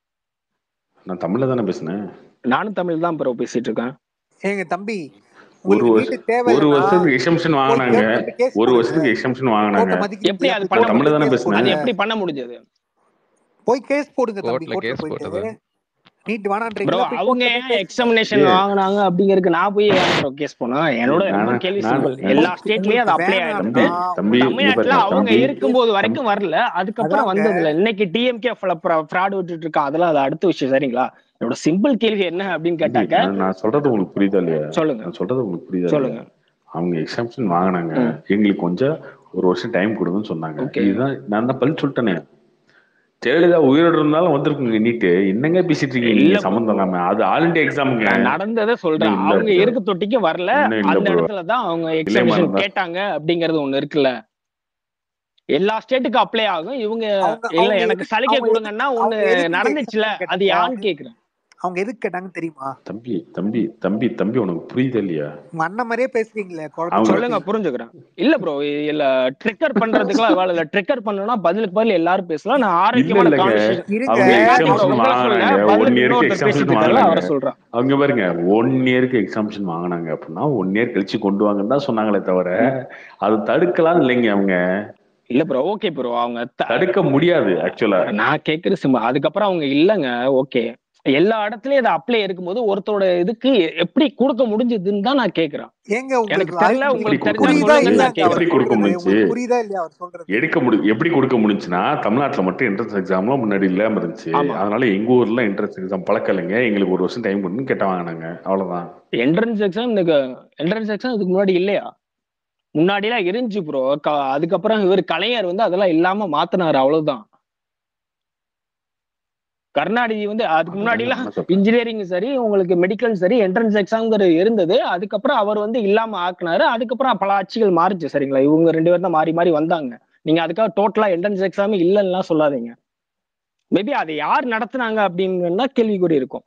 நான் தமிழ்ல தானே பேசுனேன். நானும் தமிழ் தான் ப்ரோ பேசிட்டு இருக்கேன். ஏங்க தம்பி, ஒரு உங்களுக்கு வருஷம் நீட்டு தேவை ஒரு இல்லைன்னா வருஷத்துக்கு எக்ஸம்ஷன் போய் வாங்கினாங்க, கவர்மெண்ட் கேஸ் ஒரு போடுங்க. வருஷத்துக்கு எக்ஸம்ஷன் வாங்கினாங்க. கோர்ட்டை எப்படி மதிக்கிறீங்களா? அது போய் பண்ண நான் தமிழ்ல கோர்ட்ல தானே கேஸ் பேசுனேன். அது போடுங்க. எப்படி பண்ண முடிஞ்சது போய் கேஸ் போடுங்க தம்பி. கோர்ட்ல கோர்ட்ல கேஸ் போயிட்டு போட்டது நீட் ப்ரோ? வேணான்றீங்களா? போய் அவங்க கோர்ட்ல போய் ஏன் கேஸ் போடுங்க. எக்ஸாமினேஷன் ஏ வாங்கினாங்க அப்படிங்கிறதுக்கு நான் போய் ஏன் ப்ரோ கேஸ் போனா? என்னோட ரொம்ப நானா கேள்வி நான் சிம்பிள். நான் எல்லா உங்களுக்கு ஸ்டேட்லயும் அது உங்களுக்கு அப்ளை வேணாம்னா ஆயிருக்கு. தம்பி தம்பி இங்க உங்களுக்கு தமிழ்நாட்டுல பாருங்க அவங்க தம்பி இருக்கும்போது தம்பி வரைக்கும் வரல, அதுக்கப்புறம் அதாங்க வந்ததுல இன்னைக்கு டிஎம்கே ஃப்ராட் விட்டுட்டு இருக்கான், அதெல்லாம் அது அடுத்த விஷயம். சரிங்களா? என்னோட சிம்பிள் கேள்வி என்ன அப்படின்னு தம்பி கேட்டாக்க நான் நான் சொல்றது உங்களுக்கு புரியுதா இல்லையா? சொல்லுங்க நான் சொல்றது உங்களுக்கு புரியுதா இல்லையா? சொல்லுங்க. அவங்க எக்ஸம்ஷன் வாங்கினாங்க, ம் எங்களுக்கு கொஞ்சம் ஒரு வருஷம் டைம் கொடுங்கன்னு சொன்னாங்க. ஓகே. இதுதான் நான் தான் பதில் சொல்லிட்டேனே. ஜெயலலிதா உயிரோடு இருந்தாலும் வந்திருக்குங்க நீட்டு. என்னங்க பேசிட்டு இருக்கீங்க நீங்க? இல்ல ப்ரோ, சம்மந்தம் இல்லாம அது ஆல் இண்டியா எக்ஸாமுங்க. நான் நடந்ததை இன்னும் சொல்றேன். இல்ல அவங்க bro. இருக்கு தொட்டிக்கு வரல, இன்னும் இல்ல அந்த ப்ரோ. இடத்துல தான் அவங்க இல்லை எக்ஸாமினேஷன் மறந்தா கேட்டாங்க அப்படிங்கறது ஒண்ணு இருக்குல்ல. எல்லா ஸ்டேட்டுக்கும் அப்ளை ஆகும். இவங்க அவங்க இல்ல அவங்க எனக்கு எதுக்கு சலுகை அவங்க எதுக்கு கொடுங்கன்னா ஒண்ணு அவங்க எதுக்கு இந்த நடந்துச்சுல, எக்ஸம்ஷன் அது கேட்டாங்க? யான்னு கேக்குறேன். அவங்க எதுக்கு கேட்டாங்க தெரியுமா? தம்பி தம்பி தம்பி தம்பி உனக்கு புரியுதா இல்லையா? உங்க அண்ணன் மாதிரியே பேசுறீங்களே, குழப்பி அவங்க சொல்லுங்க, குழப்பி. புரிஞ்சுக்கிறேன். இல்ல ப்ரோ, இல்ல ட்ரிக்கர் பண்றதுக்குலாம் வேலை இல்ல. ட்ரிக்கர் பண்ணணும்னா பதிலுக்கு பதில் எல்லாரும் பேசலாம். நான் இல்ல ஆரோக்கியமான இல்லைங்க, கான்வர்சேஷன் இருங்க அவங்க இல்ல கார்த்திக் ப்ரோ எக்ஸாம்ஷன் உங்களை சொல்ல, வாங்கினாங்க, ஒன் பதிலுக்கு இயருக்கு இன்னொருத்தர் பேசிட்டு எக்ஸாம்ஷன் இருக்காருல வாங்கினாங்க. அவரை சொல்றேன். அவங்க பாருங்க ஒன் இயருக்கு எக்ஸாம்ஷன் வாங்கினாங்க அப்படின்னா ஒன் இயர் கழிச்சு கொண்டு வாங்கன்னு தான் சொன்னாங்களே தவிர அது தடுக்கலாம் இல்லைங்க. அவங்க இல்ல ப்ரோ, ஓகே ப்ரோ, அவங்க த- தடுக்க முடியாது ஆக்சுவலா. நான் கேக்குறது சிம்பிள். அதுக்கப்புறம் அவங்க இல்லங்க, ஓகே, எல்லா இடத்துலயும் அதை அப்ளை இருக்கும்போது ஒருத்தரோட இதுக்கு எப்படி கொடுக்க முடிஞ்சதுன்னு தான் நான் கேக்குறேன். ஏங்க எனக்கு உங்களுக்கு தெரியல, அறிவு எப்படி உங்களுக்கு கொடுக்க தெரிஞ்சா புரியுதா சொல்லுங்கன்னு நான் இல்லையாங்க அவர் எப்படி கேக்குறேன். கொடுக்க சொல்றது? முடிஞ்சு உங்களுக்கு புரியுதா இல்லையா அவர் சொல்றது? எடுக்க முடி எப்படி கொடுக்க முடிஞ்சுன்னா தமிழ்நாட்டுல மட்டும் என்ட்ரன்ஸ் எக்ஸாம்லாம் முன்னாடி இல்லாம இருந்துச்சு. ஆமா, அதனால எங்க ஊர்ல என்ட்ரன்ஸ் எக்ஸாம் பழக்கம் இல்லைங்க, எங்களுக்கு ஒரு வருஷம் டைம் கொடுன்னு கேட்ட வாங்கினாங்க, அவ்வளவுதான். என்ட்ரன்ஸ் எக்ஸாம் இந்த என்ட்ரன்ஸ் எக்ஸாம் இதுக்கு முன்னாடி இல்லையா? முன்னாடி எல்லாம் இருந்துச்சு ப்ரோ. அதுக்கப்புறம் இவர் கலைஞர் வந்து அதெல்லாம் இல்லாம மாத்தினாரு, அவ்வளவுதான். கருணாநிதி வந்து அதுக்கு முன்னாடி அதுதாங்க எல்லாம் நான் சொல்றேன். இன்ஜினியரிங் சரி, உங்களுக்கு மெடிக்கல் சரி, என்ட்ரன்ஸ் எக்ஸாம்ங்கிறது இருந்தது. அதுக்கப்புறம் அவர் வந்து இல்லாம ஆக்குனாரு. அதுக்கப்புறம் பல ஆட்சிகள் மாறிச்சு. சரிங்களா? இவங்க ரெண்டு பேரும் தான் மாறி மாறி வந்தாங்க. நீங்க அதுக்காக டோட்டலா என்ட்ரன்ஸ் எக்ஸாம் இல்லைன்னா சொல்லாதீங்க. மேபி அதை யார் நடத்துனாங்க அப்படின்னு கேள்விக்குறி இருக்கும்.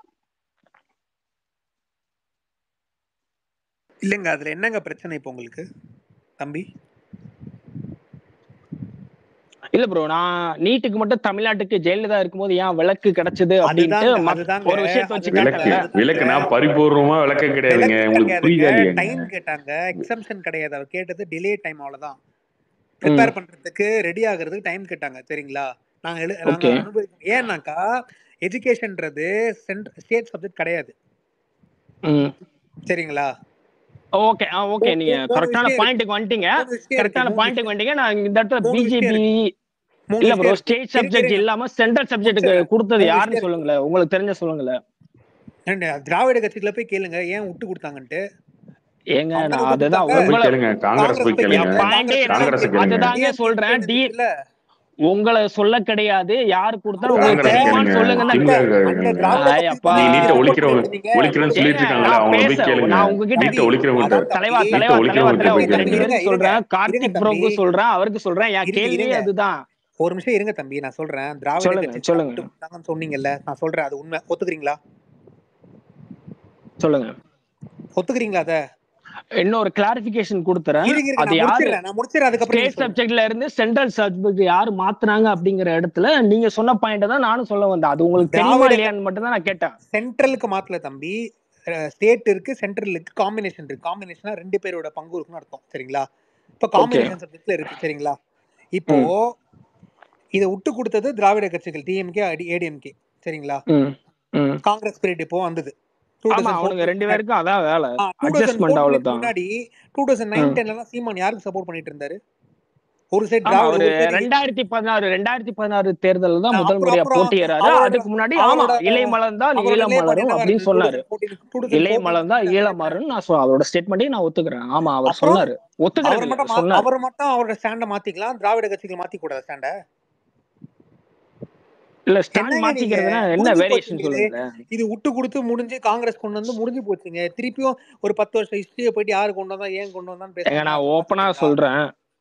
இல்லைங்க, அதுல என்னங்க பிரச்சனை இப்போ உங்களுக்கு தம்பி? இல்ல ப்ரோ, நான் நீட்டுக்கு மட்டும் தமிழ்நாட்டுக்கு ஜெயலலிதா இருக்கும்போது ஏன் விளக்கு கிடைச்சது அப்படின்ட்டு அதுதாங்க மத்- அதுதாங்க ஒரு விஷயத்த வச்சு அதுதாங்க விளக்கு கேட்டல. அதுதாங்க விளக்குனா பரிபூர்வமா விளக்கம் கிடையாதுங்க. விலக்கு உங்களுக்கு கிடையாதுங்க, புரியுதா இல்லையாங்க? டைம் கேட்டாங்க. எக்ஸம்ஷன் கிடையாது. அவர் கேட்டது டிலே டைம், அவ்வளவுதான். ம் ப்ரிப்பேர் பண்றதுக்கு ரெடி ஆகுறதுக்கு டைம் கேட்டாங்க. சரிங்களா? நாங்க எழு நாங்க ஓகே. அனுபவிக்கோம். ஏன்னாக்கா எஜுகேஷன்ன்றது ஸ்டேட் சப்ஜெக்ட் கிடையாது. ம் சரிங்களா? ஓகே ஆ ஓகே, மூ- நீங்க மூ- மூணு கரெக்டான விஷயம் இருக்கு. பாயிண்ட்டுக்கு வந்துட்டீங்க. மூணு விஷயம் இருக்கு. கரெக்டான மூணு பாயிண்ட்டுக்கு விஷயம் வந்துட்டீங்க. நான் இந்த இடத்துல மூணு விஷயம் பிஜேபி இருக்கு. மூணு இல்ல விஷயம் ப்ரோ, இருக்கு. ஸ்டேட் இருங்க சப்ஜெக்ட் இருங்க இல்லாம சென்ட்ரல் சப்ஜெக்ட்டுக்கு முடிச்சிடுறேன். கொடுத்தது மூணு யாருன்னு விஷயம் இருக்கு. சொல்லுங்களேன், உங்களுக்கு தெரிஞ்ச சொல்லுங்களேன். ஏங்க, திராவிட கட்சிகளை போய் கேளுங்க ஏன் விட்டு கொடுத்தாங்கன்ட்டு. ஏங்க அவங்க நான் விட்டு அதுதான் கொடுத்தாங்க. அதை போய் உங்களை கேளுங்க, காங்கிரஸ் காங்கிரஸ் போய் போய் கேளுங்க, என் கேளுங்க. பாயிண்டே காங்கிரஸ் என்னன்னா காங்கிரஸ் கேளுங்க, அதுதாங்க டிஎம்கே சொல்றேன். டி இருந்துச்சுல்ல. உங்களை சொல்ல கிடையாது, யாரு கொடுத்தா அதுதாங்க உங்களுக்கு காங்கிரஸ் தெரியுமான்னு கேளுங்க. சொல்லுங்க. அந்த திமுக அந்த கேளுங்க. திராவிட கட்சி ஐயப்பா, தானே நீ நீங்க நீட்டை சப்போர்ட் ஒழிக்கிறவங்க பண்ணிட்டு இருந்தீங்க. ஒழிக்கிறேன்னு மூணு சொல்லிட்டு ஏங்க இருக்காங்களே நான் அவங்கள பேச போய் கேளுங்க. நான் உங்ககிட்ட நீட்டை தம்பி ஒழிக்கிறவங்கிட்ட அதான் தலைவா தம்பி தலைவா நீட்டை தலைவா ஒழிக்கிறவங்கிட்ட தலைவா போய் தம்பி ரெண்டு கேளுங்க. இருங்க பேருக்கு இருங்க சொல்றேன். இருங்க கார்த்திக் தம்பி ப்ரோக்கு சொல்றேன், அவருக்கு சொல்றேன். என் இருங்க கேள்வியே இருங்க அதுதான். ஒரு நிமிஷம் இருங்க தம்பி. நான் சொல்றேன், திராவிட சொல்லுங்க கட்சி தான் சொல்லுங்க விட்டு கொடுத்தாங்கன்னு சொன்னீங்கல்ல. நான் சொல்றேன், அது உண்மை. ஒத்துக்கிறீங்களா? சொல்லுங்க. ஒத்துக்கிறீங்களா அத? இன்னொரு கிளாரிபிகேஷன் கொடுத்துறேன். இருங்க இருங்க அது நான் யாரு முடிச்சிடுறேன் நான் முடிச்சிடுறேன் அதுக்கப்புறம் நீங்க ஸ்டேட் சொல்லுங்க. சப்ஜெக்ட்ல இருந்து சென்ட்ரல் சப்ஜெக்ட் யாரு மாத்துனாங்க அப்படிங்கிற இடத்துல நீங்க சொன்ன பாயிண்ட் தான் நானும் சொல்ல வந்தேன். அது உங்களுக்கு தெரியுமா திராவிட இல்லையான்னு மட்டும் தான் நான் கேட்டேன். சென்ட்ரலுக்கு மாத்தல தம்பி. ஸ்டேட் இருக்கு, சென்ட்ரல் இருக்கு, காம்பினேஷன் இருக்கு. காம்பினேஷனா ரெண்டு பேரோட பங்கு இருக்குன்னு அர்த்தம். சரிங்களா? இப்ப ஓகே. காம்பினேஷன் சப்ஜெக்ட்ல இருக்கு. சரிங்களா? இப்போ ம் இதை விட்டு கொடுத்தது திராவிட கட்சிகள், டிஎம்கே ஏடிஎம்கே. சரிங்களா? ம் ம் காங்கிரஸ் பீரியட் இப்போ வந்தது. டூ ஆமா, தௌசண்ட் அவனுங்க ஃபோர்டீன் ரெண்டு பேருக்கும் அதான் வேலை, டூ தௌசண்ட் அட்ஜஸ்ட்மெண்ட் ஃபோர்டீனுக்கு அவ்வளவுதான். முன்னாடி டூ தௌசண்ட் நைன் ம் டென்லாம் சீமான் யாருக்கு சப்போர்ட் பண்ணிட்டு இருந்தாரு? ஒரு சைடு ஆமா, திராவிட, அவரு ஒரு சைடு ரெண்டாயிரத்தி பதினாறு ரெண்டாயிரத்தி பதினாறு தேர்தல் தான் முதல் அப்புறம் முறையா அப்புறம் போட்டியறாரு. அவரோட அதுக்கு முன்னாடி ஆமா அவரோட இலை மலர்ந்தால் அவரோட ஈழம் நிலைப்பாடு மலரும் என்னவா அப்படின்னு இருந்தது? டூ சொன்னாரு. தௌசண்ட் ஃபோர்டீன் டூ தௌசண்ட் இலை ஃபோர்டீன் மலர்ந்தால் ஃபிஃப்டீன் ஈழம் மலரும் நான் சொ- அவரோட ஸ்டேட்மெண்ட்டையும் நான் ஒத்துக்கிறேன். ஆமா, அவர் அப்புறம் சொன்னாரு. அவர் ஒத்துக்கிறது இல்ல, மட்டும் மா- சொன்னாரு. அவர் மட்டும் அவரோட ஸ்டாண்ட மாத்திக்கலாம், திராவிட கட்சிகள் மாத்தி கூடாது ஸ்டாண்ட. இல்ல ஸ்டாண்ட் என்னங்க நீங்க மாத்திக்கிறதுனா என்ன முடிஞ்சு வேரியேஷன் போச்சுங்க. இது சொல்லுங்களேன். இது விட்டு கொடுத்து முடிஞ்சு காங்கிரஸ் கொண்டு வந்து முடிஞ்சு போச்சுங்க. திருப்பியும் ஒரு பத்து வருஷம் ஹிஸ்டரியை போயிட்டு யாரு கொண்டு வந்தா ஏன் கொண்டு வந்தான்னு ஏங்க பேசணும்னு நான் அர்த்தமா ஓப்பனா சொல்றீங்களா? சொல்றேன்,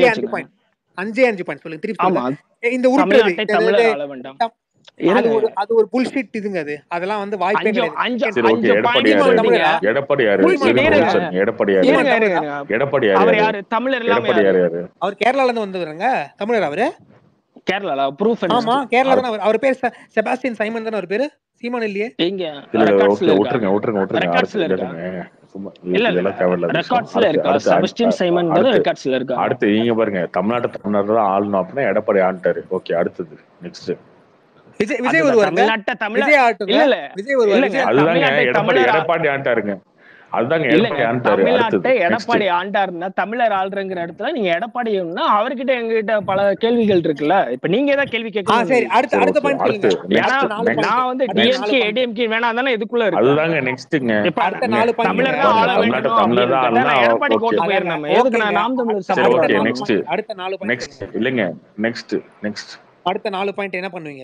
அப்படியே அஞ்சே அஞ்சு வச்சுக்கோங்க. பாயிண்ட் அஞ்சே அஞ்சு பாயிண்ட் சொல்லுங்க திருப்பி ஆமா சொல்லுங்க. இந்த உருட்டுறது தமிழ்நாட்டை தமிழர் ஆள வேண்டாம். அது இருங்க ஒரு அது ஒரு புல்ஷிட் இதுங்க அது. அதெல்லாம் வந்து வாய்ப்பே அஞ்சு கிடையாது. அஞ்சு செகண்ட் சரி ஓகே அஞ்சு பாயிண்ட் எடப்பாடி யாரு சீமான் சொன்னீங்க தமிழரா? எடப்பாடி யாரு சீமான் இருங்க ஒரு இருங்க தமிழரா? நிமிஷம் எடப்பாடி யாரு சீமான் இருங்க இருங்க தமிழரா? இருங்க எடப்பாடி யாரு அவர் யாரு யாரு தமிழர் இல்லாம எடப்பாடி யாரு யாரு யாரு அவர் கேரளால இருந்து வந்தவருங்க. தமிழர் அவரு? கேரளால ப்ரூஃப் என்ன ஆமா கேரளா அது தானே. அவர் அவர் பேர் செ- செபாஸ்டியன் சைமன் தானே அவர் பேரு. சீமான் இல்லையே. எங்க இல்ல இல்ல ரெக்கார்ட்ஸ்ல ஓகே இருக்கா விட்டுருங்க விட்டுருங்க விட்டுருங்க ரெக்கார்ட்ஸ்ல அடுத்து இருக்கா இல்லைங்க சும்மா இல்ல இது- இல்ல இதெல்லாம் தேவையில்லாத விஷயம். ரெக்கார்ட்ஸ்ல அடுத்து இருக்கா அடுத்து அஞ்சு- செபஸ்டின் அ- சைமன் அடுத்து ரெக்கார்ட்ஸ்ல இருக்கா அடுத்து நீங்க பாருங்க தமிழ்நாட்டு தமிழ்நாடு தான் ஆளணும் அப்படின்னா எடப்பாடி ஆண்டாரு. ஓகே அடுத்தது நெக்ஸ்ட் விஜய் விஜய் அதுதான் வருவாருங்க. தமிழ்நாட்டை தமிழ விஜய் ஆட்டுங்க. இல்ல இல்ல விஜய் வருவார். இல்லங்க விஜய் அதுதாங்க தமிழ்நாட்டை எடப்பாடி தமிழர் ஆ- எடப்பாடி ஆண்டாருங்க. அதுதாங்க இல்லங்க எடப்பாடி ஆண்டாரு. அடுத்தது தமிழ்நாட்டை நெக்ஸ்ட் எடப்பாடி ஆண்டாருன்னா தமிழர் ஆள்றங்கிற இடத்துல நீங்க எடப்பாடினா அவர்கிட்ட எங்ககிட்ட பல கேள்விகள் இருக்குல்ல. இப்ப நீங்க ஏதாவது கேள்வி ஆ கேட்கணும் சரி அடுத்த சரி அடுத்த ஓகே பாயிண்ட் அடுத்து சொல்லுங்க. ஏன்னா அடுத்த நெக்ஸ்ட் நாலு நெக்ஸ்ட் பாயிண்ட். நான் வந்து அடுத்த நாலு டிஎம்கே பாயிண்ட். ஏடிஎம்கே வேணாம் தானே இதுக்குள்ள இருக்கேன். அதுதாங்க நெக்ஸ்ட்டுங்க இப்ப அடுத்த நாலு பாயிண்ட். தமிழர் தான் பாருங்க ஆள தமிழ்நாட்டு வேணும் தமிழர் அப்படின்னு தான் கேட்டா ஆளுனா நான் எடப்பாடி ஓகே கோட்டு அதாங்க போயிருந்தேன். எதுக்கு ஓகேங்க. நான் நாம் தமிழர் அடுத்த சரி சப்போர்ட் அடுத்த ஓகே நாலு பண்ணணும்? Next point. அடுத்த நாலு பாயிண்ட் நெக்ஸ்ட் சொல்லுங்க. இல்லைங்க நெக்ஸ்ட் நெக்ஸ்ட் அடுத்த நாலு பாயிண்ட் என்ன பண்ணுவீங்க?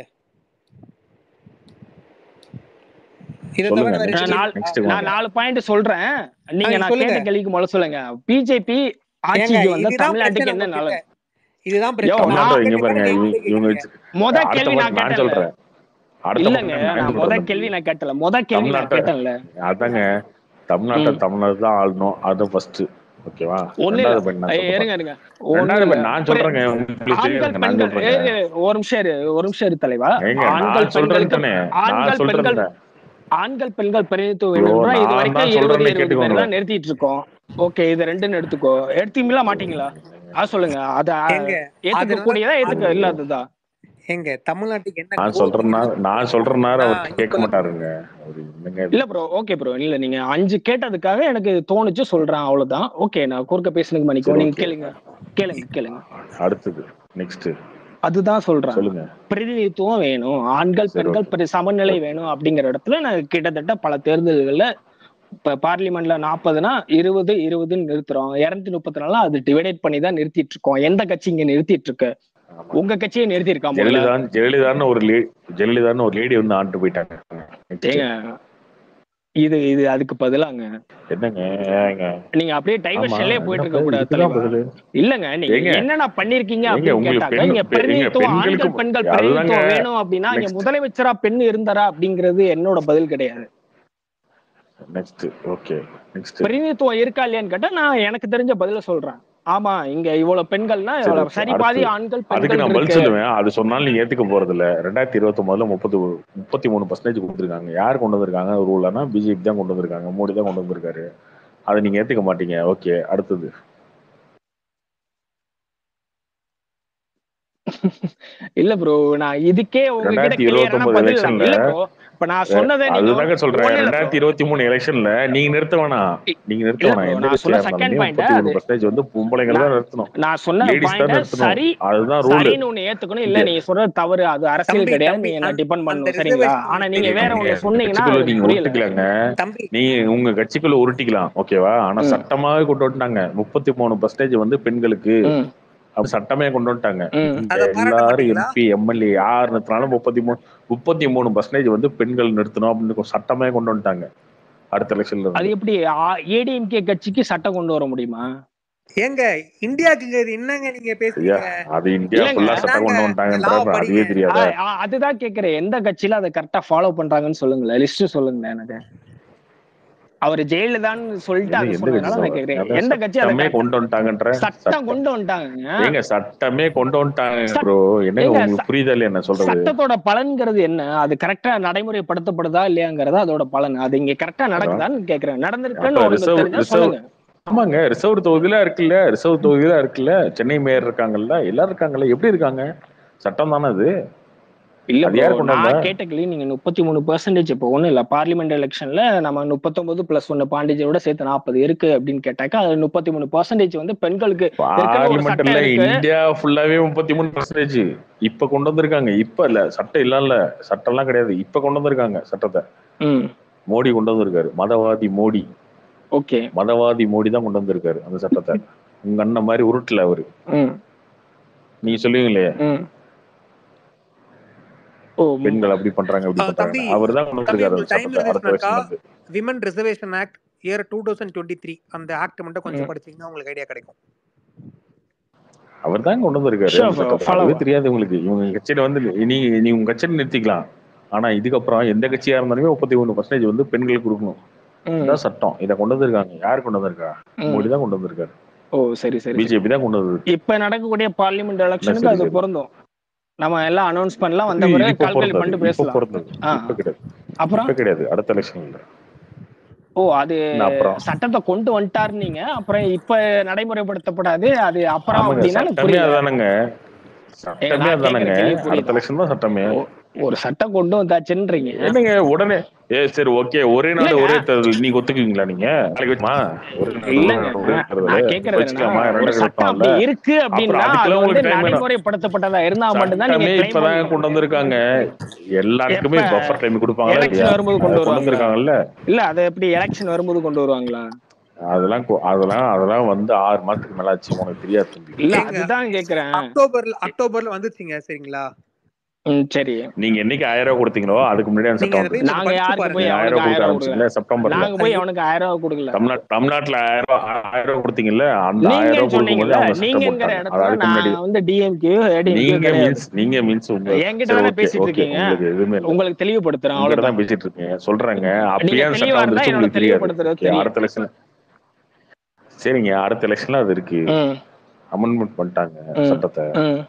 இதை சொல்லுங்க தவிர வேற நெக்ஸ்ட் நான் எதுவும் நாலு இல்லைங்களா? நெக்ஸ்ட் நான் வாங்க நாலு பாயிண்ட் சொல்றேன். ஆ, நீங்க நீங்க நான் சொல்லுங்க. கேட்ட கேள்விக்கு முதல்ல சொல்லுங்க. பிஜேபி ஏங்க ஆட்சிக்கு வந்தா இதுதான் தமிழ்நாட்டுக்கு பிரச்சனை என்ன உங்ககிட்ட. நல்லது? இதுதான் யோ பிரச்சனை. நான் நான் தமிழ்நாட்டை இங்க கேட்ட பாருங்க கேள்வி இவங்க நீங்களே இவங்க கேக்குறீங்க. முத அடுத்த கேள்வி பாயிண்ட் நான் நான் கேட்டேன்ல. சொல்றேன். அடுத்த இல்லங்க பாயிண்ட் நான் நான் முத சொல்றேன் தம்பி. கேள்வி நான் கேட்டல. முத கேள்வி நான் தமிழ்நாட்டை கேட்டேன்ல. அதாங்க தமிழ்நாட்டை ம் தமிழர் தான் ஆளணும் அது ஃபர்ஸ்ட் ஓகேவா. ஒண்ணு இல்ல ரெண்டாவது பாயிண்ட் நான் ஐ- சொல்றேன் இருங்க பாருங்க. இருங்க ஒண்ணு ரெண்டாவது இல்ல பாயிண்ட் நான் பிர- சொல்றேங்க உங்களுக்கு ஆண்கள் தெரியாதுங்க நான் பெண்கள் சொல்றேங்க. ஏ, ஏ, ஒரு நிமிஷம் இரு ஒரு நிமிஷம் இரு தலைவா. ஏங்க ஆண்கள் நான் சொல்றேன் பெண்களுக்கு தானே நான் ஆண்கள் சொல்றேன் பெண்கள் தானே. ஆண்கள் பெண்கள் பிரதிநிதித்துவம் ஐயோ வேணும்னா இது நான் வரைக்கும் தான் இருபது சொல்றேன்னு இருபது பேர் கேட்டுக்கோங்களேன். தான் நிறுத்திட்டு இருக்கோம். ஓகே இது ரெண்டுன்னு எடுத்துக்கோ. எடுத்தீங்களா மாட்டீங்களா? அது சொல்லுங்க. அது ஏங்க ஏத்துக்க அதனால கூடியதா அது ஏத்துக்க இல்லாததா? ஏங்க தமிழ்நாட்டுக்கு என்ன நான் growth சொல்றேன்னா வேணும்? நான் சொல்றேன்னாரு ஆ, அவர் கேட்க இப்ப மாட்டாருங்க. அவரு என்னங்க இது? இல்ல ப்ரோ ஓகே ப்ரோ இல்ல நீங்க அஞ்சு கேட்டதுக்காக எனக்கு தோணுச்சு சொல்றேன் அவ்வளவுதான். ஓகே நான் குறுக்க பேசுனதுக்கு மன்னிக்கோ. சரி நீங்க ஓகே கேளுங்க கேளுங்க கேளுங்க. அடுத்தது நெக்ஸ்ட் அதுதான் சொல்றேன். சொல்லுங்க. பிரதிநிதித்துவம் வேணும். ஆண்கள் சரி பெண்கள் ஓகே பிர- சமநிலை ஓகே வேணும் அப்படிங்கிற இடத்துல நான் கிட்டத்தட்ட பல தேர்தல்கள்ல இப்ப பார்லிமெண்ட்ல நாற்பதுனா இருபது இருபதுன்னு நிறுத்துறோம். இருநூத்தி முப்பத்தி நாலு அது டிவைடேட் பண்ணி தான் நிறுத்திட்டு இருக்கோம். எந்த கட்சி இங்க நிறுத்திட்டு இருக்கு? ஆமா உங்க கட்சியை நிறுத்தி இருக்கா முதல்ல? ஜெயலலிதா ஜெயலலிதான்னு ஒரு லே ஜெயலலிதான்னு ஒரு லேடி வந்து ஆண்டு போயிட்டாங்க. நெக்ஸ்ட் ஏங்க இது இது அதுக்கு பதிலாங்க என்னங்க ஏங்க நீங்க அப்படியே ஆமா டைவர்ஷன்லயே போயிட்டு என்னப்பா இருக்க கூடாது இதுக்குதான் தலைவா. பதிலு. இல்லங்க நீங்க ஏங்க என்னென்ன பண்ணிருக்கீங்க ஏங்க அப்படின்னு உங்களுக்கு கேட்டாக்க பெண் இங்க பெ- ஏங்க பிரதிநிதித்துவம் ஆண்கள் பெண்களுக்கு பெண்கள் அதுதாங்க பிரதிநிதித்துவம் வேணும் அப்படின்னா இங்க நெக்ஸ்ட் முதலமைச்சரா பெண் இருந்தாரா அப்படிங்கிறது என்னோட பதில் கிடையாது. நெக்ஸ்ட் ஓகே நெக்ஸ்ட் பிரதிநிதித்துவம் இருக்கா இல்லையான்னு கேட்டா நான் எனக்கு தெரிஞ்ச பதில சொல்றேன். ஆமா இங்க இவ்வளவு பெண்கள்னா சரி இவ்வளவு ஓகே சரி அடுத்து பாதி ஆண்கள் அதுக்கு பெண்கள் நான் பதில் இருக்கு. சொல்லுவேன். அது சொன்னாலும் நீங்க ஏத்துக்க போறது இல்ல. ரெண்டாயிரத்தி இருபத்தி ஒன்பதுல முப்பத்தி முப்பத்தி மூணு பர்சன்டேஜ் கொடுத்துருக்காங்க. யார் கொண்டு வந்திருக்காங்க ரூல்னா பிஜேபி தான் கொண்டு வந்திருக்காங்க. மோடி தான் கொண்டு வந்திருக்காரு. அதை நீங்க ஏத்துக்க மாட்டீங்க. ஓகே அடுத்தது இல்ல ப்ரோ நான் இதுக்கே உங்ககிட்ட ரெண்டாயிரத்தி இருபத்தி கிளியரான ஒன்பது பதில் எலெக்ஷன்ல இல்ல ப்ரோ. இப்ப நான் சொன்னதை நீங்க அதுதாங்க சொல்றேன். ஒண்ணு இல்ல ப்ரோ ரெண்டாயிரத்தி இருபத்தி மூணு எலெக்ஷன்ல நீங்க நிறுத்த வேணாம். நீங்க நிறுத்த இல்ல வேணாம். ப்ரோ எந்த நான் சொன்ன கட்சியா செகண்ட் இருந்தாலுமே பாயிண்ட் முப்பத்தி மூணு அது பர்சன்டேஜ் வந்து பொம்பளைங்களை நான் தான் நிறுத்தணும். நான் சொன்ன லேடிஸ் தான் பாயிண்ட நிறுத்தணும். சரி அதுதான் ரூல். சரின்னு ஒண்ணு ஏத்துக்கணும். இல்ல நீங்க சொல்றது தவறு அது அரசியல் தம்பி கிடையாது. தம்பி நீங்க என்ன அந்த டிபெண்ட் அந்த பண்ணணும் சரிங்களா? ரிசர்வேஷன் ஆனா நீங்க வேற நீங்க ஒண்ணு சொன்னீங்கன்னா கட்சிக்குள்ள அது நீங்க எனக்கு புரியல. உருட்டிக்கலாங்க. தம்பி நீங்க உங்க கட்சிக்குள்ள உருட்டிக்கலாம் ஓகேவா. ஆனா ம் சட்டமாவே கொண்டு வந்துட்டாங்க. முப்பத்தி மூணு பர்சன்டேஜ் வந்து பெண்களுக்கு ம் அப்படி சட்டமே கொண்டு வந்துட்டாங்க. ம் இங்க அதை பாராட்ட எல்லாரும் மாட்டீங்களா? எம்பி எம்எல்ஏ யார் நிறுத்தினாலும் முப்பத்தி மூணு முப்பத்தி மூணு பர்சன்டேஜ் வந்து பெண்கள் நிறுத்தணும் அப்படின்னு ஒரு சட்டமே கொண்டு வந்துட்டாங்க அடுத்த எலெக்ஷன்ல அது இருந்து. எப்படி ஏடிஎம்கே கட்சிக்கு சட்டம் கொண்டு வர முடியுமா? ஏங்க இந்தியாவுக்கு இது என்னங்க நீங்க ஐயா பேசுறீங்க? அது இந்தியா இல்லங்க ஃபுல்லா சட்டம் அதாங்க கொண்டு லாவை வந்துட்டாங்கன்ற படிங்க. அதுவே தெரியாதா? ஆ, ஆ, அதுதான் கேக்குறேன். எந்த கட்சியில அதை கரெக்டா ஃபாலோ பண்றாங்கன்னு சொல்லுங்களேன். லிஸ்ட் சொல்லுங்களேன் எனக்கு. அவர் ஜெயலலிதான்னு சொல்லிட்டு எது அதை எந்த சொன்னதுனால கட்சி நான் கேக்குறேன். அதான் எந்த கட்சி அதை சட்டமே கரெக்டா கொண்டு வந்துட்டாங்கன்ற சட்டம் சட்டம் கொண்டு வந்துட்டாங்க. ஏங்க சட்டமே கொண்டு வந்துட்டாங்க சட்- ப்ரோ. என்னங்க ஏங்க உங்களுக்கு ச- புரியுதா இல்லையா என்ன சொல்றது? சட்டத்தோட பலன்கிறது என்ன? அது கரெக்டா நடைமுறைப்படுத்தப்படுதா இல்லையாங்கிறதா அதோட பலன். அது இங்க கரெக்டா அதான் நடக்குதான்னு கேக்குறேன். அப்ப நடந்திருக்குன்னு உங்களுக்கு ரிசர்வ் தெரிஞ்சா ரிசர்வ் சொல்லுங்க. ஆமாங்க ரிசர்வ் தொகுதியில இருக்குல்ல ரிசர்வ் தொகுதியில இருக்குல்ல சென்னை மேயர் இருக்காங்கல்ல எல்லாரும் இருக்காங்கல்ல எப்படி இருக்காங்க? சட்டம் தானே அது. இல்ல அது ப்ரோ யார் கொண்டு வந்தா? நான் கேட்ட கேள்வி நீங்க முப்பத்தி மூணு பெர்சன்டேஜ் இப்போ ஒண்ணும் இல்ல பார்லிமெண்ட் எலெக்ஷன்ல நம்ம முப்பத்தொன்பது பிளஸ் ஒன்னு பாண்டிச்சேரியோட சேர்த்து நாற்பது இருக்கு அப்படின்னு கேட்டாக்கா அது முப்பத்தி மூணு பெர்சன்டேஜ் வந்து பெண்களுக்கு இருக்குன்னு ஒரு சட்டம் பார்லிமெண்ட்ல இருக்கு. இந்தியா ஃபுல்லாவே முப்பத்தி மூணு பர்சன்டேஜ் இப்ப கொண்டு வந்திருக்காங்க. இப்ப இல்ல சட்டம் இல்ல இல்ல சட்டம் எல்லாம் கிடையாது. இப்ப கொண்டு வந்திருக்காங்க சட்டத்தை. ம் மோடி கொண்டு வந்திருக்காரு. மதவாதி மோடி ஓகே மதவாதி மோடி தான் கொண்டு வந்திருக்காரு அந்த சட்டத்தை. உங்க அண்ணன் மாதிரி உருட்டுல அவரு. ம் நீங்க சொல்லுவீங்களே ம் ஓ ம். பெண்கள் அப்படி பண்றாங்க அப்படி அஹ் தம்பி பண்றாங்க. அவர் தான் கொண்டு தம்பி வந்திருக்காரு அந்த உங்களுக்கு டைம் சட்டத்தை அடுத்த இருந்துச்சுனாக்கா வருஷம் வந்து. Women reservation act year two thousand twenty three அந்த ஆக்ட் மட்டும் கொஞ்சம் ம். படிச்சீங்கன்னா உங்களுக்கு ஐடியா கிடைக்கும். அவர் தான் கொண்டு வந்திருக்காரு ஷோ அந்த சட்டத்தை. ஃபாலோ அதுவே தெரியாது உங்களுக்கு. இவங்க கட்சியில வந்து நீ நீ உங்க கட்சியில நிறுத்திக்கலாம். ஆனா இதுக்கப்புறம் எந்த கட்சியா இருந்தாலுமே முப்பத்தி ஒண்ணு பர்சன்டேஜ் வந்து பெண்களுக்கு கொடுக்கணும். இதுதான் சட்டம். இதை கொண்டு வந்திருக்காங்க. யார் கொண்டு வந்திருக்கா? மோடி தான் கொண்டு வந்திருக்காரு. ஓ சரி சரி பிஜேபி தான் கொண்டு வந்தது. இப்ப நடக்கக்கூடிய பார்லிமெண்ட் இல்ல, எலெக்ஷனுக்கு சரி அது சரி பொருந்தும். நம்ம எல்லாம் அனௌன்ஸ் பண்ணலாம், வந்த இது பிறகு இப்போ கால்குலேட் பொருந்தது. பண்ணிட்டு இப்போ பேசலாம். பொருந்தது. ஆ இப்ப கிடையாது. அப்புறம் இப்ப கிடையாது. அடுத்த எலெக்ஷன் இல்ல. ஓ அது இன்னும் அப்புறம் சட்டத்தை கொண்டு வந்துட்டாரு நீங்க, அப்புறம் இப்ப நடைமுறைப்படுத்தப்படாது அது அப்புறம் ஆமாங்க. அப்படின்னா எனக்கு சட்டமே புரியல. அதானுங்க. ஏங்க சட்டமே நான் கேக்குற அதானுங்க. கேள்வி அடுத்த புரியுதா? எலெக்ஷன் தான் சட்டமே. ஒ- ஒரு சட்டம் கொண்டு வந்தாச்சுன்றீங்க. என்னங்க உடனே ஏ சரி ஓகே ஒரே நாடு இல்லங்க ஒரே தேர்தல் நீங்க ஒத்துக்குவீங்களா? நீங்க நாளைக்கு வச்சுமா ஒரே நாடு இல்லங்க ஒரே தேர்தல் நான் கேக்குறது என்னன்னா, வச்சுக்கலாமா? ஒரு ரெண்டாயிரத்தி இருபத்தி சட்டம் நாலுல அப்படி இருக்கு அப்புறம் அப்படின்னா அது அதுக்கெல்லாம் வந்து உங்களுக்கு டைம் வேணும். நடைமுறைப்படுத்தப்பட்டதா இருந்தா மட்டும்தான் நீங்க சட்டமே கிளைம் இப்பதான் பண்ணணும். கொண்டு வந்திருக்காங்க. எல்லாருக்குமே எப்ப பஃபர் டைம் கொடுப்பாங்களா எலெக்ஷன் இல்லையா? வரும்போது அதை கொண்டு கொண்டு வருவாங்களா? வந்திருக்காங்கல்ல. இல்ல அதை எப்படி எலெக்ஷன் வரும்போது கொண்டு வருவாங்களா? அதெல்லாம் கொ- அதெல்லாம் அதெல்லாம் வந்து ஆறு மாசத்துக்கு மேல ஆச்சு. உனக்கு தெரியாது தம்பி. இல்ல ஏங்க அதுதான் கேக்குறேன். அக்டோபர்ல அக்டோபர்ல வந்துச்சுங்க சரிங்களா? ம் சரி. நீங்க என்னைக்கு ஆயிரம் ரூபாய் கொடுத்தீங்களோ அதுக்கு முன்னாடி அந்த நீங்க சட்டம் அதை போய் வந்துருச்சு. கொஞ்சம் நாங்க படிச்சு யாருக்கு பாருங்க. போய் நீங்க ஆயிரம் அவனுக்கு ரூபாய் கொடுக்க ஆயிரம் ரூபா கொடுக்கல. ஆரம்பிச்சீங்களா செப்டம்பர்ல? நாங்க போய் ஐயோ அவனுக்கு ஆயிரம் ரூபா கொடுக்கல. தமிழ்நாட்டு தமிழ்நாட்டுல ஆயிரம் ரூபாய் ஆயிரம் ரூபாய் கொடுத்தீங்கல்ல, அந்த ஆயிரம் நீங்கன்னு ரூபாய் கொடுக்கும்போது சொன்னீங்கல்ல, அவங்க சட்டம் நீங்கிற போட்டாங்க. அது இடத்துல அதுக்கு முன்னாடி நான் வந்து டிஎம்கேயோ ஏடிஎம்கேயோ நீங்க கிடையாது. மீன்ஸ் நீங்க மீன்ஸ் உங்க என்கிட்ட சரி தானே ஓகே பேசிட்டு ஓகே இருக்கீங்க, உங்களுக்கு எதுவுமே இல்லை. உங்களுக்கு தெளிவுபடுத்துறேன் உங்ககிட்ட தான் அவ்வளவுதான். பேசிட்டு இருக்கீங்க சொல்றேங்க. நீங்க அப்பயே அந்த தெளிவா சட்டம் இருந்தா வந்துருச்சு என்னோட உங்களுக்கு தெரியாது. தெளிவுபடுத்துறது ஓகே தெரியும். அடுத்த எலெக்ஷன் சரிங்க. அடுத்த எலெக்ஷன்ல அது இருக்கு. ம் அமெண்ட்மெண்ட் பண்ணிட்டாங்க ம் சட்டத்தை. ம்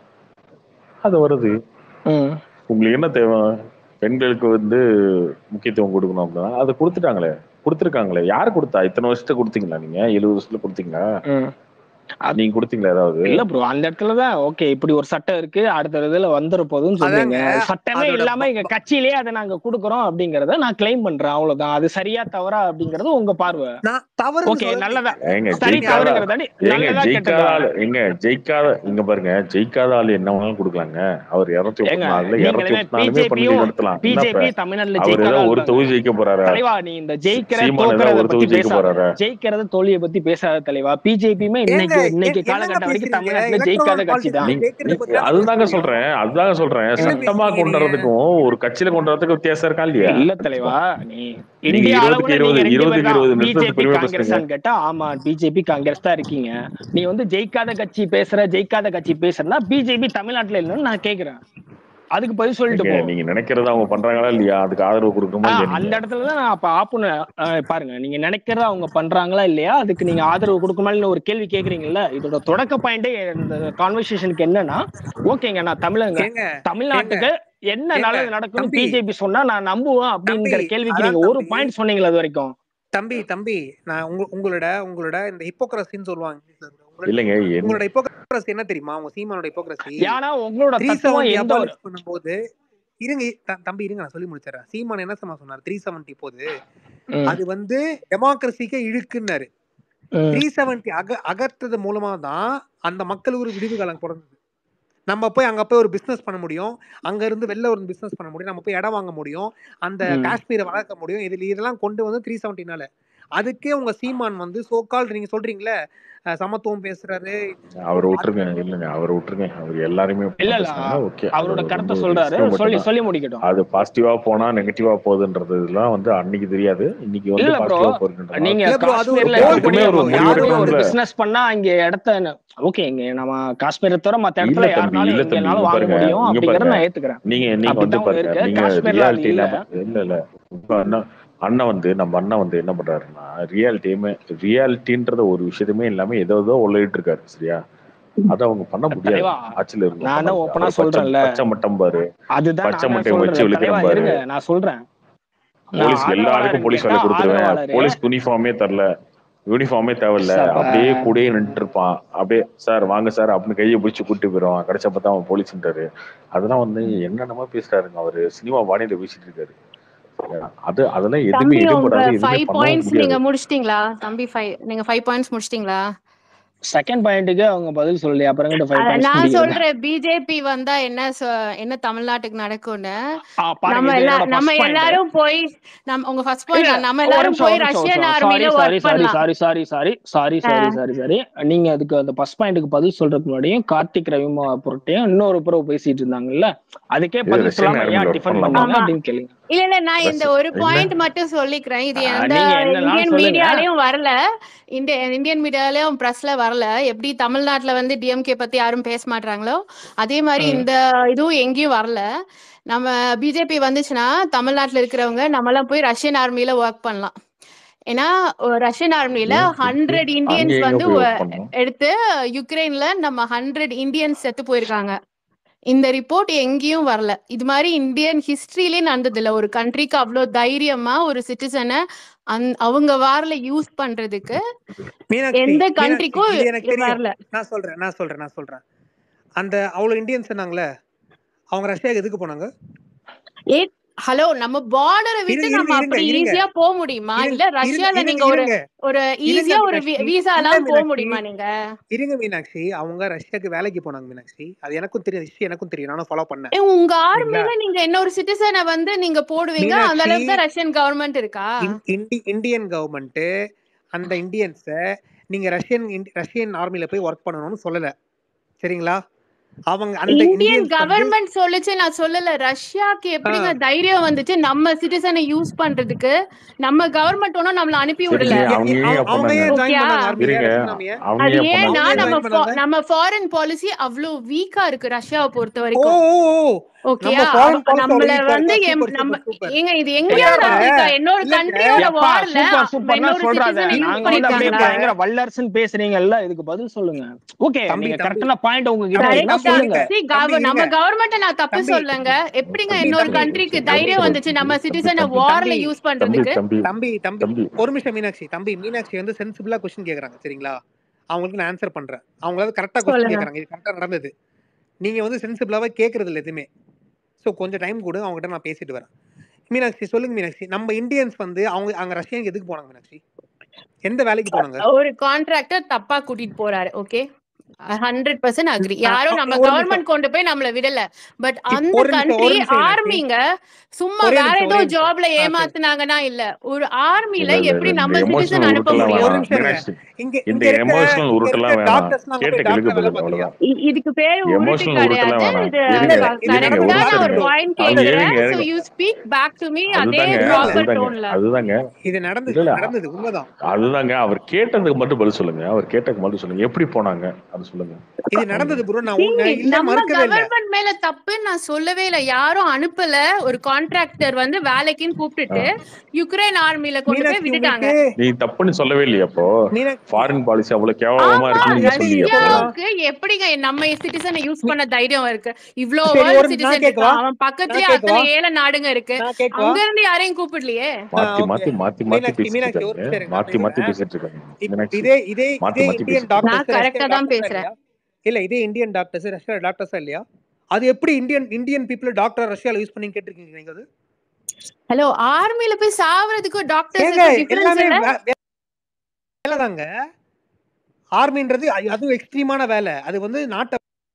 அது வருது. ம் உங்களுக்கு என்ன தேவை? பெண்களுக்கு வந்து முக்கியத்துவம் கொடுக்கணும் அப்படின்னா அதை கொடுத்துட்டாங்களே கொடுத்துருக்காங்களே. யார் கொடுத்தா? இத்தனை வருஷத்துக்கு கொடுத்தீங்களா? நீங்க எழுபது வருஷத்துல கொடுத்தீங்களா? ம் அது நீங்க கொடுத்தீங்களா ஏதாவது? இல்ல ப்ரோ, அந்த இடத்துலதான் ஓகே இப்படி ஒரு சட்டம் இருக்கு அடுத்த இதுல வந்துட போகுதுன்னு அதாங்க சொல்றீங்க. சட்டமே அதோட இல்லாம ப- எங்க ப- கட்சியிலேயே அதை நாங்க கொடுக்குறோம் அப்படிங்கறத நான் கிளைம் பண்றேன், அவ்வளவுதான். அது சரியா தவறா அப்படிங்கறது உங்க பார்வை. நான் தவறுன்னு ஓகே சொல்லலைங்க. நல்லதா ஏங்க சரி ஜெயிக்காத தவறுங்கிறதாடி ஏங்க நல்லதா ஜெயிக்காத கெட்டதா? ஆளு எங்க ஜெயிக்காத இங்க பாருங்க ஜெயிக்காத ஆளு என்ன வேணாலும் கொடுக்கலாங்க. அவர் இருநூத்தி முப்பத்தி ஏங்க நாலுல நீங்க இருநூத்தி என்ன முப்பத்தி நாலுமே பெண்கள் பிஜேபியும் நடத்தலாம். என்ன இப்ப பிஜேபி தமிழ்நாட்டுல அவர் ஜெயிக்காத ஏதோ ஆள் ஒரு தாங்க. தொகுதி ஜெயிக்க போறாரா? தலைவா நீ இந்த ஜெயிக்கிற சீமான் ஏதோ தோக்கறத ஒரு பத்தி தொகுதி ஜெயிக்க பேசாத, போறாரா? ஜெயிக்கிறத தோல்வியை பத்தி பேசாத தலைவா. பிஜேபியுமே ஏங்க இன்னைக்கு எ- இன்னைக்கு என்னங்க காலகட்டம் வரைக்கும் பேசுறீங்க? தமிழ்நாட்டுல ஜெயிக்காத எலக்ட்ரல் கட்சி பாலிடிக்ஸ்ல தான். நீங்க ஜெயிக்கிறத நீ- பத்தி தானே அதுதாங்க பேசுறீங்க. சொல்றேன் அதுதாங்க சொல்றேன் என்ன சட்டமா பேசுறீங்க கொண்டு நீங்க? வரதுக்கும் ஒரு கட்சியில கொண்டு வரதுக்கு வித்தியாசம் இருக்கா இல்லையா? இல்ல தலைவா, நீ நீங்க இந்தியா இருபதுக்கு அளவுல இருபது நீங்க ரெண்டு பேர் இருபதுக்கு தான் இருபது நிறுத்தத்து பிஜேபி பெருமை பேசுறீங்க. காங்கிரஸான்னு கேட்டா ஆமா பிஜேபி காங்கிரஸ் தான் இருக்கீங்க. நீ வந்து ஜெயிக்காத கட்சி பேசுற ஜெயிக்காத கட்சி பேசுறனா பிஜேபி தமிழ்நாட்டுல இல்லைன்னு நான் கேக்குறேன். அதுக்கு பதில் சொல்லிட்டு நீங்க போ. நீங்க நினைக்கிறத அவங்க பண்றாங்களா இல்லையா? அதுக்கு ஆதரவு கொடுக்கணுமா ஆஹ் இல்லையா அந்த நீங்க? இடத்துலதான் நான் அப்ப ஆப்புன்னு ஆஹ் பாருங்க, நீங்க நினைக்கிறத அவங்க பண்றாங்களா இல்லையா, அதுக்கு நீங்க ஆதரவு கொடுக்குமான்னு ஒரு கேள்வி கேக்குறீங்கல்ல. இதோட தொடக்க பாயிண்டே இந்த கான்வர்சேஷனுக்கு என்னன்னா, ஓகேங்க நான் தமிழங்க, ஏங்க ஏங்க தமிழ்நாட்டுக்கு என்ன ஏங்க நல்லது நடக்கும்னு தம்பி பிஜேபி சொன்னா நான் நம்புவேன் தம்பி அப்படிங்கிற கேள்விக்கு அதான் நீங்க ஒரு தம்பி பாயிண்ட் சொன்னீங்களா அது வரைக்கும்? தம்பி தம்பி நான் உங்க உங்களோட உங்களோட இந்த ஹிப்போக்ரஸின்னு சொல்லுவாங்க இங்கிலீஷ்ல. உங்களோட இல்லைங்க என் உங்களோட ஹிப்போக்ரஸி என்ன தெரியுமா? உங்க சீமானோட ஹிப்போக்ரஸி ஏன்னா உங்களோட த்ரீ தத்துவம் செவன்டி எந்த ஒரு அபாலிஷ் பண்ணும்போது இருங்க த- தம்பி இருங்க நான் சொல்லி முடிச்சிடறேன். சீமான் என்ன சமா சொன்னார்? த்ரீ செவன்டி போது ம், அது வந்து டெமோக்ரஸிக்கு இழுக்குன்னாரு. ம், த்ரீ செவன்டி அக அகற்றது மூலமா தான் அந்த மக்களுக்கு ஒரு விடிவு காலம் பிறந்தது. நம்ம போய் அங்க போய் ஒரு பிசினஸ் பண்ண முடியும், அங்க இருந்து வெளில ஒரு பிசினஸ் பண்ண முடியும், நம்ம போய் இடம் வாங்க முடியும், அந்த ம். காஷ்மீரை வளர்க்க முடியும். இதுல இதெல்லாம் கொண்டு வந்து த்ரீ செவன்டினால அதுக்கே உங்க சீமான் வந்து சோகால் நீங்க சொல்றீங்களே அஹ், சமத்துவம் பேசுறாரு. அவரை அது விட்டுருங்க. இல்லைங்க அவரை விட்டுருங்க. அவர் எல்லாருமே இல்ல இப்படிதான் இல்ல பேசுனாங்க. ஓகே அது அவரோட ரொம்ப கருத்தை ஒரு சொல்றாரு, எக்ஸ்ட்ரீம் மட்டும் சொல்லி தான். சொல்லி முடிக்கட்டும். அது பாசிட்டிவா போனா நெகட்டிவா போகுதுன்றதுலாம் வந்து அன்னைக்கு தெரியாது. இன்னைக்கு வந்து இல்ல ப்ரோ, பாசிட்டிவா போறதுன்றதுனால நீங்க இல்ல ப்ரோ, அது ஒரு காஷ்மீர்ல போல் எல்லாருக்குமே இருக்கக்கூடிய ஒரு முடிவு யாருமே ஒரு எடுக்கணும்ல. பிசினஸ் பண்ணா அங்க இடத்த ஓகே இங்க நம்ம காஷ்மீரை தவிர மத்த இல்ல இடத்துல தம்பி யாருனாலும் இல்ல தம்பி எங்கனாலும் இங்க வாங்க பாருங்க முடியும் இங்க அப்படிங்கறத பாருங்க நான் ஏத்துக்கிறேன். நீங்க நீங்க வந்து அப்படித்தான் பாருங்க இருக்கு. நீங்க காஷ்மீர்ல அது ரியாலிட்டி இல்ல. இல்லாம இல்ல இல்ல இப்ப அண்ணா அண்ணன் வந்து நம்ம அண்ணன் வந்து என்ன பண்றாருன்னா ரியாலிட்டியுமே ரியாலிட்டின்றத ஒரு விஷயத்துமே இல்லாம ஏதோ ஏதோ உழையிட்டு இருக்காரு. சரியா? அதை அவங்க பண்ண முடியாது. தலைவா ஆட்சியில இருக்கும் நான் பண்ண தான் முடியாது. ஓப்பனா அவர் பச்சை சொல்றேன்ல, பச்சை மட்டம் பாரு, அதுதான் பச்சை நான் தான் மட்டையை வச்சு சொல்றேன். தலைவா விழுக்கிறேன் பாரு. இருங்க நான் சொல்றேன். நான் போலீஸ் எல்லாருக்கும் ஆதரவாளர்னு போலீஸ் கேட்டா வேலை கொடுத்துருவேன். ஆதரவாளரு போலீஸ் யூனிஃபார்மே தரல, யூனிஃபார்மே தேவையில்ல, சப- அப்படியே கூடயே நின்றுட்டு இருப்பான். அப்படியே சார் வாங்க சார் அப்படின்னு கையை பிடிச்சி கூட்டு போயிடுவான். கிடைச்ச பார்த்தா அவன் போலீஸ்ன்றாரு. அதெல்லாம் வந்து என்னென்னமோ பேசுறாருங்க. அவரு சினிமா வாணியில பேசிட்டு இருக்காரு. சரியா? அது அதெல்லாம் எதுவுமே தம்பி உங்க எடுபடாது, எதுவுமே ஃபைவ் பண்ணவும் பாயிண்ட்ஸ் முடியாது. நீங்க முடிச்சிட்டீங்களா தம்பி? ஃபைவ் நீங்க ஃபைவ் பாயிண்ட்ஸ் முடிச்சிட்டீங்களா? செகண்ட் பாயிண்ட்டுக்கு அவங்க பதில் சொல்லி அப்புறம் ஃபைவ் அஹ் பாயிண்ட்ஸ் நான் முடிக்கிறது. சொல்றேன் பிஜேபி வந்தா என்ன சொ- என்ன தமிழ்நாட்டுக்கு நடக்கும்னு. ஆ, பாருங்க நம்ம இது எல்லா என்னோட நம்ம ஃபர்ஸ்ட் பாயிண்ட். எல்லாரும் போய் நம்ம உங்க ஃபர்ஸ்ட் இல்ல பாயிண்ட் நம்ம ஒரு எல்லாரும் நிமிஷம் போய் ஒரு நிமிஷம் ஒரு ரஷ்யன் நிமிஷம் சாரி ஆர்மில சாரி ஒர்க் சாரி பண்ணலாம். Sorry sorry sorry sorry sorry sorry sorry நீங்க அதுக்கு அந்த ஃபர்ஸ்ட் பாயிண்ட்டுக்கு பதில் சொல்றதுக்கு முன்னாடியும் கார்த்திக் ரவிமா பொருட்டையும் இன்னொரு புறம் பேசிட்டு இருந்தாங்கல்ல, அதுக்கே இது பதில் ரஷ்யன் சொல்லாம ஆர்மில ஏன் ஒர்க் டிஃபெண்ட் பண்ணலாமா? பண்ணீங்க ஆமா அப்படின்னு கேளுங்க. இல்ல இல்ல நான் இந்த ரஷ்ய ஒரு இல்ல பாயிண்ட் மட்டும் சொல்லிக்கிறேன். இது ஆ, எந்த நீங்க என்னனாலும் இந்தியன் சொல்லுங்க. மீடியாலயும் வரல. இந்திய இந்தியன் மீடியாலயும் பிரஸ்ல வரல. எப்படி தமிழ்நாட்டுல வந்து டிஎம்கே பத்தி யாரும் பேச மாட்டாங்களோ அதே மாதிரி ம். இந்த இதுவும் எங்கேயும் வரல. நம்ம பிஜேபி வந்துச்சுன்னா தமிழ்நாட்டுல இருக்கிறவங்க நம்மலாம் போய் ரஷ்யன் ஆர்மில ஒர்க் பண்ணலாம். ஏன்னா ஒரு ரஷ்யன் ஆர்மில ஏன் எதுக்கு ஹண்ட்ரட் அங்க இந்தியன்ஸ் எங்க வந்து போய் ஒ- ஒர்க் பண்ணணும்? எடுத்து யுக்ரைன்ல நம்ம ஹண்ட்ரட் இந்தியன்ஸ் செத்து போயிருக்காங்க. இந்த ரிப்போர்ட் எங்கேயும் வரல. இது மாதிரி இந்தியன் ஹிஸ்டரியிலே நடந்தது இல்ல. ஒரு கண்ட்ரிக்கு அவ்வளோ தைரியமா ஒரு சிட்டிசனை அந் அவங்க வார்ல யூஸ் பண்றதுக்கு மீனாட்சி எந்த மீனாட்சி கண்ட்ரிக்கும் இது எனக்கு தெரியும். வரல. நான் சொல்றேன் நான் சொல்றேன் நான் சொல்றேன் அந்த அவ்வளோ இந்தியன்ஸ் சொன்னாங்களே அவங்க ரஷ்யாவுக்கு எதுக்கு போனாங்க? ஏ ஹலோ, நம்ம பார்டரை இரு விட்டு இருங்க நம்ம இருங்க அப்படி இருங்க ஈஸியா போக முடியுமா? இருங்க இல்ல இருங்க ரஷ்யால இருங்க நீங்க ஒரு இருங்க ஒரு இருங்க ஈஸியா ஒரு மீனாட்சி விசா இல்ல எல்லாம் போக மீனாட்சி முடியுமா நீங்க? இருங்க மீனாட்சி அவங்க ரஷ்யாவுக்கு வேலைக்கு போனாங்க மீனாட்சி. அது எனக்கும் தெரியும், ஹிஸ்டரி எனக்கும் தெரியும், நானும் ஃபாலோ பண்ணேன். ஏ, உங்க சரிங்களா ஆர்மில நீங்க என்ன ஒரு சிட்டிசனை வந்து நீங்க போடுவீங்க? அந்த மீனாட்சி அளவுக்கு தான் ரஷ்யன் கவர்மெண்ட் இருக்கா? இந்- இந்தி இந்தியன் கவர்மெண்ட் அந்த இந்தியன்ஸை நீங்க ரஷ்யன் இந்தி- ரஷ்யன் ஆர்மில போய் ஒர்க் பண்ணணும்னு சொல்லல. சரிங்களா? அவங்க அந்த இந்தியன் இந்தியன்ஸ் வந்து கவர்மெண்ட் சொல்லுச்சு, நான் சொல்லல. ரஷ்யாக்கு ஆ, எப்படிங்க தைரியம் வந்துச்சு நம்ம சிட்டிசனை யூஸ் பண்றதுக்கு? நம்ம கவர்மெண்ட் ஒன்னும் நம்மள அனுப்பி விடல. சரிங்க, எ- அவங்க எ- ஏன் அவங்க அவங்க பண்ணாங்க? ஏன் ஜாயின் ஓகேயா? பண்ணாங்க ஆர்மில இருங்க, ரஷ்யன் ஆர்மிய? அவங்க அது ஏன் ஏன்னா அவங்க பண்ணாங்க? ஏன் நம்ம ஜாயின் fo- பண்ணாங்க? நம்ம ஃபாரின் பாலிசி அவ்வளவு வீக்கா இருக்கு ரஷ்யாவை பொறுத்த ஓ வரைக்கும். ஓ, ஓ. நம்ம ஓகேயா? ஃபாரின் பாலிசி அவ்வளவு நம்மள வீக்கா வந்து இருக்கா? எம்- சூப்பர் நம்ம சூப்பர் சூப்பர். ஏங்க இது இல்லங்க எங்கேயாவது நடந்திருக்கா? இன்னொரு இல்லங்க கண்ட்ரியோட எப்பா வார்ல சூப்பர் சூப்பர்னா இன்னொரு சொல்றாத. சிட்டிசனை யூஸ் நாங்க வந்து அப்படியே பண்ணிருக்காங்களா? பயங்கர வல்லரசுன்னு பேசுறீங்கல்ல, இதுக்கு பதில் சொல்லுங்க. ஓகே, தம்பி நீங்க தம்பி கரெக்டான பாயிண்ட் உங்ககிட்ட தம்பி இருக்குன்னா தம்பி கரெக்டா சொல்லுங்க. இருங்க see, தம்பி கவ- நம்ம இருங்க கவர்மெண்ட்டை நான் தப்பு தம்பி சொல்லங்க. எப்படிங்க தம்பி இன்னொரு தம்பி கண்ட்ரிக்கு சரி, தைரியம் சரி, வந்துச்சு நம்ம தம்பி சிட்டிசனை தம்பி வார்ல தம்பி யூஸ் தம்பி பண்றதுக்கு? தம்பி தம்பி தம்பி தம்பி ஒரு நிமிஷம் மீனாட்சி. தம்பி மீனாட்சி வந்து சென்சிபிளா கொஸ்டின் கேக்குறாங்க. சரிங்களா? அவங்களுக்கு நான் ஆன்சர் பண்றேன். அவங்களாவது கரெக்டா கொஸ்டின் சொல்லுங்க. கேக்குறாங்க. இது கரெக்டா நடந்தது. நீங்க வந்து சென்சிபிளாவே கேக்குறது இல்லை எதுவுமே. ஸோ கொஞ்சம் டைம் கொடு, அவங்ககிட்ட நான் பேசிட்டு வரேன். மீனாட்சி சொல்லுங்க மீனாட்சி. நம்ம இந்தியன்ஸ் வந்து அவங்க அங்க ரஷ்யாவுக்கு எதுக்கு போனாங்க மீனாட்சி? எந்த வேலைக்கு போனாங்க? ஒரு கான்ட்ராக்டர் தப்பா கூட்டிட்டு போறாரு. Okay, hundred percent agree. ஆ, யாரும் ஆ, நம்ம ஒரு நிமிஷம் கவர்மெண்ட் கொண்டு போய் நம்மள விடல. பட் இப் அந்த ஒரு நிமிஷம் கண்ட்ரி ஒரு நிமிஷம் மீனாட்சி. ஆர்மிங்க சும்மா ஒரே வேற நிமிஷம் ஏதோ ஒரே நிமிஷம். ஜாப்ல ஆ சரி. ஏமாத்துனாங்கன்னா இல்ல. ஒரு ஆர்மில இல்ல இல்ல எப்படி இல்ல இந்த நம்ம சிட்டிசன் எமோஷனல் அனுப்ப உருட்டெல்லாம் முடியும்? ஒரு வேணாம் நிமிஷம் இருங்க. மீனாட்சி. இங்க இந்த இங்க இருக்க எமோஷனல் இங்க உருட்டெல்லாம் இருக்க வேணாம். டாக்டர்ஸ்லாம் அங்க கேட்ட போய் கேளுக்கு டாக்டர் வேலை பதில் பார்க்கலையா? அவ்வளவுதான். இ- இதுக்கு பேரு உருட்டு எமோஷனல் உருட்டெல்லாம் கிடையாது. வேணாம். இது இல்ல இருங்க இல்ல இது இருங்க நடந்தது ஒரு கரெக்டா நிமிஷம் நான் ஒரு இருங்க. நடக்கட்டும். பாயிண்ட் அவங்க இல்ல இல்ல கேக்குறேன். இருங்க சோ இருங்க. You speak back to me அதே அதுதாங்க இல்ல இல்ல ப்ராப்பர் அதுதாங்க டோன்ல. அதுதாங்க இது இல்ல நடந்துச்சு இல்ல நடந்தது உண்மைதான். அதுதாங்க அவர் கேட்டதுக்கு மட்டும் பதில் சொல்லுங்க. அவர் கேட்டதுக்கு மட்டும் சொல்லுங்க. எப்படி போனாங்க அது சொல்லுங்க. இது அவங்க நடந்தது ப்ரோ. நான் See, உன்- நான் இல்ல நம்ம மறுக்கவே இல்ல. கவர்மெண்ட் மேல தப்புன்னு நான் சொல்லவே இல்ல. யாரும் அனுப்பல. ஒரு கான்ட்ராக்டர் வந்து வேலைக்குன்னு ஆ. கூப்பிட்டுட்டு யுக்ரைன் ஆர்மில கொண்டு போய் மீனாட்சி விட்டுட்டாங்க. உங்களுக்கு நீ தப்புன்னு சொல்லவே இல்லையா? அப்போ மீனாட்சி ஃபாரின் பாலிசி அவ்வளவு கேவலமா ஆமா, இருக்குன்னு நீங்க மீனாட்சி சொல்லியா? அப்போ சொல்லலாம். ரஷ்யாவுக்கு எப்படிங்க நம்ம சிட்டிசனை யூஸ் மீ- பண்ண தைரியம் இருக்கு? இவ்ளோ சரி ஒரு வேர்ல்ட் நிமிஷம் நான் சிட்டிசன் கேட்கவா? இருக்கான். அவன் நான் பக்கத்துலயே கேட்கவா? அத்தனை ஏழை நாடுங்க இருக்கு. நான் கேட்கவா? அங்க இருந்து யாரையும் கூப்பிடலையே. மாத்தி ஓகே மாத்தி மாத்தி மாத்தி மீனாட்சி பேசிட்டு மீனாட்சி ஒரு இருக்காங்க. நிமிஷம் இருங்க. நான் மாத்தி மாத்தி பேசுறேன். பேசிட்டு இருக்காங்க. இப்போ மீனாட்சி இதே இதே மாத்தி இதே மாத்தி இந்தியன் பேசிட்டு இருக்காங்க. நான் டாக்டர்ஸ் கரெக்டா ரஷ்யன் தான் டாக்டர்ஸா பேசுறேன். இல்லையா? இல்ல இதே இந்தியன் டாக்டர்ஸ் ரஷ்யா டாக்டர்ஸா இல்லையா? அது எப்படி இந்தியன் இந்தியன் பீப்புள் டாக்டர் ரஷ்யால யூஸ் பண்ணி கேட்டிருக்கீங்க நீங்க? அது ஹலோ, ஆர்மில போய் சாவறதுக்கு ஏங்க டாக்டர்ஸுக்கு டிஃபரன்ஸ் எல்லாமே இல்ல? வே- வேலை தாங்க. ஆர்மின்றது அது- அதுவும் எக்ஸ்ட்ரீமான வேலை. அது வந்து நாட்டை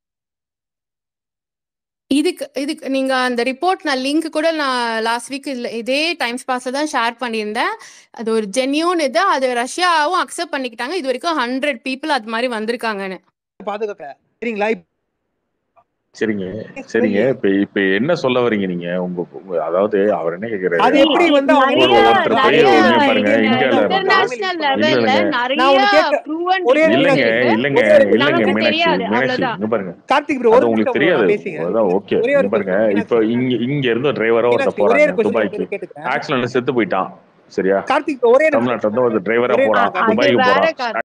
இதுக்கு இதுக்கு நீங்க அந்த ரிப்போர்ட் நான் லிங்க் கூட நான் லாஸ்ட் வீக் இதுல இதே டைம்ஸ் பாஸ்ல தான் ஷேர் பண்ணியிருந்தேன். அது ஒரு ஜென்யூன் இது. அது ரஷ்யாவும் அக்செப்ட் பண்ணிக்கிட்டாங்க. இது வரைக்கும் ஹண்ட்ரட் பீப்புள் அது மாதிரி வந்திருக்காங்கன்னு. பாதுகாக்க சரிங்களா? சரிங்க இப்ப சரிங்க. சொல்லி இப்ப இப்ப என்ன சொல்ல வர்றீங்க நீங்க? உங்க உங்க- அதாவது அவர் என்ன கேக்குறாரு? அது See, எப்படி இ- வந்து அவங்க நிறைய ஒரு ஒருத்தர் போய் நிறைய இங்க பாருங்க இந்தியன் இந்தியால டாக்டர் இருந்து இன்டர்நேஷனல் ஆர்மில யூஸ் இல்ல லெவல்ல இல்லைங்க நிறைய நான் உங்களுக்கு கேட்க ப்ரூவன் ஒரே ஒரு ரிப்போர்ட்ஸ் இல்லைங்க நிமிஷம் இருக்கு. இல்லைங்க ஒரே ஒரு நிமிஷம் இல்லைங்க நமக்கு மீனாட்சி தெரியாது, மீனாட்சி அவ்வளவுதான். இங்க பாருங்க. கார்த்திக் ப்ரோ அது ஒரு உங்களுக்கு நிமிஷம் bro, தெரியாது. நான் பேசுகிறேன். அதான் ஓகே. ஒரே ஒரு இங்க பாருங்க. கொஸ்டின் இப்ப மீனாட்சி இங்க இங்க இருந்து டிரைவரா ஒருத்தர் மீனாட்சி ஒரே ஒரு போறாங்க கொஸ்டின் துபாய்க்கு. கேட்டுக்கிறேன். ஆக்சிடென்ட்ல செத்து போயிட்டான். சரியா? கார்த்திக் bro, ஒரே நிமிஷம் தமிழ்நாட்டுல இருந்து ஒரு டிரைவரா ஒரே போறான். அது துபாய்க்கு வேற போறான். கதை.